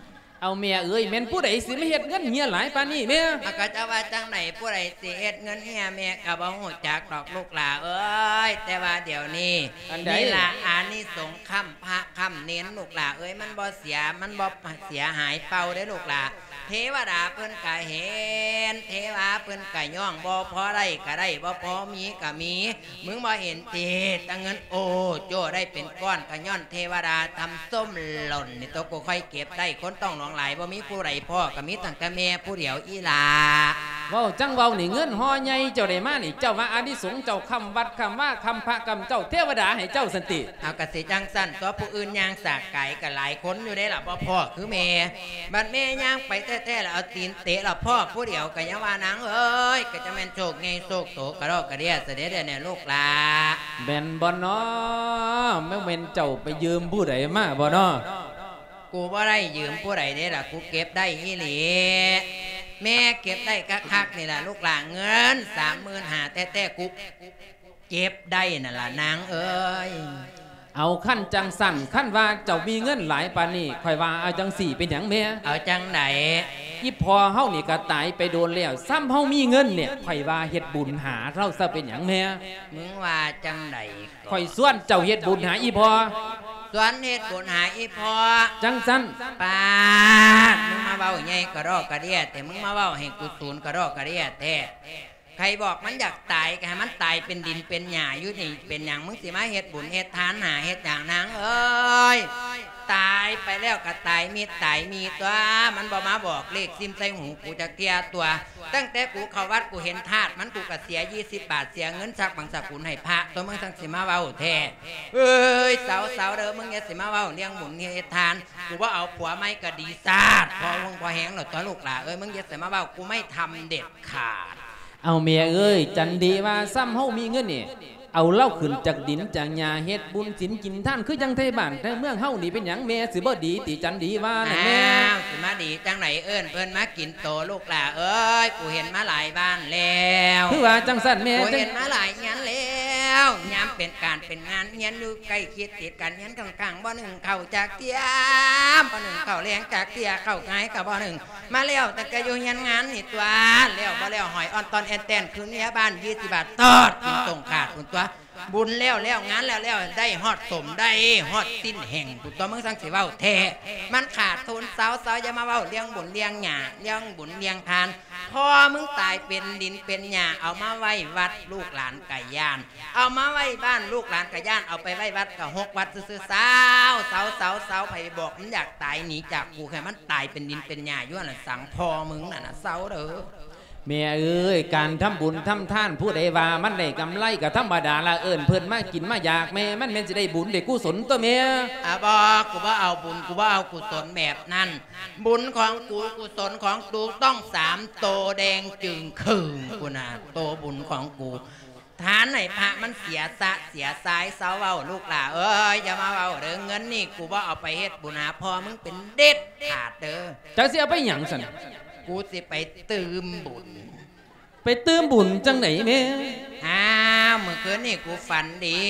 เอาเมียเอ้ยแม่นผู้ใดสิมาเฮ็ดเงินเฮียหลายปานนี้แม่ก็จะว่าจังไหนผู้ใดสิเฮ็ดเงินเฮียแม่ก็บ่ฮู้จักดอกลูกหลาเอ้ยแต่ว่าเดี๋ยวนี้นี่ล่ะอานิสงส์ค่ำพระค่ำเน้นลูกหลาเอ้ยมันบ่เสียหายเป่าเด้อลูกหลาเทวดาเพิ่นก็เห็นเทวาเพิ่นก็ย่องบ่พอได้ก็ได้บ่พอมีก็มีมึงบ่เห็นติตั้งเงินโอโจได้เป็นก้อนก็ย้อนเทวดาทำส้มหล่นนี่ตัวกูค่อยเก็บได้คนต้องหลงหลายบ่มีผู้ใดพ่อก็มีตั้งแต่แม่ผู้เดียวอีหลาเว้าจังเว้านี่เงินห่อใหญ่เจ้าได้มานี่เจ้าว่าอานิสงส์เจ้าคำวัดคำว่าคำพระคำเจ้าเทวดาให้เจ้าสันติเอากสิจังสั้นตัวผู้อื่นย่างสากไก่ก็หลายคนอยู่ได้ล่ะบ่พ่อคือแม่บัดแม่ย่างไปแท้ๆแล้วเอาตีนเตะล่ะพ่อผู้เดียวก็ยังว่านางเอ้ยก็จะแม่นโชคไงโชคโตกระรอกกระเดียเสด็จเนี่ยลูกหลาแม่นบ่น้อแม่แม่นเจ้าไปยืมผู้ใดมาบ่น้อกูบ่ได้ยืมผู้ใดได้ล่ะกูเก็บได้อีหลีแม่เก็บได้คักๆนี่ล่ะลูกหลานเงิน35,000แต่กูเก็บได้นั่นล่ะนางเอ้ยเอาขั้นจังสั่นขั้นว่าเจ้ามีเงินหลายปานนี้ค่อยว่าเอาจังสี่เป็นหยังแม่เอาจังไหนอีพอเฮานี่ก็ตายไปโดนแล้วซ้ำเฮามีเงินเนี่ยค่อยว่าเฮ็ดบุญหาเราซะเป็นหยังแม่มึงว่าจังไหนค่อยส่วนเจ้าเฮ็ดบุญหาอีพอส่วนเฮ็ดบุญหาอีพอจังสั่นปาดมึงมาเว้าใหญ่กระรอกกระเดียแต่มึงมาเว้าให้กูสูญกระรอกกระเดียแท้ใครบอกมันอยากตายก็ให้มันตายเป็นดินเป็นหญ้าอยู่นี่เป็นอย่างมึงสิมาเฮ็ดบุญเฮ็ดทานหาเฮ็ดอย่างนางเอ้ยตายไปแล้วก็ตายมีตัวมันบ่มาบอกเลขซิมใส่หูกูจะเกียตัวตั้งแต่กูเข้าวัดกูเห็นธาตุมันกูก็เสีย20 บาทเสียเงินสักบางสกุลให้พระตัวมึงทั้งสิมาเว้าแท้เอ้ยสาวเด้อมึงอย่าสิมาเว้าเลี้ยงบุญเฮ็ดทานกูว่าเอาผัวไม่ก็ดีซาดพอวงพอแห้งแล้วตัวลูกหล่ะเอ้ยมึงอย่าสิมาเว้ากูไม่ทำเด็ดขาดเอาเมียเอ้ยจันดีว่าซ้ำเฮามีเงินนี่เอาเล่าขึ้นจากดินจากหญ้าเฮ็ดบุญศีลกินท่านคือจังไทบ้านแต่เมืองเฮานี่เป็นหยังแม่สิบ่ดีติจันดีว่าน่ะแม่สิมาดีจังไหนเอิ้นเพิ่นมากินโตลูกหล่ะเอ้ยกูเห็นมาหลายบ้านแล้วคือว่าจังสั่นแม่กูเห็นมาหลายงานแล้วยามเป็นการเป็นงานเฮียนอยู่ใกล้คิดติดกันเฮียนกลางๆบ่หนึ่งเข้าจากเตียมบ่หนึ่งเข้าแรงจากเตียเข้าง่ายก็บ่หนึ่งมาแล้วแต่ก็อยู่เฮียนงานนี่ตัวแล้วบ่แล้วหอยอ่อนตอนแอนแตนคืนนี้บ้าน20 บาทตอดกินตรงขาดคุณตัวบุญแล้วงานแล้วได้ฮอดสมได้ฮอดสิ้นแห่งกูตัวมึงสังสิเว้าแท้มันขาดทุนสาวอย่ามาเว้าเลี้ยงบุญเลี้ยงหญ้าเลี้ยงบุญเลี้ยงทานพอมึงตายเป็นดินเป็นหญ้าเอามาไว้วัดลูกหลานไก่ย่านเอามาไว้บ้านลูกหลานไก่ย่านเอาไปไว้วัดก็6 วัดซื่อๆสาวไผบอกมันอยากตายหนีจากกูแค่มันตายเป็นดินเป็นหญ้าอยู่น่ะสังพอมึงน่ะสาวเด้อแม่เอ้ยการทำบุญทำทานผู้ใดว่ามันได้กำไรก็ธรรมดาละเอิ้นเพิ่นมากินมาอยากแม่มันแม่นสิได้บุญได้กุศลตัวแม่บอกกูว่าเอาบุญกูว่าเอากุศลแบบนั้นบุญของกูกุศลของกูต้อง3 โตแดงจึงคืนกูนะโตบุญของกูทานไหนพระมันเสียสายเสาเว้าลูกหล่าเอ้ยอย่ามาเว้าเด้อเงินนี่กูว่าเอาไปเฮ็ดบุญหาพ่อมึงเป็นเด็ดขาดเด้อจะสิเอาไปหยังซั่นกูสิไปตื่มบุญไปตื่มบุญจังไหนแม่เมื่อคืนนี่กูฝันดี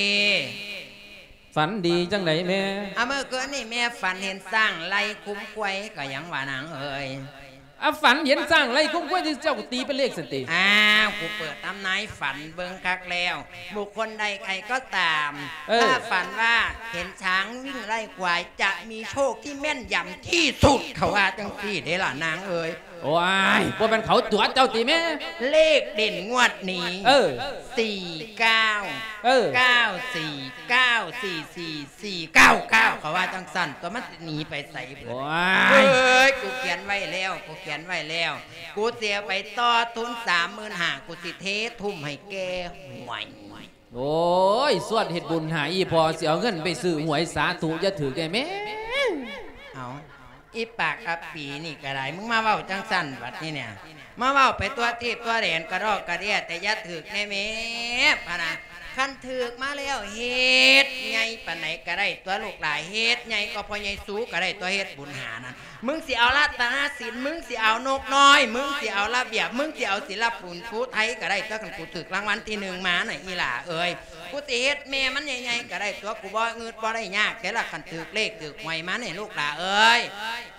จังไหนแม่เมื่อคืนนี่แม่ฝันเห็นสร้างไล่คุ้มควยก็ยังว่านางเอ้ยฝันเห็นสร้างไล่คุ้มควยที่เจ้าตีเป็นเลขสติกูเปิดตำนายฝันเบิ่งคักแล้วบุคคลใดใครก็ตามถ้าฝันว่าเห็นช้างวิ่งไล่ควายจะมีโชคที่แม่นยำที่สุดเขาว่าจังซี่เด้ล่ะนางเอ้ยโอ้ยพวกมันเขาจวดเจ้าตีแม่เลขเด่นงวดนี้49 94 94 499เขาว่าจังสั่นตัวมันหนีไปใส่เบิดกูเขียนไว้แล้วกูเสียไปต่อทุน35,000กูสิเททุ่มให้แกหวยโอ้ยสวดเฮ็ดบุญหาอีพอสิเอาเงินไปซื้อหวยสาธุจะถือแกแม่เอาอีปากอับปีนี่ก็ได้มึงมาเว้าจังสั่นบัดนี้เนี่ยมาเว้าไปตัวทีบตัวแดนกระรอกกระเดียแต่อย่าถึกแน่แม่พะนะคันถึกมาแล้วเฮ็ดใหญ่ปานไหนก็ได้ตัวลูกหลายเฮ็ดใหญ่ก็พอใหญ่สูก็ได้ตัวเฮ็ดบุญหานั่นมึงสิเอารัตนศิลป์มึงสิเอานกน้อยมึงสิเอาระเบียบมึงสิเอาศิลปุนฟูไทยก็ได้ตัวกันกูถึกรางวัลที่1มาหน่อยอีหล่าเอ้ยกูสิเฮ็ดแม่มันใหญ่ๆก็ได้ตัวกูบ่เงิดบ่ได้ยากแต่ละคันถึกเลขถึกหวยมาเนี่ยลูกหล่าเอ้ย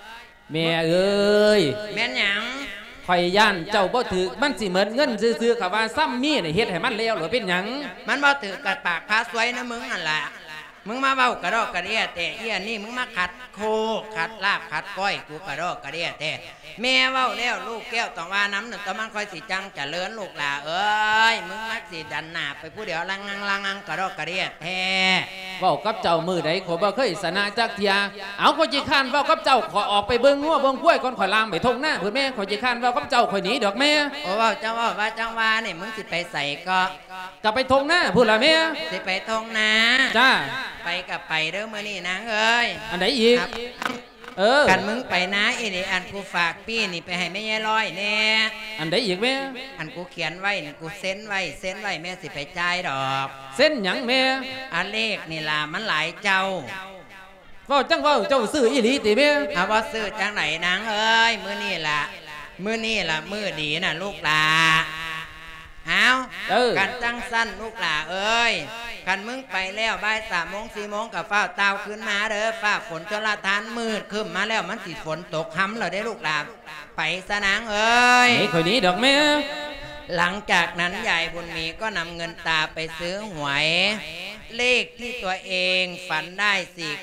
แม่เอ้ยแม่นหยังข่อยย่านเจ้าบ่ถือมันสิเหมือนเงินซื้อๆกับว่าซ้ำมีนี่เฮ็ดให้มันแล้วหรือเป็นหยังมันบ่ถือกัดปากพาสวยนะมึงนั่นแหละมึงมาเว้ากระดอกกระเดียแต่เอี้ยนี่มึงมาขัดโคขัดลาบขัดก้อยกูกระดอกกระเดียแต่แม่เว้าแล้วลูกแก้วต้องว่าน้ำหนึ่งตะมันค่อยสิจังจะเลื่อนลูกหล่าเอ้ยมึงมักสิดันหนาไปผู้เดียวลังกระดอกกระเดียแท้เว้ากับเจ้ามือใดขอยบ่เคยสนะจักเทียเอาข่อยสิค้านเว้ากับเจ้าขอยออกไปเบิ่งงัวเบิ่งกล้วยก่อนข่อยลามไปทงหน้าเพิ่นแม่ข่อยสิค้านเว้ากับเจ้าข่อยหนีดอกแม่โอ้ว่าเจ้าว่าจังว่านี่มึงสิไปใส่ก็ไปทงหน้าพูดล่ะแม่สิไปทงนาจ้าไปกับไปเด้อมื้อนี้นางเอ้ยอันไหนอีกกันมึงไปนะอีนี่อันกูฝากพี่นี่ไปให้แม่ยายร้อยแน่อันไหนอีกแม่อันกูเขียนไว้นี่กูเซ็นไว้แม่สิไปจ่ายดอกเซ็นหยังแม่อันเลขนี่ล่ะมันหลายเจ้าเว้าจังเว้าเจ้าซื้ออีหลีติแม่เอาว่าซื้อจังไหนนางเอ้ยมื้อนี้ล่ะมื้อดีน่ะลูกหลาเอากันจังสั้นลูกหลาเอ้ยกันมึงไปแล้วบ่าย3 โมง 4 โมงกับฟ้าเตาขึ้นมาเด้อฟ้าฝนจราทานมืดขึ้นมาแล้วมันสิฝนตกค่ำแล้วได้ลูกหลาไปสนางเอ้ยไม่ค่อยนี้ดอกแม่หลังจากนั้นยายบุญมีก็นำเงินตาไปซื้อหวยเลขที่ตัวเองฝันได้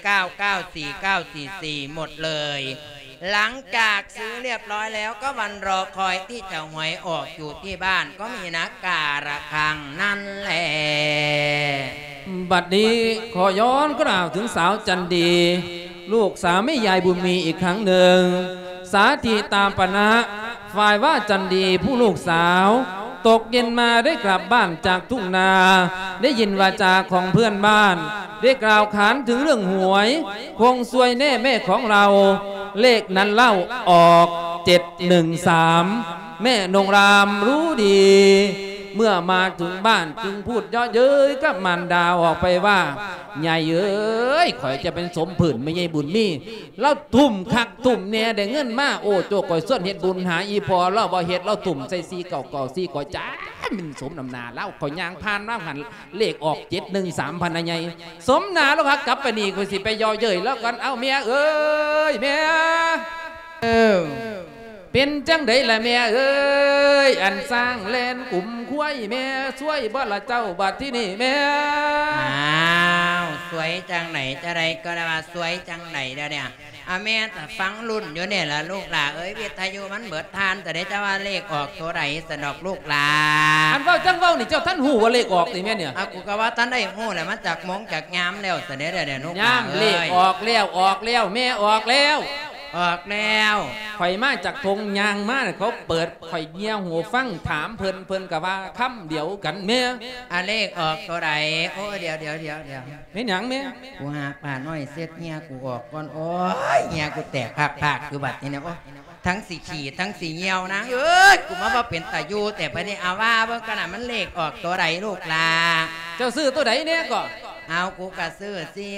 4994944หมดเลยหลังจากซื้อเรียบร้อยแล้วก็วันรอคอยที่จะหวยออกอยู่ที่บ้านก็มีนักการะฆังนั่นแหละบัดนี้ขอย้อนกล่าวถึงสาวจันดีลูกสาวแม่ยายบุญมีอีกครั้งหนึ่งสาธิตามปณะฝ่ายว่าจันดีผู้ลูกสาวตกเย็นมาได้กลับบ้านจากทุ่งนาได้ยินวาจาของเพื่อนบ้านได้กล่าวขานถึงเรื่องหวยคงซวยแน่แม่ของเราเลขนั้นเล่าออก713แม่นงรามรู้ดีเมื่อมาถึงบ้านจึงพูดเยาะเย้ยกับมารดาออกไปว่าใหญ่เอ้ยข่อยจะเป็นสมผื่นไม่ใช่บุญมีเราทุ่มคักทุ่มแน่ได้เงินมาโอ้โจก่อยส่วนเฮ็ดบุญหาอีพอเราบ่เฮ็ดเราตุ่มใส่ซีเก่าซีก่อยจ้ามันสมนำนาเล่าข่อยยางพานน้ำหันเลขออก713พันใหญ่สมนาแล้วครับกลับไปนี่ข่อยสิไปเยาะเย้ยแล้วกันเอาเมียเอ้ยเมียเป็นจังไดล่ะแม่เอ้ยอันสร้างแลนกลุ่มคุ้ยแม่ช่วยบ่ละเจ้าบัดที่นี่แม่สวยจังไหนจะไรก็ได้มาสวยจังไหนเดี๋ยวเนี่ยแม่แต่ฟังรุ่นอยู่เนี่ยละลูกหลาเอ้ยวิทยุมันเบิดทานแต่ได้จะว่าเลขออกตัวไหนสนอกลูกหลาอันเว้าจังเว้านี่เจ้าท่านหูว่าเลขออกนี่แม่เนี่ยกูก็ว่าท่านได้หูแหละมันจากมงจากยามแล้วแต่เดี๋ยวลูกยามเลขออกแล้วแม่ออกแล้วข่อยมาจากทงยางมาเขาเปิดข่อยเงี้ยหัวฟังถามเพิ่นกับว่าคำเดียวกันเมียเลขออกตัวใดโอ้เดี๋ยวไม่หยังเมียกูหาผ่านน้อยเซ็ตเงี้ยกูออกก่อนโอ้ยเงี้ยกูแตกผากคือบัดนี้นะโอ้ทั้งสีขี่ทั้งสีเงี้ยวนะกูมาว่าเป็นตายูแต่ไปนี่เอาว่าเบิ่งกันน่ะมันเลขออกตัวใดลูกลาเจ้าซื้อตัวใดเนี่ยก่อนเอากูกะซื้อ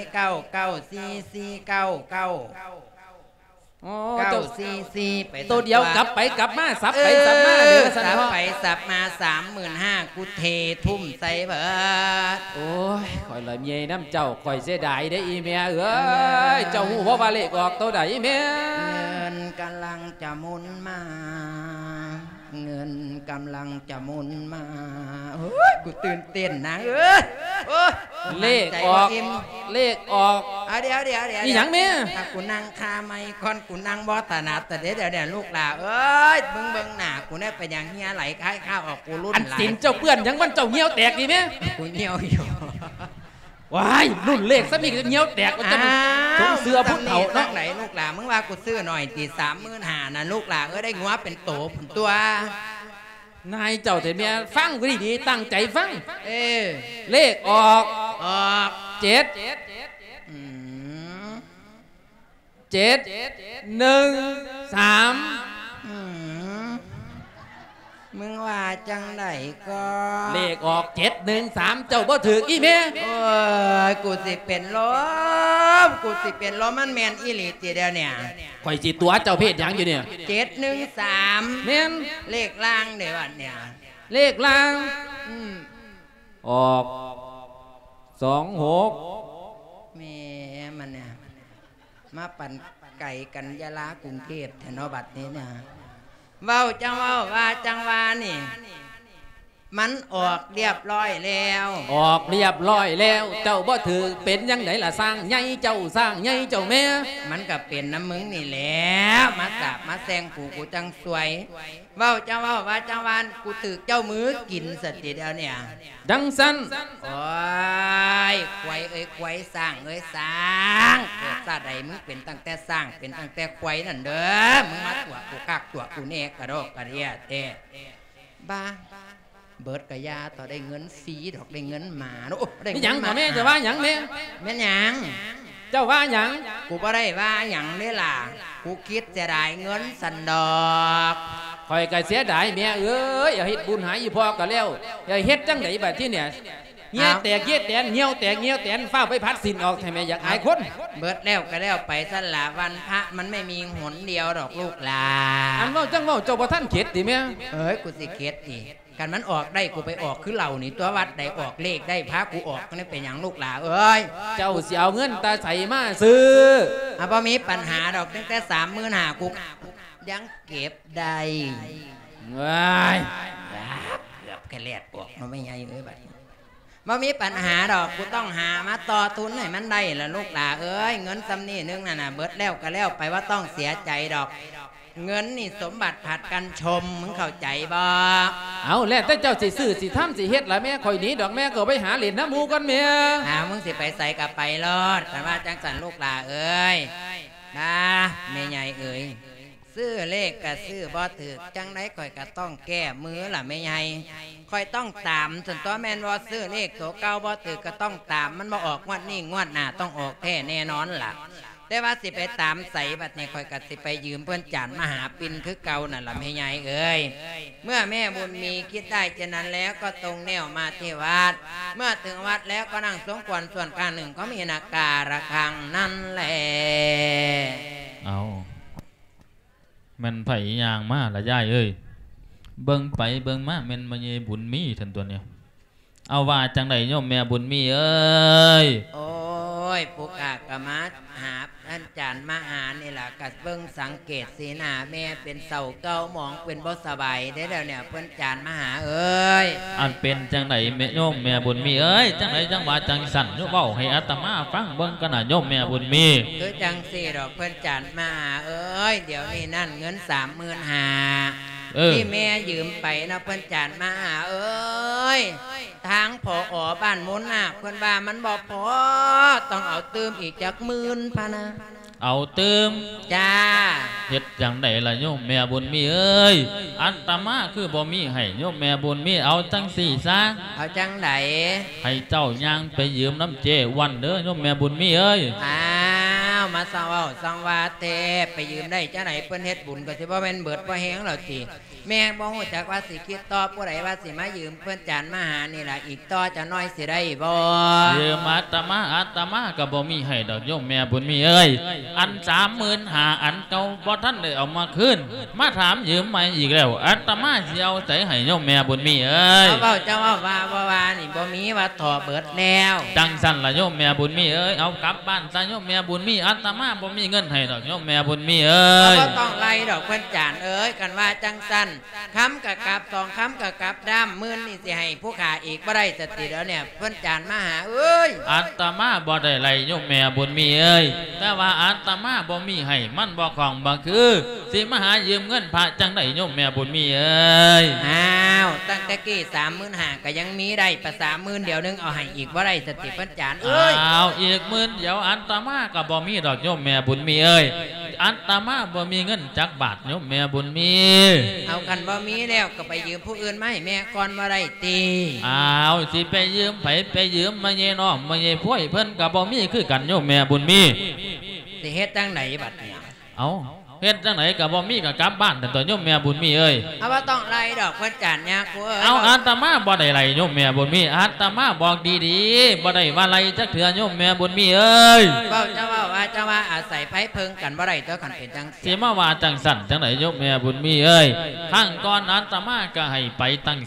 4994499 เจ้า 4ไปตัวเดียวกลับไปกลับมาสับไปสับมาสับไปสับมา35,000กูเททุ่มใส่เบิดโอ้ยข่อยเลยเมียน้ำเจ้าข่อยเสียดายได้อีเมียเอ้ยเจ้าหูว่าบาเลกออกตัวใดเมียเงินกำลังจะหมุนมาเงินกำลังจะหมุนมากูตื่นเต้นนะเลขออกเดี๋ยวนี่หยังเมียกูนั่งคาไม่ค่อนกูนั่งบอถนัดแต่เดี๋ยวลูกหลาเบิ่งหน้ากูได้ไปอย่างเงี้ยไหลคล้ายข้าวออกกูรุ่นอันสินเจ้าเพื่อนยังวันเจ้าเงี้ยวแตกดีไหมกูเงี้ยวอยู่ว้ายรุ่นเลขซะมีเงี้ยวแตกก็จะถุงเสื้อพุ่งเขาเนาะไหนลูกหลามึงว่ากูซื้อหน่อยตี35,000นะลูกหลาได้งัวเป็นโตผลตัวนายเจ้าแต่เมียฟังก็ดีตั้งใจฟังเลขออก713 มึงว่าจังไหนก็เลขออก713เจ้าบ่ถืออีเมียกูสิเป็นลมมันแมนอีหลีตีเดียวเนี่ยข่อยจีตัวเจ้าเพศยังอยู่เนี่ย 713 แม่นเลขล่างเดี๋ยวเนี่ยเลขล่างออก26 แม่มันเนี่ยมาปั่นไก่กันยะลากรุงเทพแถวบัดนี้เนี่ยเว้าจังเว้าว่าจังว่านี่มันออกเรียบร้อยแล้วออกเรียบร้อยแล้วเจ้าบ่ถือเป็นยังไงล่ะสร้างใหญ่เจ้าสร้างใหญ่เจ้าแม่มันก็เป็นน้ำมึงนี่แหล้วมาสาบมาแซงกูจังสวยเว้าจังเว้าว่าจังวานกูถือเจ้ามือกินสติเดียวเนี่ยดังสั้นโอ้ยควายควายสร้างสร้างเกิดซาใดมึงเป็นตั้งแต่สร้างเป็นตั้งแต่ควายนั่นเด้อมึงมาตัวกูคักตัวกูเนกกระโดกกระเดียเต้บ้าเบิดกะยาต่อได้เงินฟรีดอกได้เงินหมาโอ้ได้เงินหมาแม่จะว่าหยังแม่แม่หยังเจ้าว่าหยังกูบ่ได้ว่าหยังนี่ล่ะกูคิดจะได้เงินสันดอกคอยก็เสียดายแม่เอ้ยอย่าเฮ็ดบุญหายอยู่พอก็แล้วอย่าเฮ็ดจังไดบัดที่เนี่ยเงี้ยแตกเงี้ยแตนเงี้ยวแตกเงี้ยวแตนฟ้าไปพัดสินออกให้แม่อยากอายคนเบิดแล้วก็แล้วไปสั่นล่ะวันพระมันไม่มีหนเดียวดอกลูกหลานอันว่าจังว่าเจ้าบ่ทันเข็ดติแม่กูสิเข็ดติกันมันออกได้กูไปออกคือเหล่านี่ตัววัดได้ออกเลขได้พระกูออกก็นี่เป็นอย่างลูกหลานเจ้าเสียเอาเงินตาใส่มาซื้อพอมีปัญหาดอกตั้งแต่35,000กูยังเก็บได้ว้ายเกือบแค่แลดออกมันไม่ใหญ่บัดบ่มีปัญหาดอกกูต้องหามาต่อทุนให้มันได้ละลูกหลานเงินซ้ำนี่นึงน่ะเบิดแล้วก็แล้วไปว่าต้องเสียใจดอกเงินนี่สมบัติผัดกันชมมึงเข้าใจบ่เอาแล้วแต่เจ้าสิซื้อสิทำสิเฮ็ดล่ะแม่คอยหนีดอกแม่ก็ไปหาเหรียญน้ำมูกันแม่มึงสิไปใส่กับไปรอดแต่ว่าจังสันลูกหลานะแม่ใหญ่ซื้อเลขกับซื้อบ่ถือจังไดข่อยก็ต้องแก้มือล่ะแม่ใหญ่ข่อยต้องตามส่วนตัวแม่นว่าซื้อเลขตัวเก่าบ่ถือก็ต้องตามมันบ่ออกงวดนี้งวดหน้าต้องออกแท้แน่นอนล่ะแต่ว่าสิไปตามใส่บัดนี้ข่อยก็สิไปยืมเพื่อนจานมหาปินคือเก่านั่นล่ะแม่ใหญ่เมื่อแม่บุญมีคิดได้ฉะนั้นแล้วก็ตรงแนวมาที่วัดเมื่อถึงวัดแล้วก็นั่งสงกรส่วนกลางหนึ่งก็มีนาการะฆังนั่นแหละเอามันไผ่ยางมาละย่ายเบิ่งไปเบิ่งมามันมาเยบุญมีทันตัวเนี่ยเอาว่าจังไดโยมแม่บุญมีโอ้ยผู้กากะมาหาท่านจานมาหานี่ล่ะกัดเบิ่งสังเกตสีหน้าแม่เป็นเศร้าเก้ามองเป็นบ่สบายได้แล้วเนี่ยเพิ่นจานมาหาอันเป็นจังไดแม่โยมแม่บุญมีจังไดจังว่าจังสั่นโยมเว้าให้อาตมาฟังเบิ่งกันน่ะโยมแม่บุญมีคือจังสี่ดอกเพิ่นจานมาหาเดี๋ยวนี้นั่นเงิน35,000ที่แม่ยืมไปนะเพิ่นจานมาหาทางผอบ้านมุนน่ะเพิ่นว่ามันบ่พอต้องเอาเติมอีกจัก10,000พะนะเอาเติมจ้าเฮ็ดจังไดล่ะโยมแม่บุญมีอัตมาคือบ่มีให้โยมแม่บุญมีเอาจังสี่ซะเอาจังไดให้เจ้าย่างไปยืมน้ำเจวันเด้อโยมแม่บุญมีมาสังว่าเทไปยืมได้จ้าไหนเพิ่นเฮ็ดบุญก็สิบ่แม่นเบิดบ่แห้งแล้วติแม่บ่ฮู้จักว่าสิคิดต่อผู้ใดว่าสิมายืมเพิ่นจานมาหานี่ล่ะอีกต่อจะน้อยสิได้บ่ยืมอาตมาก็บ่มีให้ดอกโยมแม่บุญมีอัน35,000อันเก่าบ่ทันได้เอามาคืนมาถามยืมใหม่อีกแล้วอาตมาสิเอาใส่ให้โยมแม่บุญมีเอาเว้าเจ้าว่านี่บ่มีว่าถอเบิดแล้วจังสั่นล่ะโยมแม่บุญมีเอากลับบ้านซะโยมแม่บุญมีอาตมาบ่มีเงินให้ดอกโยมแม่บุญมีบ่ต้องไล่ดอกเพิ่นจานกันว่าจังสั่นคำกะกับ2คำกะกับด้ามมื้อนี่สิให้ผู้ขาอีกบ่ได้สติแล้วเนี่ยเพิ่นจานมาหาอาตมาบ่ได้ไล่โยมแม่บุญมีแต่ว่าอาตมาบ่มีให้มันบ่ของบ่คือสิมาหายืมเงินพระจังไดโยมแม่บุญมีตั้งแต่กี้35,000ก็ยังมีได้ประ30,000เดี๋ยวนึงเอาให้อีกบ่ได้สติเพิ่นจานอีก10,000เดี๋ยวอาตมาก็บ่มีดอกโยมแม่บุญมีอาตมาบ่มีเงินจักบาทโยมแม่บุญมีเอากันบ่มีแล้วก็ไปยืมผู้อื่นมาให้แม่ก่อนบ่ได้ติสิไปยืมไผไปยืมมาเยน้องมาเยพ่วยเพิ่นก็บ่มีคือกันโยมแม่บุญมีสิเฮ็ดจังไหนบัดเนี่ยเฮ็ดจังไหนกับบ่มีกับกลับบ้านแต่ตัวโยมแม่บุญมีเอาว่าต้องไล่ดอกเพิ่นจานเนี่ยกูอาตมาบ่ได้ไล่โยมแม่บุญมีอาตมาบอกดีๆบ่ได้ว่าไล่จักเถื่อโยมแม่บุญมีเจ้าว่าอาศัยไผเพิ่งกันบ่ได้ตัวกันเป็นจังสิมาว่าจังสั่นจังไหนโยมแม่บุญมีข้างก่อนอาตมาก็ให้ไปตั้ง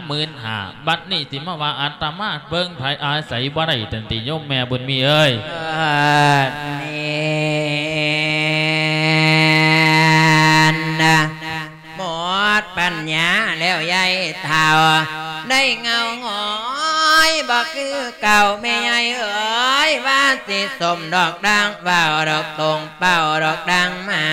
35,000บัดนี้สิมาว่าอาตมาเบิ่งไผอาศัยบ่ได้ตันติโยมแม่บุญมีนี่เอาอาตมาบ่ได้ไล่โยมแม่บุญมีอาตมาบอกดีๆบ่ได้ว่าไล่จักเถื่อโยมแม่บุญมีอาตมาบอกดีๆบ่ได้ว่าไล่จักเถื่อโยมแม่บุญมีเจ้าว่าอาศัยไผเพิ่งกันบ่ได้ตัวกันเป็นจังเงาหงอยบ่คือเก่าแม่ใหญ่เอ๋ยว่าสิสมดอกดังเป่าดอกตรงเป่าดอกดังไม้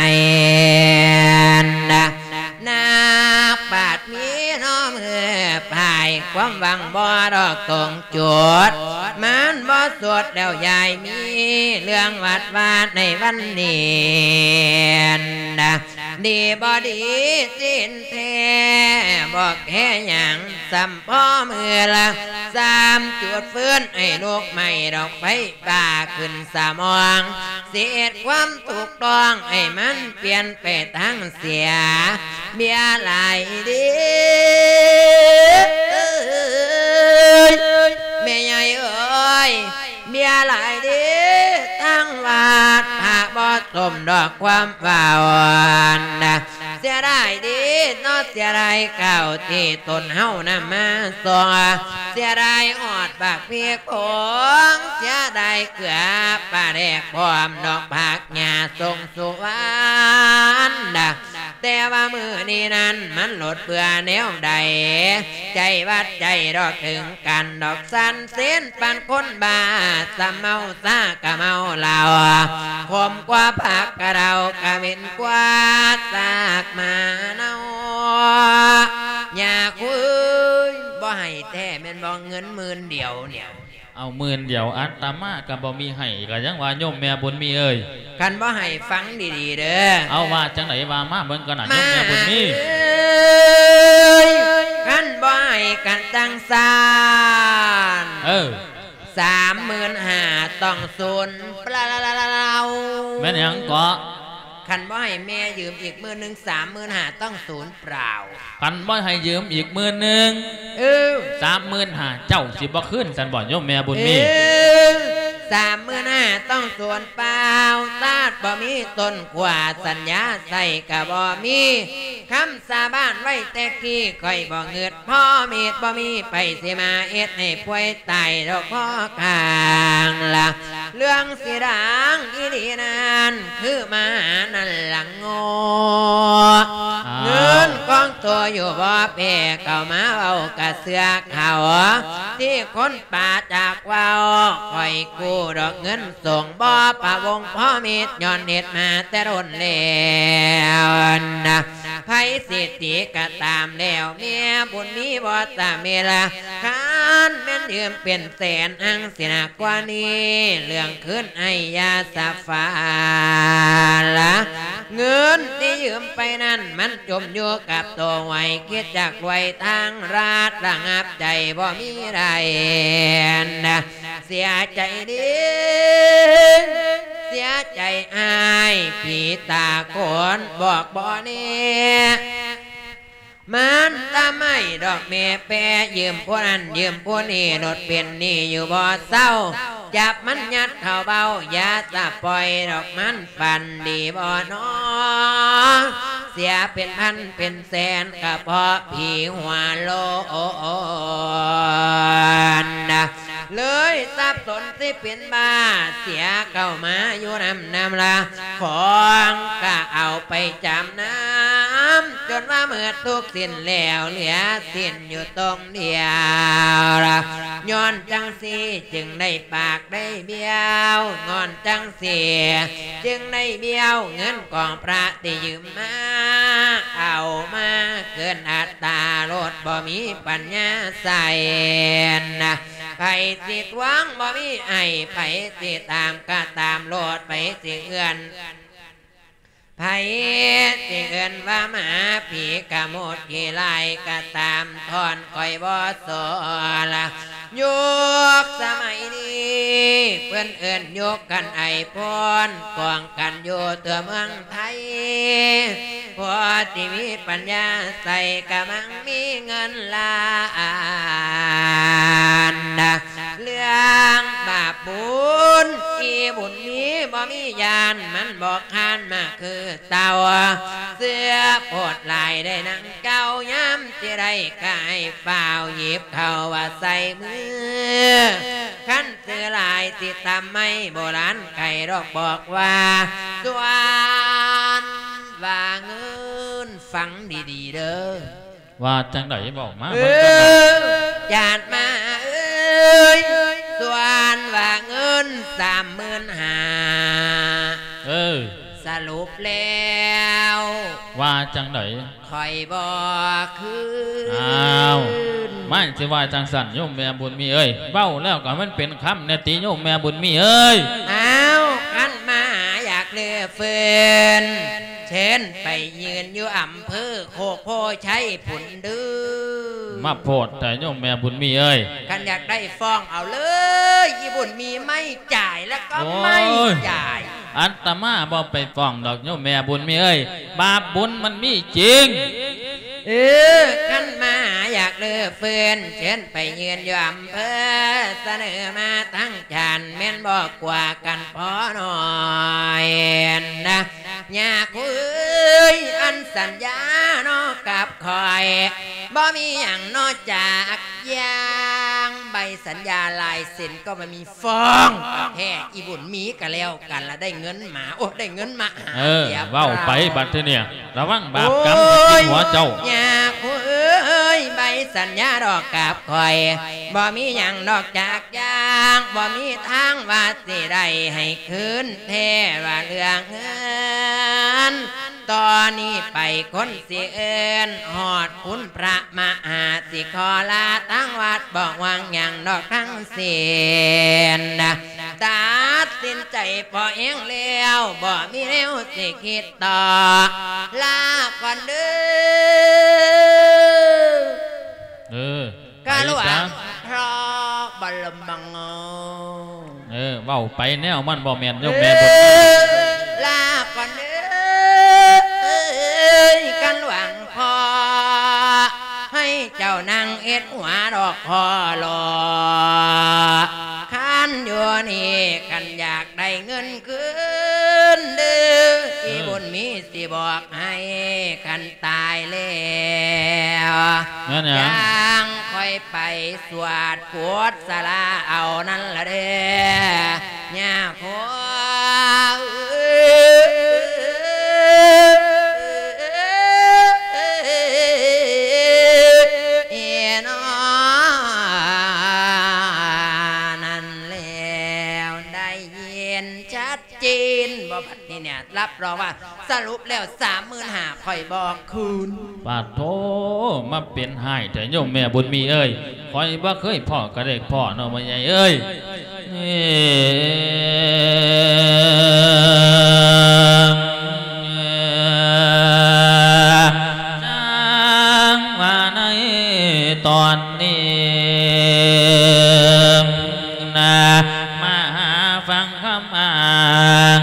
นักปาดมีน้อมเหือพายความหวังบ่ดอกตรงจุดมันบ่สวดแล้วยายมีเรื่องวัดวาดในวันนี้ดีบ่ดีสิ้นแท้บอกแค่หยังสัมพ่อมือละสามจุดฟื้นให้ลูกไม่ดอกไฟป่าขึ้นสมองเสียดความถูกต้องให้มันเปลี่ยนไปทั้งเสียเบียไหลดีแม่ใหญ่เอ้ยเบียไหลดีตั้งวาดพระบ่สมดอกความว่านเสียได้ดีนอเสียได้เก่าที่ตนเฮานำมาสอเสียได้ออดปากเพียกผงเสียได้เกลือปลาแดกพร้อมดอกผักหญ้าทรงสุวรรณแต่ว่ามือนี้นั้นมันหลดเบื่อแนวใดใจวัดใจดอกถึงกันดอกสันเส้นปันคนบาสเมาซากะเมาเหล่าคมกว่าผักกะเรากะเป็นกว่าซากมาเนาอยากคุยบ่ให้แท้แม่นบ่เงิน10,000เดียวเนี่ยเอา10,000เดียวอัตมากับบ่มีให้ก็ยังว่าโยมแม่บุญมีเอ้ยคันบ่ให้ฟังดีๆเด้อเอาว่าจังไหนว่ามาเบิ่งกันน่ะโยมแม่บุญมีคันบ่ให้กันจังซาน35,000ต้องศูนย์เปล่าแม่นหยังเกาะคันบ่ให้แม่ยืมอีก10,000 35,000ต้องศูนย์เปล่าคันบ่ให้ยืมอีก10,000 35,000เจ้าสิบ่คืนสันบ่โยมแม่บุญมี 35,000ต้องส่วนเปล่าตาดบ่มีต้นกว่าสัญญาใส่กะบ่มีคำสาบานไว้แต่กี้ค่อยบ่เงิดพ่อเม็ดบ่มีไปสิมาเอ็ดให้ป่วยตายดอกพ่อกลางละเรื่องสิดังอีดีนั้นคือมานั่นหลังงอเงินกองตัวอยู่บ่เพ่เก่ามาเอากะเสือเขาที่คนป่าจากว่าค่อยกูดอกเงินส่งบ่ปะวงพ่อมิตรย้อนเด็ดมาแต่รุ่นแล้วไผสิทธิก็ตามแล้วเมียบุญมีบ่ตามเมละคันแม่นยืมเป็นแสนอังสินักกว่านี้เรื่องขึ้นไอ้ยาสาฟ้าละเงินที่ยืมไปนั้นมันจมอยู่กับตัวไว้คิดจากไว้ทางราดระงับใจบ่มีไรเสียใจดีเสียใจอายผีตาโกนบอกบ่เนี่ยมันตาไม่ดอกเมแปรยืมพวกนั้นยืมพวกนี้รถเป็นนี่อยู่บ่เศร้าจับมันยัดเข้าเบาอย่าจะปล่อยดอกมันปันดีบ่น้อเสียเป็นพันเป็นแสนก็เพราะผีหัวโลนเลยทรัพย์สนที่เป็นบ้าเสียเข้ามาอยู่น้ำละของก็เอาไปจำน้ำจนว่าเมื่อทุกสิ้นแล้วเหลือสิ้นอยู่ตรงเดียวย้อนจังสีจึงได้ปากได้เบี้ยวงอนจังสีจึงได้เบี้ยวเงินกองพระที่ยืมมาเอามาเกินอัตราโลดบ่มีปัญญาใส่ไปสิทวงบ่มีไอไปสิตามก็ตามโลดไปสิเอื้อนไผสิเอื้อนว่าหมาผีกะหมดกี่ไล่ก็ตามทอนก่อยบ่โซละยุคสมัยนี้เพื่อนเอื้อนยกกันไอพรกองกันอยู่ตัวเมืองไทยพอที่มีปัญญาใส่กะมังมีเงินล้านเรื่องบาปบุญอีบุญนี้บ่มียานมันบอกขานมาคือเต่าเสื้อโพดลายได้นังเก่าย้ำที่ได้กายเปล่าหยิบเข้าว่าใส่มือขั้นเสื้อลายติดตามไม่โบราณไก่รอกบอกว่าส่วนว่าเงินฟังดีๆเด้อว่าจังไดบอกมาญาติมาเอ้ยส่วนว่าเงิน35,000สรุปแล้วว่าจังไดคอยบอกคืออ้าวไม่สิว่าจังสันโยมแม่บุญมีเอ้ยเบ้าแล้วก็มันเป็นคำเนติโยมแม่บุญมีเอ้ยอ้าวขันมาอยากเลือเฟืนเช่นไปยืนอยู่อำเภอโคกโพชัยผุนดื้อมาโพดแต่โยมแม่บุญมีเอ้ยกันอยากได้ฟ้องเอาเลยยี่บุญมีไม่จ่ายแล้วก็ไม่จ่ายอัตมาบ่ไปฟ้องดอกโยมแม่บุญมีเอ้ยบาปบุญมันมีจริงกันมาอยากเลือเฟืนเชิญไปยืนอยู่อำเภอเสนอมาทั้งจานแม่นบอกกว่ากันพอหน่อยนะอยากคุยอันสัญญานอกกับคอยบ่มีอย่างนอกจากยางใบสัญญาลายเซ็นก็ไม่มีฟ้องแท้อีบุญมีกันแล้วกันละได้เงินมาโอ้ได้เงินมาเว้าไปบัดทีเนี่ยระวังบาปกรรมกินหัวเจ้าอยากคุยใบสัญญาดอกกับคอยบ่มีอย่างนอกจากยางบ่มีทางว่าสิได้ให้คืนแท้ว่าเรื่องเงินตอนนี้ไปคนสิเอินหอดคุณพระมหาสิขอลาตั้งวัดบอกวางอย่างดอกทั้งเสียนตัดสินใจพอเองเลี้ยวบ่มีเร็วสิคิดต่อลาก่อนเด้อกะลวงเพราะบลมังเว้าไปแนวมันบ่แม่นโยมแม่บุญลาก่อนเด้กันหวังพอให้เจ้านางเอ็ดหัวดอกพอหลอขันอยู่นี่กันอยากได้เงินคืนเด้ออีบุญมีสิบอกให้กันตายแล้วยังค่อยไปสวดกวดสลาเอานั่นละเด้อย่าพอรับรองว่าสรุปแล้ว35,000ค่อยบอกคืนปาดโธมาเป็นให้แต่โยมแม่บุญมีเอ้ยคอยบ่เคยพ่อก็ได้พ่อเนาะมาใหญ่เอ้ยจังว่าในตอนนี้นะมาหาฟังคำอ้าง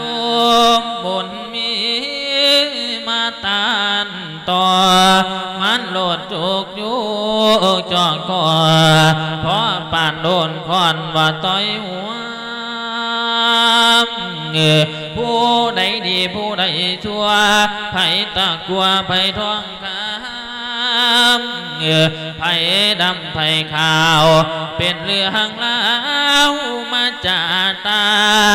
ต่อมันโลดจุกอยู่จอกคอเพราะป่านโดนคอนว่าต่อยหัวผู้ใดดีผู้ใดชั่วไผตะกัวไผท้องคำไผดำไผขาวเป็นเรื่องเล่ามาจากตา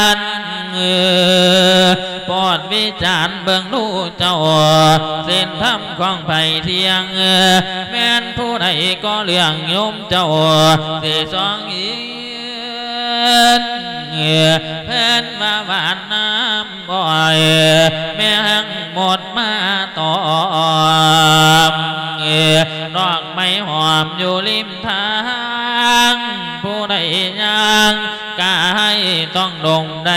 ปอดวิจารเบิ่งดูเจ้าเส้นทำของไผเที่ยงแม่นผู้ใดก็เรื่องโยมเจ้าสิสองอีเพิ่นมาหวานน้ำบ่อยแม่งหมดมาตอมดอกไม้หอมอยู่ริมทางผู้ใดยังกายต้องลงได้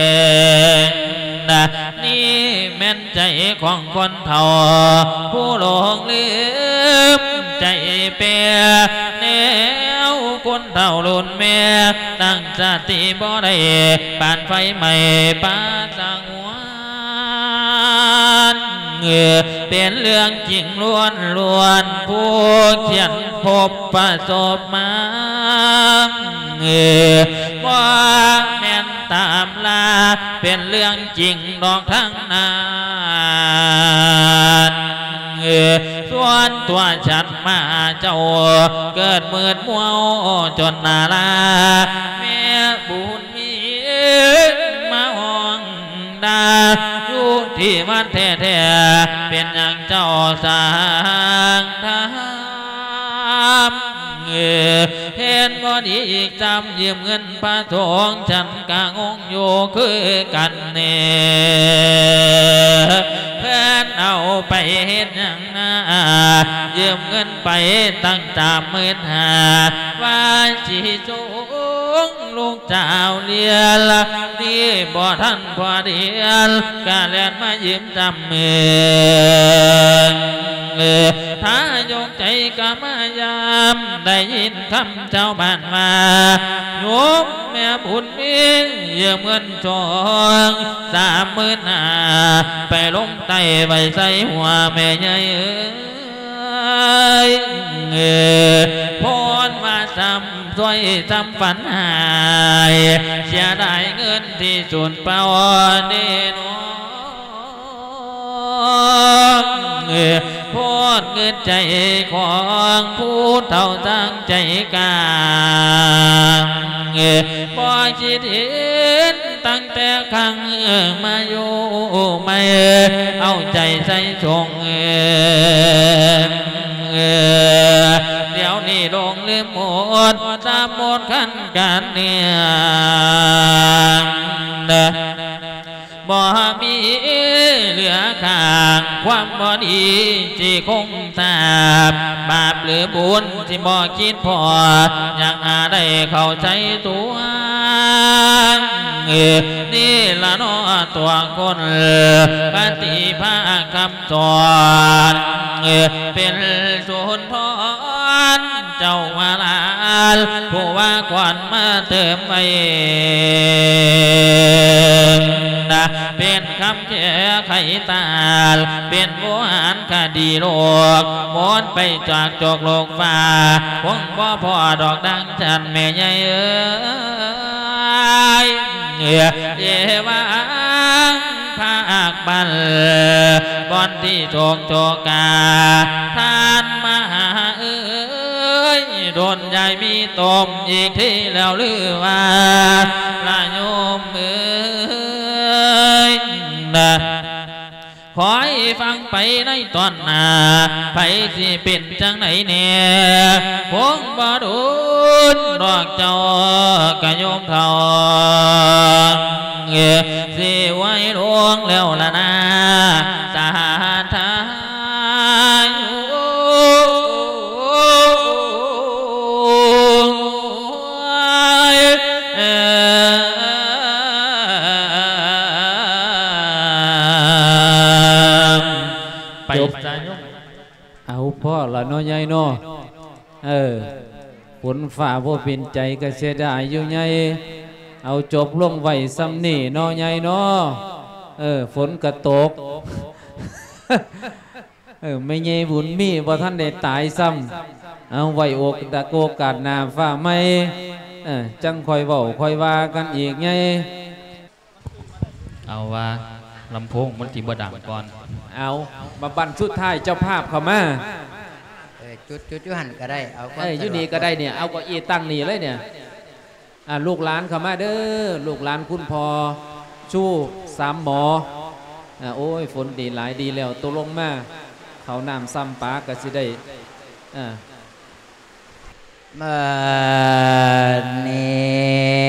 นี่แม่นใจของคนเฒ่าผู้หลงลืมใจเปียแนวคนเฒ่าลุ่นเมียตั้งสติบ่ได้ปานไฟใหม่ป้าสังวานเป็นเรื่องจริงล้วนผู้เขียนพบประสบมาว่าแม่นตามลาเป็นเรื่องจริงดอกทั้งนั้นส่วนตัวฉันมาเจ้าเกิดมืดมัวจนนาลาแม่บุญมีมาห้องดาอยู่ที่มันแท้ๆเป็นอย่างเจ้าสางทาดีอีกจำยืมเงินพระทองฉันกะงงอยู่คือกันเน่เพื่อนเอาไปเฮ็ดหยังนะยืมเงินไปตั้ง35,000ว่าสิสูงลูกเจ้าเรียนนี่บ่ทันพอเดียนกะแล่นมายืมจำถ้ายกใจกะมายามได้ยินคำเจ้าบ้านมาโยมแม่บุญมียืมเงินจอง35,000ไปลงไตไว้ใส่หัวแม่ใหญ่พรมาจำช่วยจำฝันหายเสียดายเงินที่สูญเปล่าเด่นพรเงินใจของผู้เท่าตั้งใจกลางบ่คิดเห็นตั้งแต่ครั้งมาอยู่ไม่เอาใจใส่ชงเดี๋ยวนี้ลงลืมหมดตามหมดขั้นการเนี่ยบ่มีเหลือข้างความบ่ดีที่คงทราบบาปหรือบุญที่บ่คิดพอยังได้เข้าใจตัวนี่ละน้อตัวคนปฏิภาคคำสอนเป็นสุนทรเจ้าวาลาผู้ว่าก่อนมาเติมไว้เป็นคำแก้ไขตาลเป็นโบราณคดีโลกมอนไปจากจกโลกฟ้าคงบ่พอดอกดังจันแม่ใหญ่เยวังภาคบันบอนที่โจกโจกาท่านมหาโดนใหญ่มีตมอีกที่แล้วลือว่าลาโยมขอให้ฟังไปในตอนหน้าไปสิเป็นจังไหนเนี่ยคงบ่ดุนดอกเจ้ากะโยมเขาสิไว้ดวงแล้วละนะสาธาเอาพ่อละน้อยใหญ่น้อฝนฝ่าพ่เป็นใจก็เสียดายอยู่ใหญ่เอาจบลงไว้ซ้ำนี่น้อใหญ่น้อฝนกระตกไม่ใหญ่บุญมีบ่ท่านได้ตายซ้ำเอาไว้โอกาสหน้าฟ้าไม่จังคอยเว้าคอยว่ากันอีกไงเอาว่าลำโพงมันสิบ่ดังก่อนเอามาบันสุดท้ายเจ้าภาพเข้ามาจุดหันก็ได้เอาอยู่นี่ก็ได้เนี่ยเอาก็อีตั้งนี่เลยเนี่ยลูกหลานเข้ามาเด้อลูกหลานคุณพ่อชู้3หมอโอ้ยฝนดีหลายดีแล้วตัวลงมาเขาน้ำซ้ำปลาก็สิได้มานี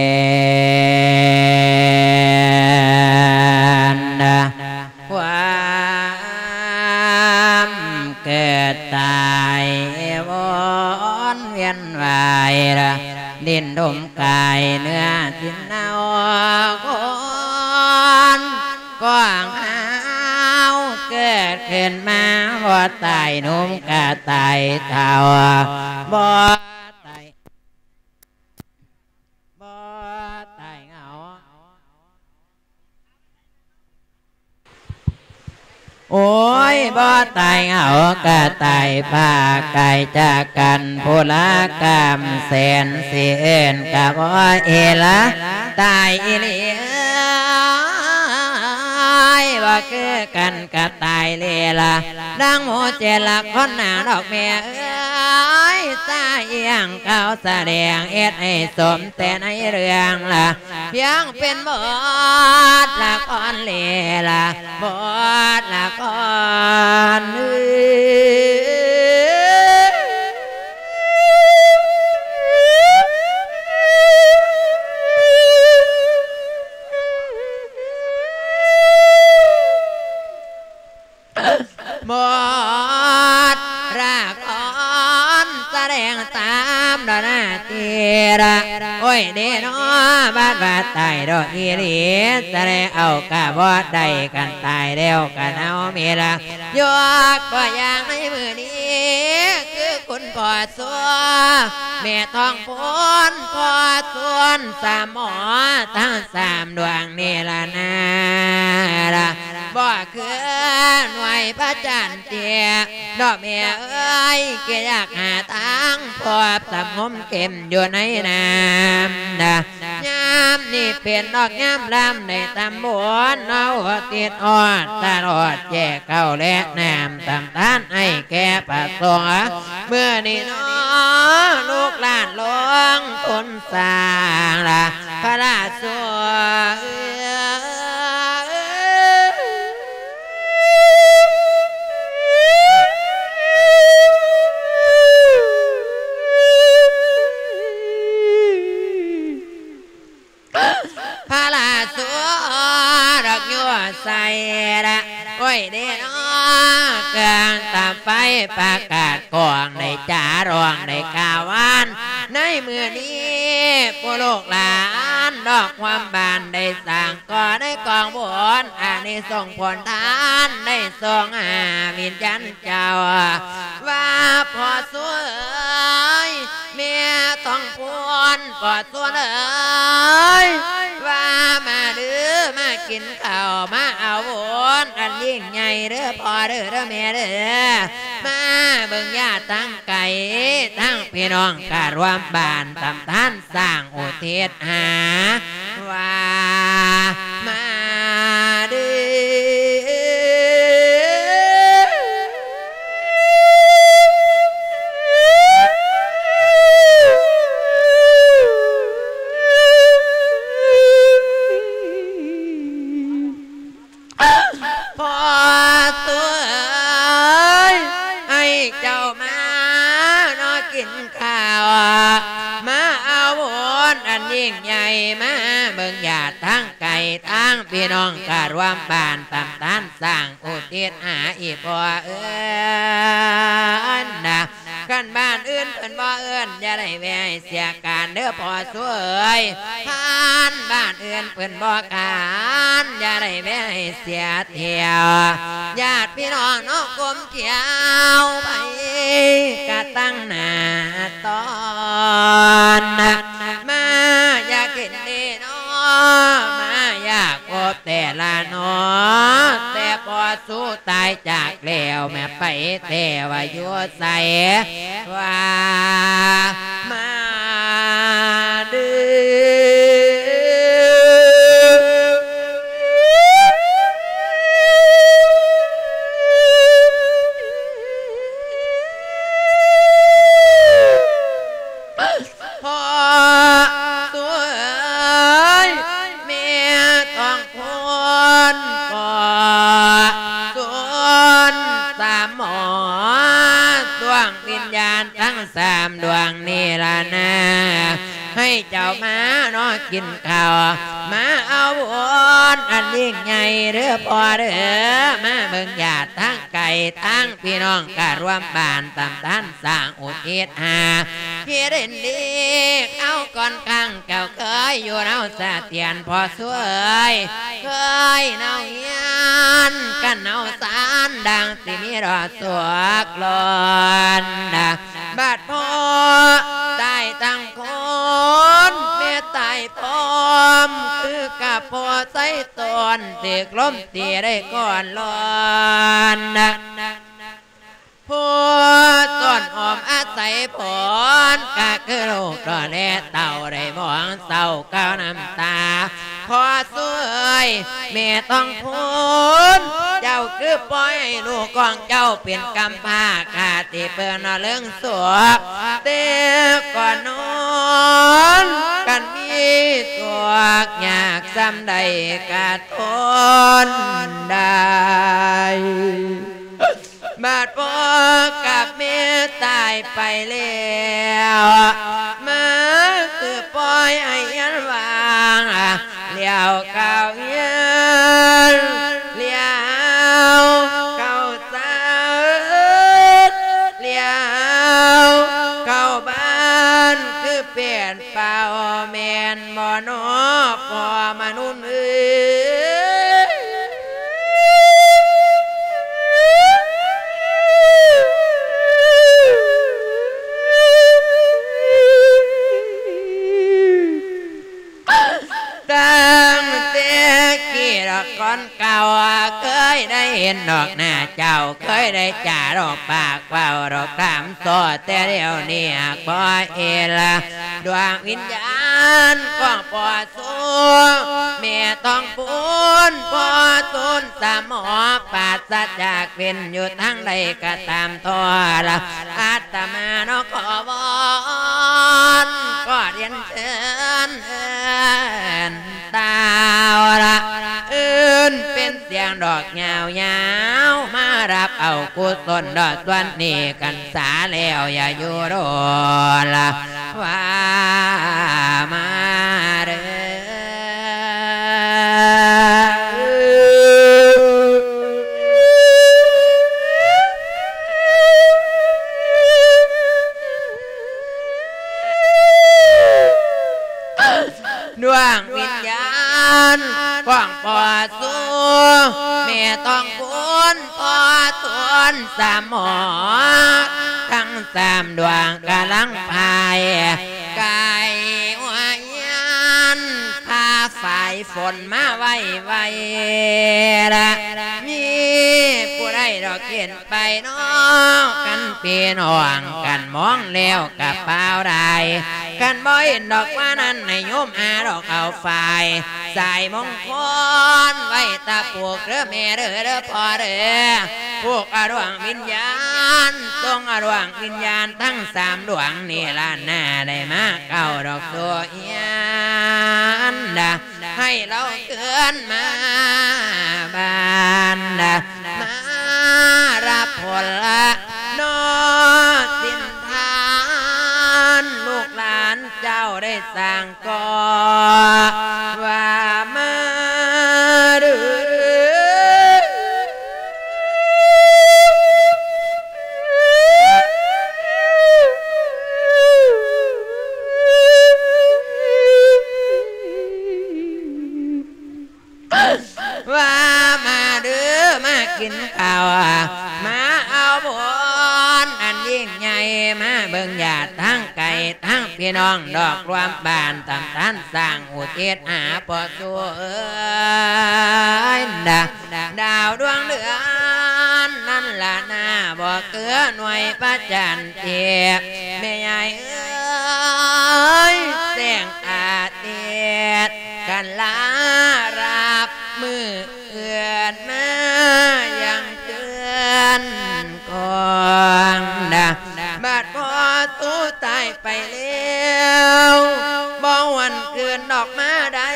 ความเกิดตายวนเวียนวายดินดมกายเนื้อทิ้นเอาคนก้างเอาเกิดขึ้นมาบ่ตายนุ่มกะตายเท่าบ่ตายเหงาโอ้ยบ่ตายเหงากะตายป่าไก่จากกันผู้ละกรรมแสนเสียนกะบ่เอละตายอีหลีว่าคือกันกะตายเลยล่ะดังโมเจลักคนหนาดอกเมียตาเอียงเขาแสดงเอ็ดให้สมแต่ในเรื่องล่ะเพียงเป็นบทละครเล่ล่ะบทละครหมดรากอ่อนแสดงตามดอกหน้าตีระโอ้ยเดนอบาดบาดตายดอกอีหลีแสดงเอากะบอดได้กันตายแล้วกันเอาเมีละยกตัวอย่างในมือนี้คือคุณพ่อสัวแม่ทองพูนพ่อส่วนสามหมอทั้งสามดวงนี่ละนาละบ่คือหน่วยพระจันทร์เตี้ยดอกเมียเอ้ยเกี่ยากหาทางพบสมมเข็มอยู่ในน้ำนะยามนี่เป็นดอกยามลำในตำบลเอาติดอดตลอดแยกเข้าและน้ำตำทานให้แก่ประสงค์เมื่อนี่น้อลูกหลานหลวงคนสร้างละพระราชพระราชดอกยัวใส่ละโอ้ยเด่นกลางตามไฟประกาศกองในจ่ารองในกาวันในมือนี้ผู้ลูกหลานดอกความบานได้สั่งก่อได้กองบนอันนี้ส่งผลทานได้ส่งวิญญาณเจ้าว่าพอสวยเมียต้องพูนปอดส่วนว่ามาดื้อมากินข้าวมาเอาบุญอันยิ่งใหญ่เด้อพ่อเด้อแม่เด้อมาเบิ่งญาติทั้งไก่ทั้งพี่น้องการวมบ้านตำท่านสร้างอุทิศหาว่ามาดื้อพอตัวให้เจ้ามานอนกินข้าวมาเอาบุญอันยิ่งใหญ่มาเบิ่งญาติทั้งไก่ทั้งพี่น้องการวมบ้านตำท่านสร้างอุทิศหาอีพ่อเอิ้นนะกันบ้านอื่นเพิ่นบ่เอิ้นอย่าได้แว่ให้เสียการเด้อพ่อสวยท่านบ้านอื่นเพิ่นบ่การอย่าได้แว่ให้เสียเที่ยวญาติพี่น้องน้องกลมเกี่ยวไปกะตั้งหน้าตอนมาอยากกินดีน้อมาอยากพบแต่ละน้อแต่พอสู้ตายจากแล้วแม่ไปแต่ว่าอยู่ใส่ว่ามาดื้พอตัวเมียต้องพูนก่อส่วนสามหมอดวงวิญญาณทั้งสามดวงนี่ละนะให้เจ้ามาน้อกินข้าวมาเอาบุญอันยิ่งใหญ่เด้อพ่อเด้อมาเบิ่งญาติทั้งไก่ทั้งพี่น้องการวมบ้านตำท่านสร้างอุทิศหาพี่เด่นดีเอาก่อนข้างเก่าเคยอยู่เนาสะเตียนพอสวยเคยเนาเฮียนกันเนาสารดังที่มีรอสวกลอนบาดพ่อได้ตั้งคนเมื่อตายพร้อมคือกับพ่อใส่ตนเด็กล้มตีได้ก่อนลอนผู้ต้นออมอาศัยผลกะคือลูกก็แลเต่าได้มองเศร้าก้าวน้ำตาพอสวยแม่ต้องพูนเจ้าคือปล่อยลูกของเจ้าเป็นกำพร้าขาดที่เปิดเรื่องสวกเด็กก่อนนอนกันมีตัวอยากซ้ำใดกะทนได้บาดพ่อกับแม่ตายไปแล้วมาคือปล่อยให้ยันวางเลี้ยวเก่าเย็นเลี้ยวเก่าสาอกก้อนเก่าเคยได้เห็นดอกหน้าเจ้าเคยได้จ่าดอกปากเป่าดอกตามตัวแต่เดียวนี้บ่เอละดวงวิญญาณก็ปอดสู้เมียต้องปูนปอตุนสามหอปาศจากเป็นอยู่ทั้งใดก็ตามตัวละอาตมานขอวอนก็เรียนเชิญตาวละอื่นเป็นเสียงดอกยาวมารับเอากุศลดอกส่วนนี้กันสาแล้วอย่าอยู่รอละว่ามาเด้ดวงวิญญาณกว้างปอดสู้แม่ต้องพูนปอดตวนสามหมอทั้งสามดวงกำลังพายกายหัวยานพาฝ่ายฝนมาไว้ละมีผู้ใดดอกเขียนไปน้องกันเปียน้องกันมองแล้วกับเปล่าได้กันบ่เห็นดอกว่านั้นให้โยมอาดอกเอาฝ่ายสายมงคลไว้ตาปลูกเด้อแม่เด้อพ่อเด้อพวกอดวงวิญญาณทรงอดวงวิญญาณทั้งสามดวงนี่ละหน้าได้มาเก้าดอกตัวเอียนให้เราเกินมาบ้านมารับผลละนอสินทานลูกหลานเจ้าได้สร้างก่อว่ามาเด้อว่ามาเด้อมากินข้าวมาเอาบุญอันยิ่งใหญ่มาเบิ่งญาติทั้งไก่ทั้งพี่น้องดอกรวมบ้านตำท่านสร้างอุทิศหาปอตัวดาวดวงเดือนนั่นละหน้าบ่เกลือหน่วยพระจันทร์เทียบแม่ใหญ่เอ้ยแสงอาทิตย์กันลารับมือเอื้อนมายังเตือนก่อนบัดพอตู้ตายไปแล้วบ่วันเกินดอกมาได้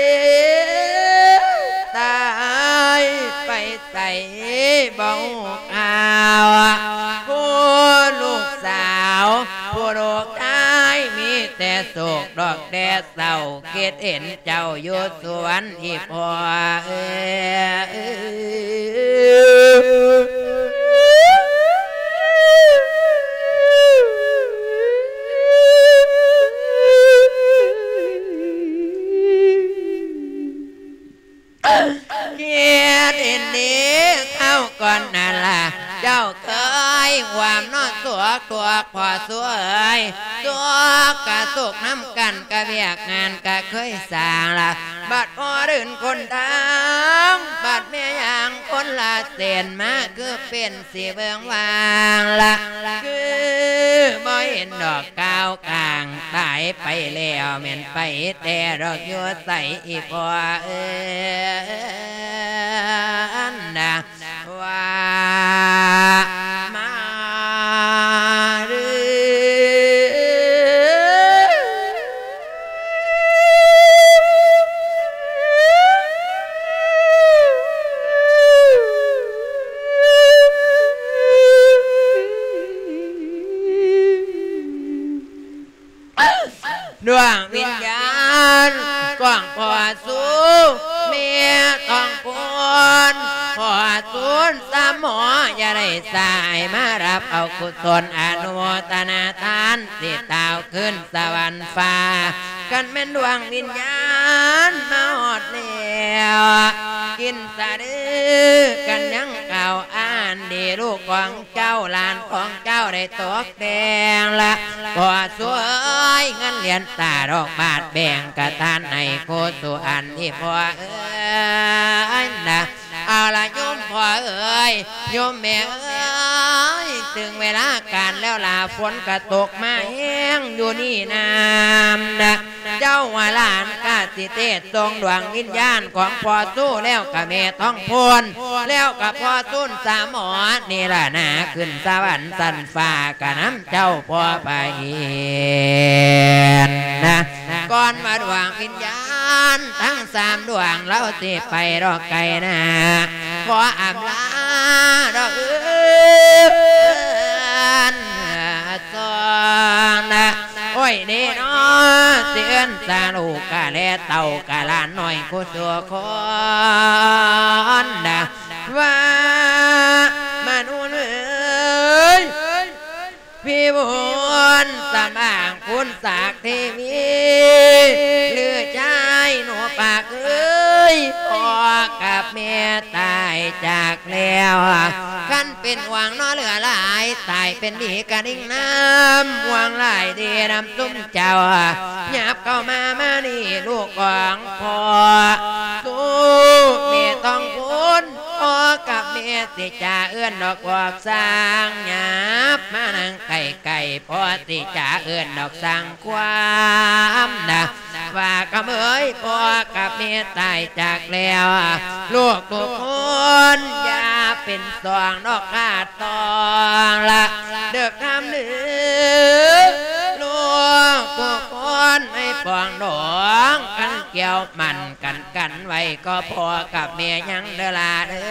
ตายไปใส่บ่ข่าวผู้ลูกสาวผู้ลูกชายมีแต่โศกดอกแดดเศร้าเกตเห็นเจ้าอยู่สวนอีพ่อเกียรตินี้เข้าก่อนนั่นล่ะเจ้าเคยความนอนสวกตัวพอสวยตัวกะสุกน้ำกันกะเบียกงานกะเคยสร้างล่ะบัดพอรื่นคนทางบัดแม่อย่างคนละเส้นมาคือเป็นสีเบืองวางล่ะคือบ่เห็นดอกกาวกลางตายไปแล้วแม่นไปแต่ดอกยัวใสอีพอว่ามาเด้ดวงวิญญาณกว้างพอสู้เมียต้องพูนพอสูนสามหมออย่าได้สายมารับเอากุศลอนุโมทนาทานสิตาวขึ้นสวรรค์ฟ้ากันเป็นดวงวิญญาณมาหอดแล้วกินสะดือกันยังเก่าอ่านดีลูกของเจ้าหลานของเจ้าได้ตกแดงละพอสวยเงินเหรียญตาดอกบาทแบ่งกระทานให้โคสุอันที่พอโยมแม่เอ้ยถึงเวลาการแล้วล่ะฝนกระตกมาแห้งอยู่นี่น้ำนะเจ้าว่าหลานกาสิเทศทรงดวงวิญญาณของพ่อสู้แล้วกับแม่ท้องพลแล้วกับพ่อตุ้นสามหมอนี่ล่ะนะขึ้นสวรรค์สันฟ้ากะน้ำเจ้าพ่อไปนะก่อนมาดวงวิญญาณทั้งสามดวงเราสิไปรอไกลนะขออำลาดอกซองนะโอ้ยเด้นอเสียนตาลูกกะแลเต่ากะลานหน่อยกูตัวคนนะว่ามนุษย์พี่บุญสมางคุณสากเทวีเลือใจหนูปากเอ้ยพ่อกับแม่ตายจากแล้วขันเป็นหวังน้อเหลือหลายตายเป็นดีกระดิ่งน้ำหวังหลายดีน้ำตุ้มเจ้าหยับเข้ามานี่ลูกของพ่อสู้แม่ต้องคุณพ่อกับแม่สิจ่าเอื้อนดอกบอกสร้างหยับมานั่งไก่พ่อสิจ่าเอื้อนดอกสร้างความนะว่ากำเอ้ยพ่อกับแม่ตายจากแล้วลูกทุกคนอย่าเป็นสองนอกขาดตองละเด็กทำหนึ่งลูกทุกคนให้ปองดองกันเกี่ยวมันกันไว้ก็พ่อกับแม่ยังเดลาเด้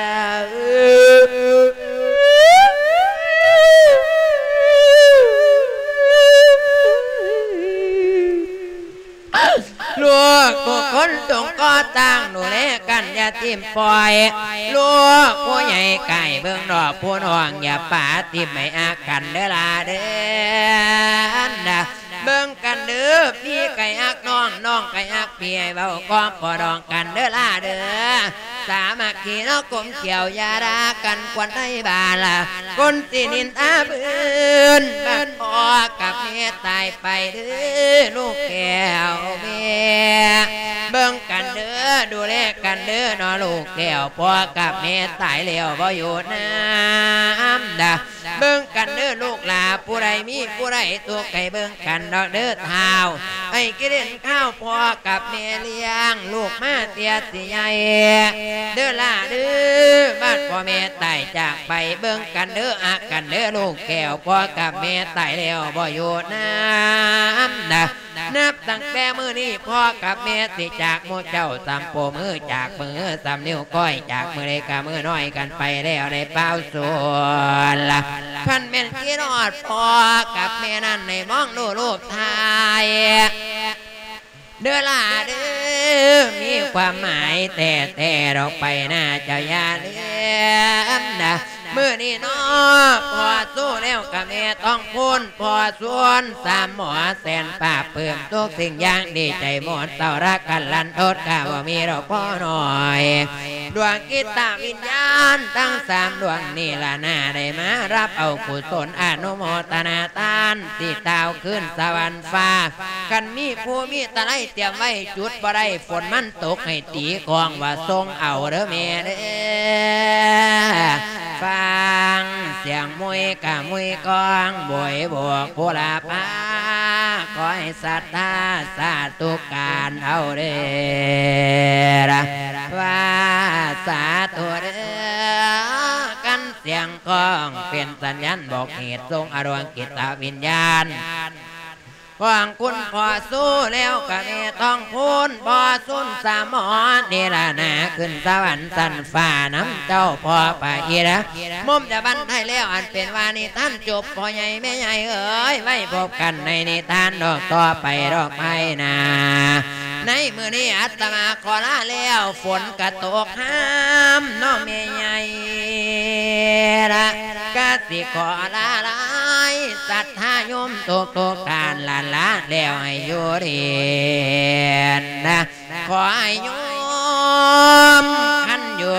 อลูกทุกคนจงก็ตั้งดูแลกันอย่าทิ่มปล่อยลูกผู้ใหญ่ไก่เบื้องดอกผู้น้องอย่าป่าทิ่มไม่อากันเด้อลาเด้อเบิ่งกันเด้อพี่ไก่อักน้องไก่อักพี่เบาก็พอดองกันเด้อลาเด้อสามัคคีนกลมเขียวยาดากันควันได้บาละคนสินินตาบืนบ้านพ่อกับแม่ตายไปเด้อลูกแก้วแม่เบิ่งกันเด้อดูแลกันเด้อน้อลูกแก้วพ่อกับแม่ตายแล้วบ่อยู่น้ำดาเบิ่งกันเด้อลูกหลาผู้ใดมีผู้ใดตัวไก่เบิ่งกันดอกเด้อเท้าไอ้กินข้าวพ่อกับแม่เลี้ยงลูกมาเตียสิใหญ่เด้อล่ะเด้อบ้านพ่อแม่ตายจากไปเบิ่งกันเด้ออากันเด้อลูกแก้วพ่อกับแม่ตายแล้วบ่อยู่น้ำนะนับตั้งแต่มือนี้พ่อกับแม่สิจากโมเจ้าสามโปมือจากมือสามนิ้วก้อยจากมือเล็กกับมือน้อยกันไปแล้วในเป้าส่วนละพันเป็นที่รอดพ่อกับแม่นั่นในมองดูรูปถ่ายเด้อล่ะเด้อมีความหมายแต่เราไปหน้าเจ้าอย่าลืมนะเมื่อนี้น้อพอสู้แล้วกับแม่ต้องพูนพอส่วนสามหมอแสนป่าเพิ่มทุกสิ่งอย่างดีใจหมดเต่ารักกันลันโทษกะว่ามีเราพ่อหน่อยดวงกิตตวิญญาณทั้งสามดวงนี่ละหน้าได้มารับเอากุศลอนุโมทนาทานติดดาวขึ้นสวรรค์ฟ้ากันมีผู้มีตะไลเตรียมไว้จุดบ่ได้ฝนมันตกให้ตีกองว่าทรงเอาเด้อแม่เด้อฟังเสียงมวยกะมวยกองบวยบวกผู้ลาป้าขอให้ศรัทธาสาธุการเอาเด้อว่าสาธุเด้อกันเสียงกองเป็นสัญญาณบอกเหตุทรงอรวงกิตวิญญาณหวังคุณพอสู้แล้วกะแม่ต้องพูนพอสุนสามหมอนี่ละนาขึ้นสวรรค์สันฟ้าน้ำเจ้าพ่อป่าอีระมุมจะบันไทยแล้วอันเป็นวานิท่านจบพ่อใหญ่แม่ใหญ่เอ๋ยไว้พบกันในนิทานดอกต่อไปดอกไม้นาในมือนี้อาตมาขอลาแล้วฝนกระตกห้ามน้องแม่ใหญ่ละกะสิขอลาลายศรัทธาโยมตุกการลาแล้วให้อยู่เรียนนะขอให้โยมขันอยู่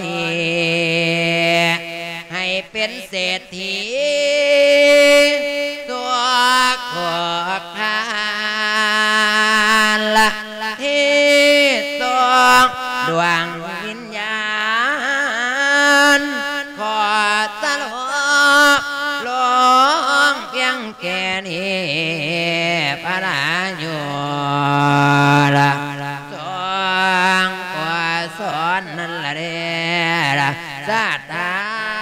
นี่ให้เป็นเศรษฐีตัวขอบทานละที่ทรงดวงวิญญาณขขอสโลลงเพียงแค่นี้พระราโยละสองกว่าสอนนั่นละเด้ละสาตา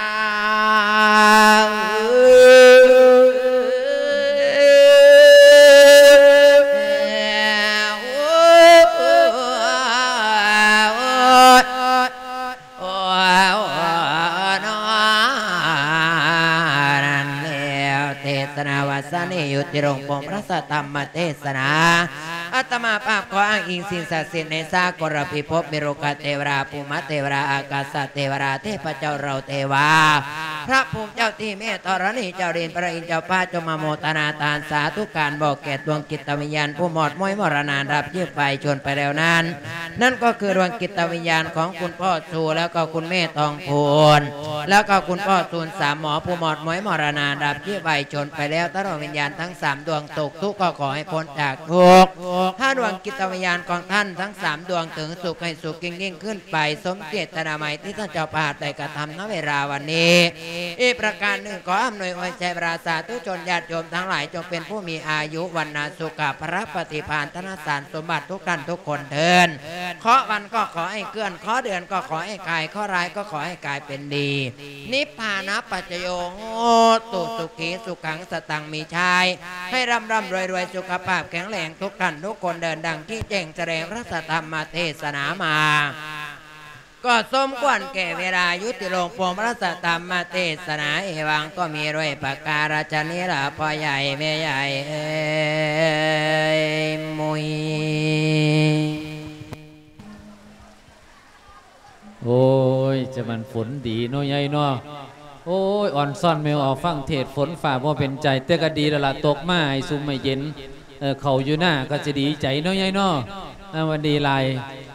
สนิยุติรงปงพระสัทธรรมเทศนาอาตมาภาพขออ้างอิงสิ่งศักดิ์สิทธิ์ในสากลพิภพมิโรกเทวราภูมิเทวราอากาศเทวราเทพเจ้าเราเทวาพระภูมิเจ้าที่เมตตาธรณีเจ้าเรียนพระอินทร์เจ้าป้าจงมาโมทนาทานสาธุการบอกแก่ดวงกิตวิญญาณผู้หมดม้อยมรณารับยืดไปชนไปแล้วนั้นนั่นก็คือดวงกิตวิญญาณของคุณพ่อชูแล้วก็คุณแม่ทองพูนแล้วก็คุณพ่อชูนสามหมอผู้หมดม้อยมรณารับยืดไปชนไปแล้วตลอดวิญญาณทั้ง3ดวงตกทุกข์ก็ขอให้พ้นจากทุกข์ถ้าดวงกิตวิญญาณของท่านทั้ง3ดวงถึงสุขให้สุขยิ่งขึ้นไปสมเจตนาใหม่ที่ท่านเจ้าป่าได้กระทำณเวลาวันนี้อีกประการหนึ่งขออำนวยอวยชัยปราศาสทุชนญาติโยมทั้งหลายจงเป็นผู้มีอายุวันนาสุขพระปฏิภาณธนสารสมบัติทุกท่านทุกคนเทินขอวันก็ขอให้เกื้อนขอเดือนก็ขอให้กายขอร้ายก็ขอให้กายเป็นดีนิพพานะปัจจโยโหตุสุขีสุขังสตังมีชัยให้ร่ำรวยสุขภาพแข็งแรงทุกท่านทุกคนเดินดังที่แจ้งแสดงพระสัทธรรมเทศนามาก็สมควรแก่เวลายุติลงปวงพระสัทธรรมเทศนาเอวังก็มีรวยประการฉะนี้ละพ่อใหญ่แม่ใหญ่มุยโอ้ยจะมันฝนดีเนาะใหญ่เนาะโอ้ยอ่อนซ่อนแมวออกฟังเทศฝนฝ่าบ่เป็นใจแต่ก็ดีแล้วล่ะตกมาให้ซุ่มไม่เย็นเขาอยู่หน้าก็จะดีใจเนาะใหญ่เนาะวันดีลาย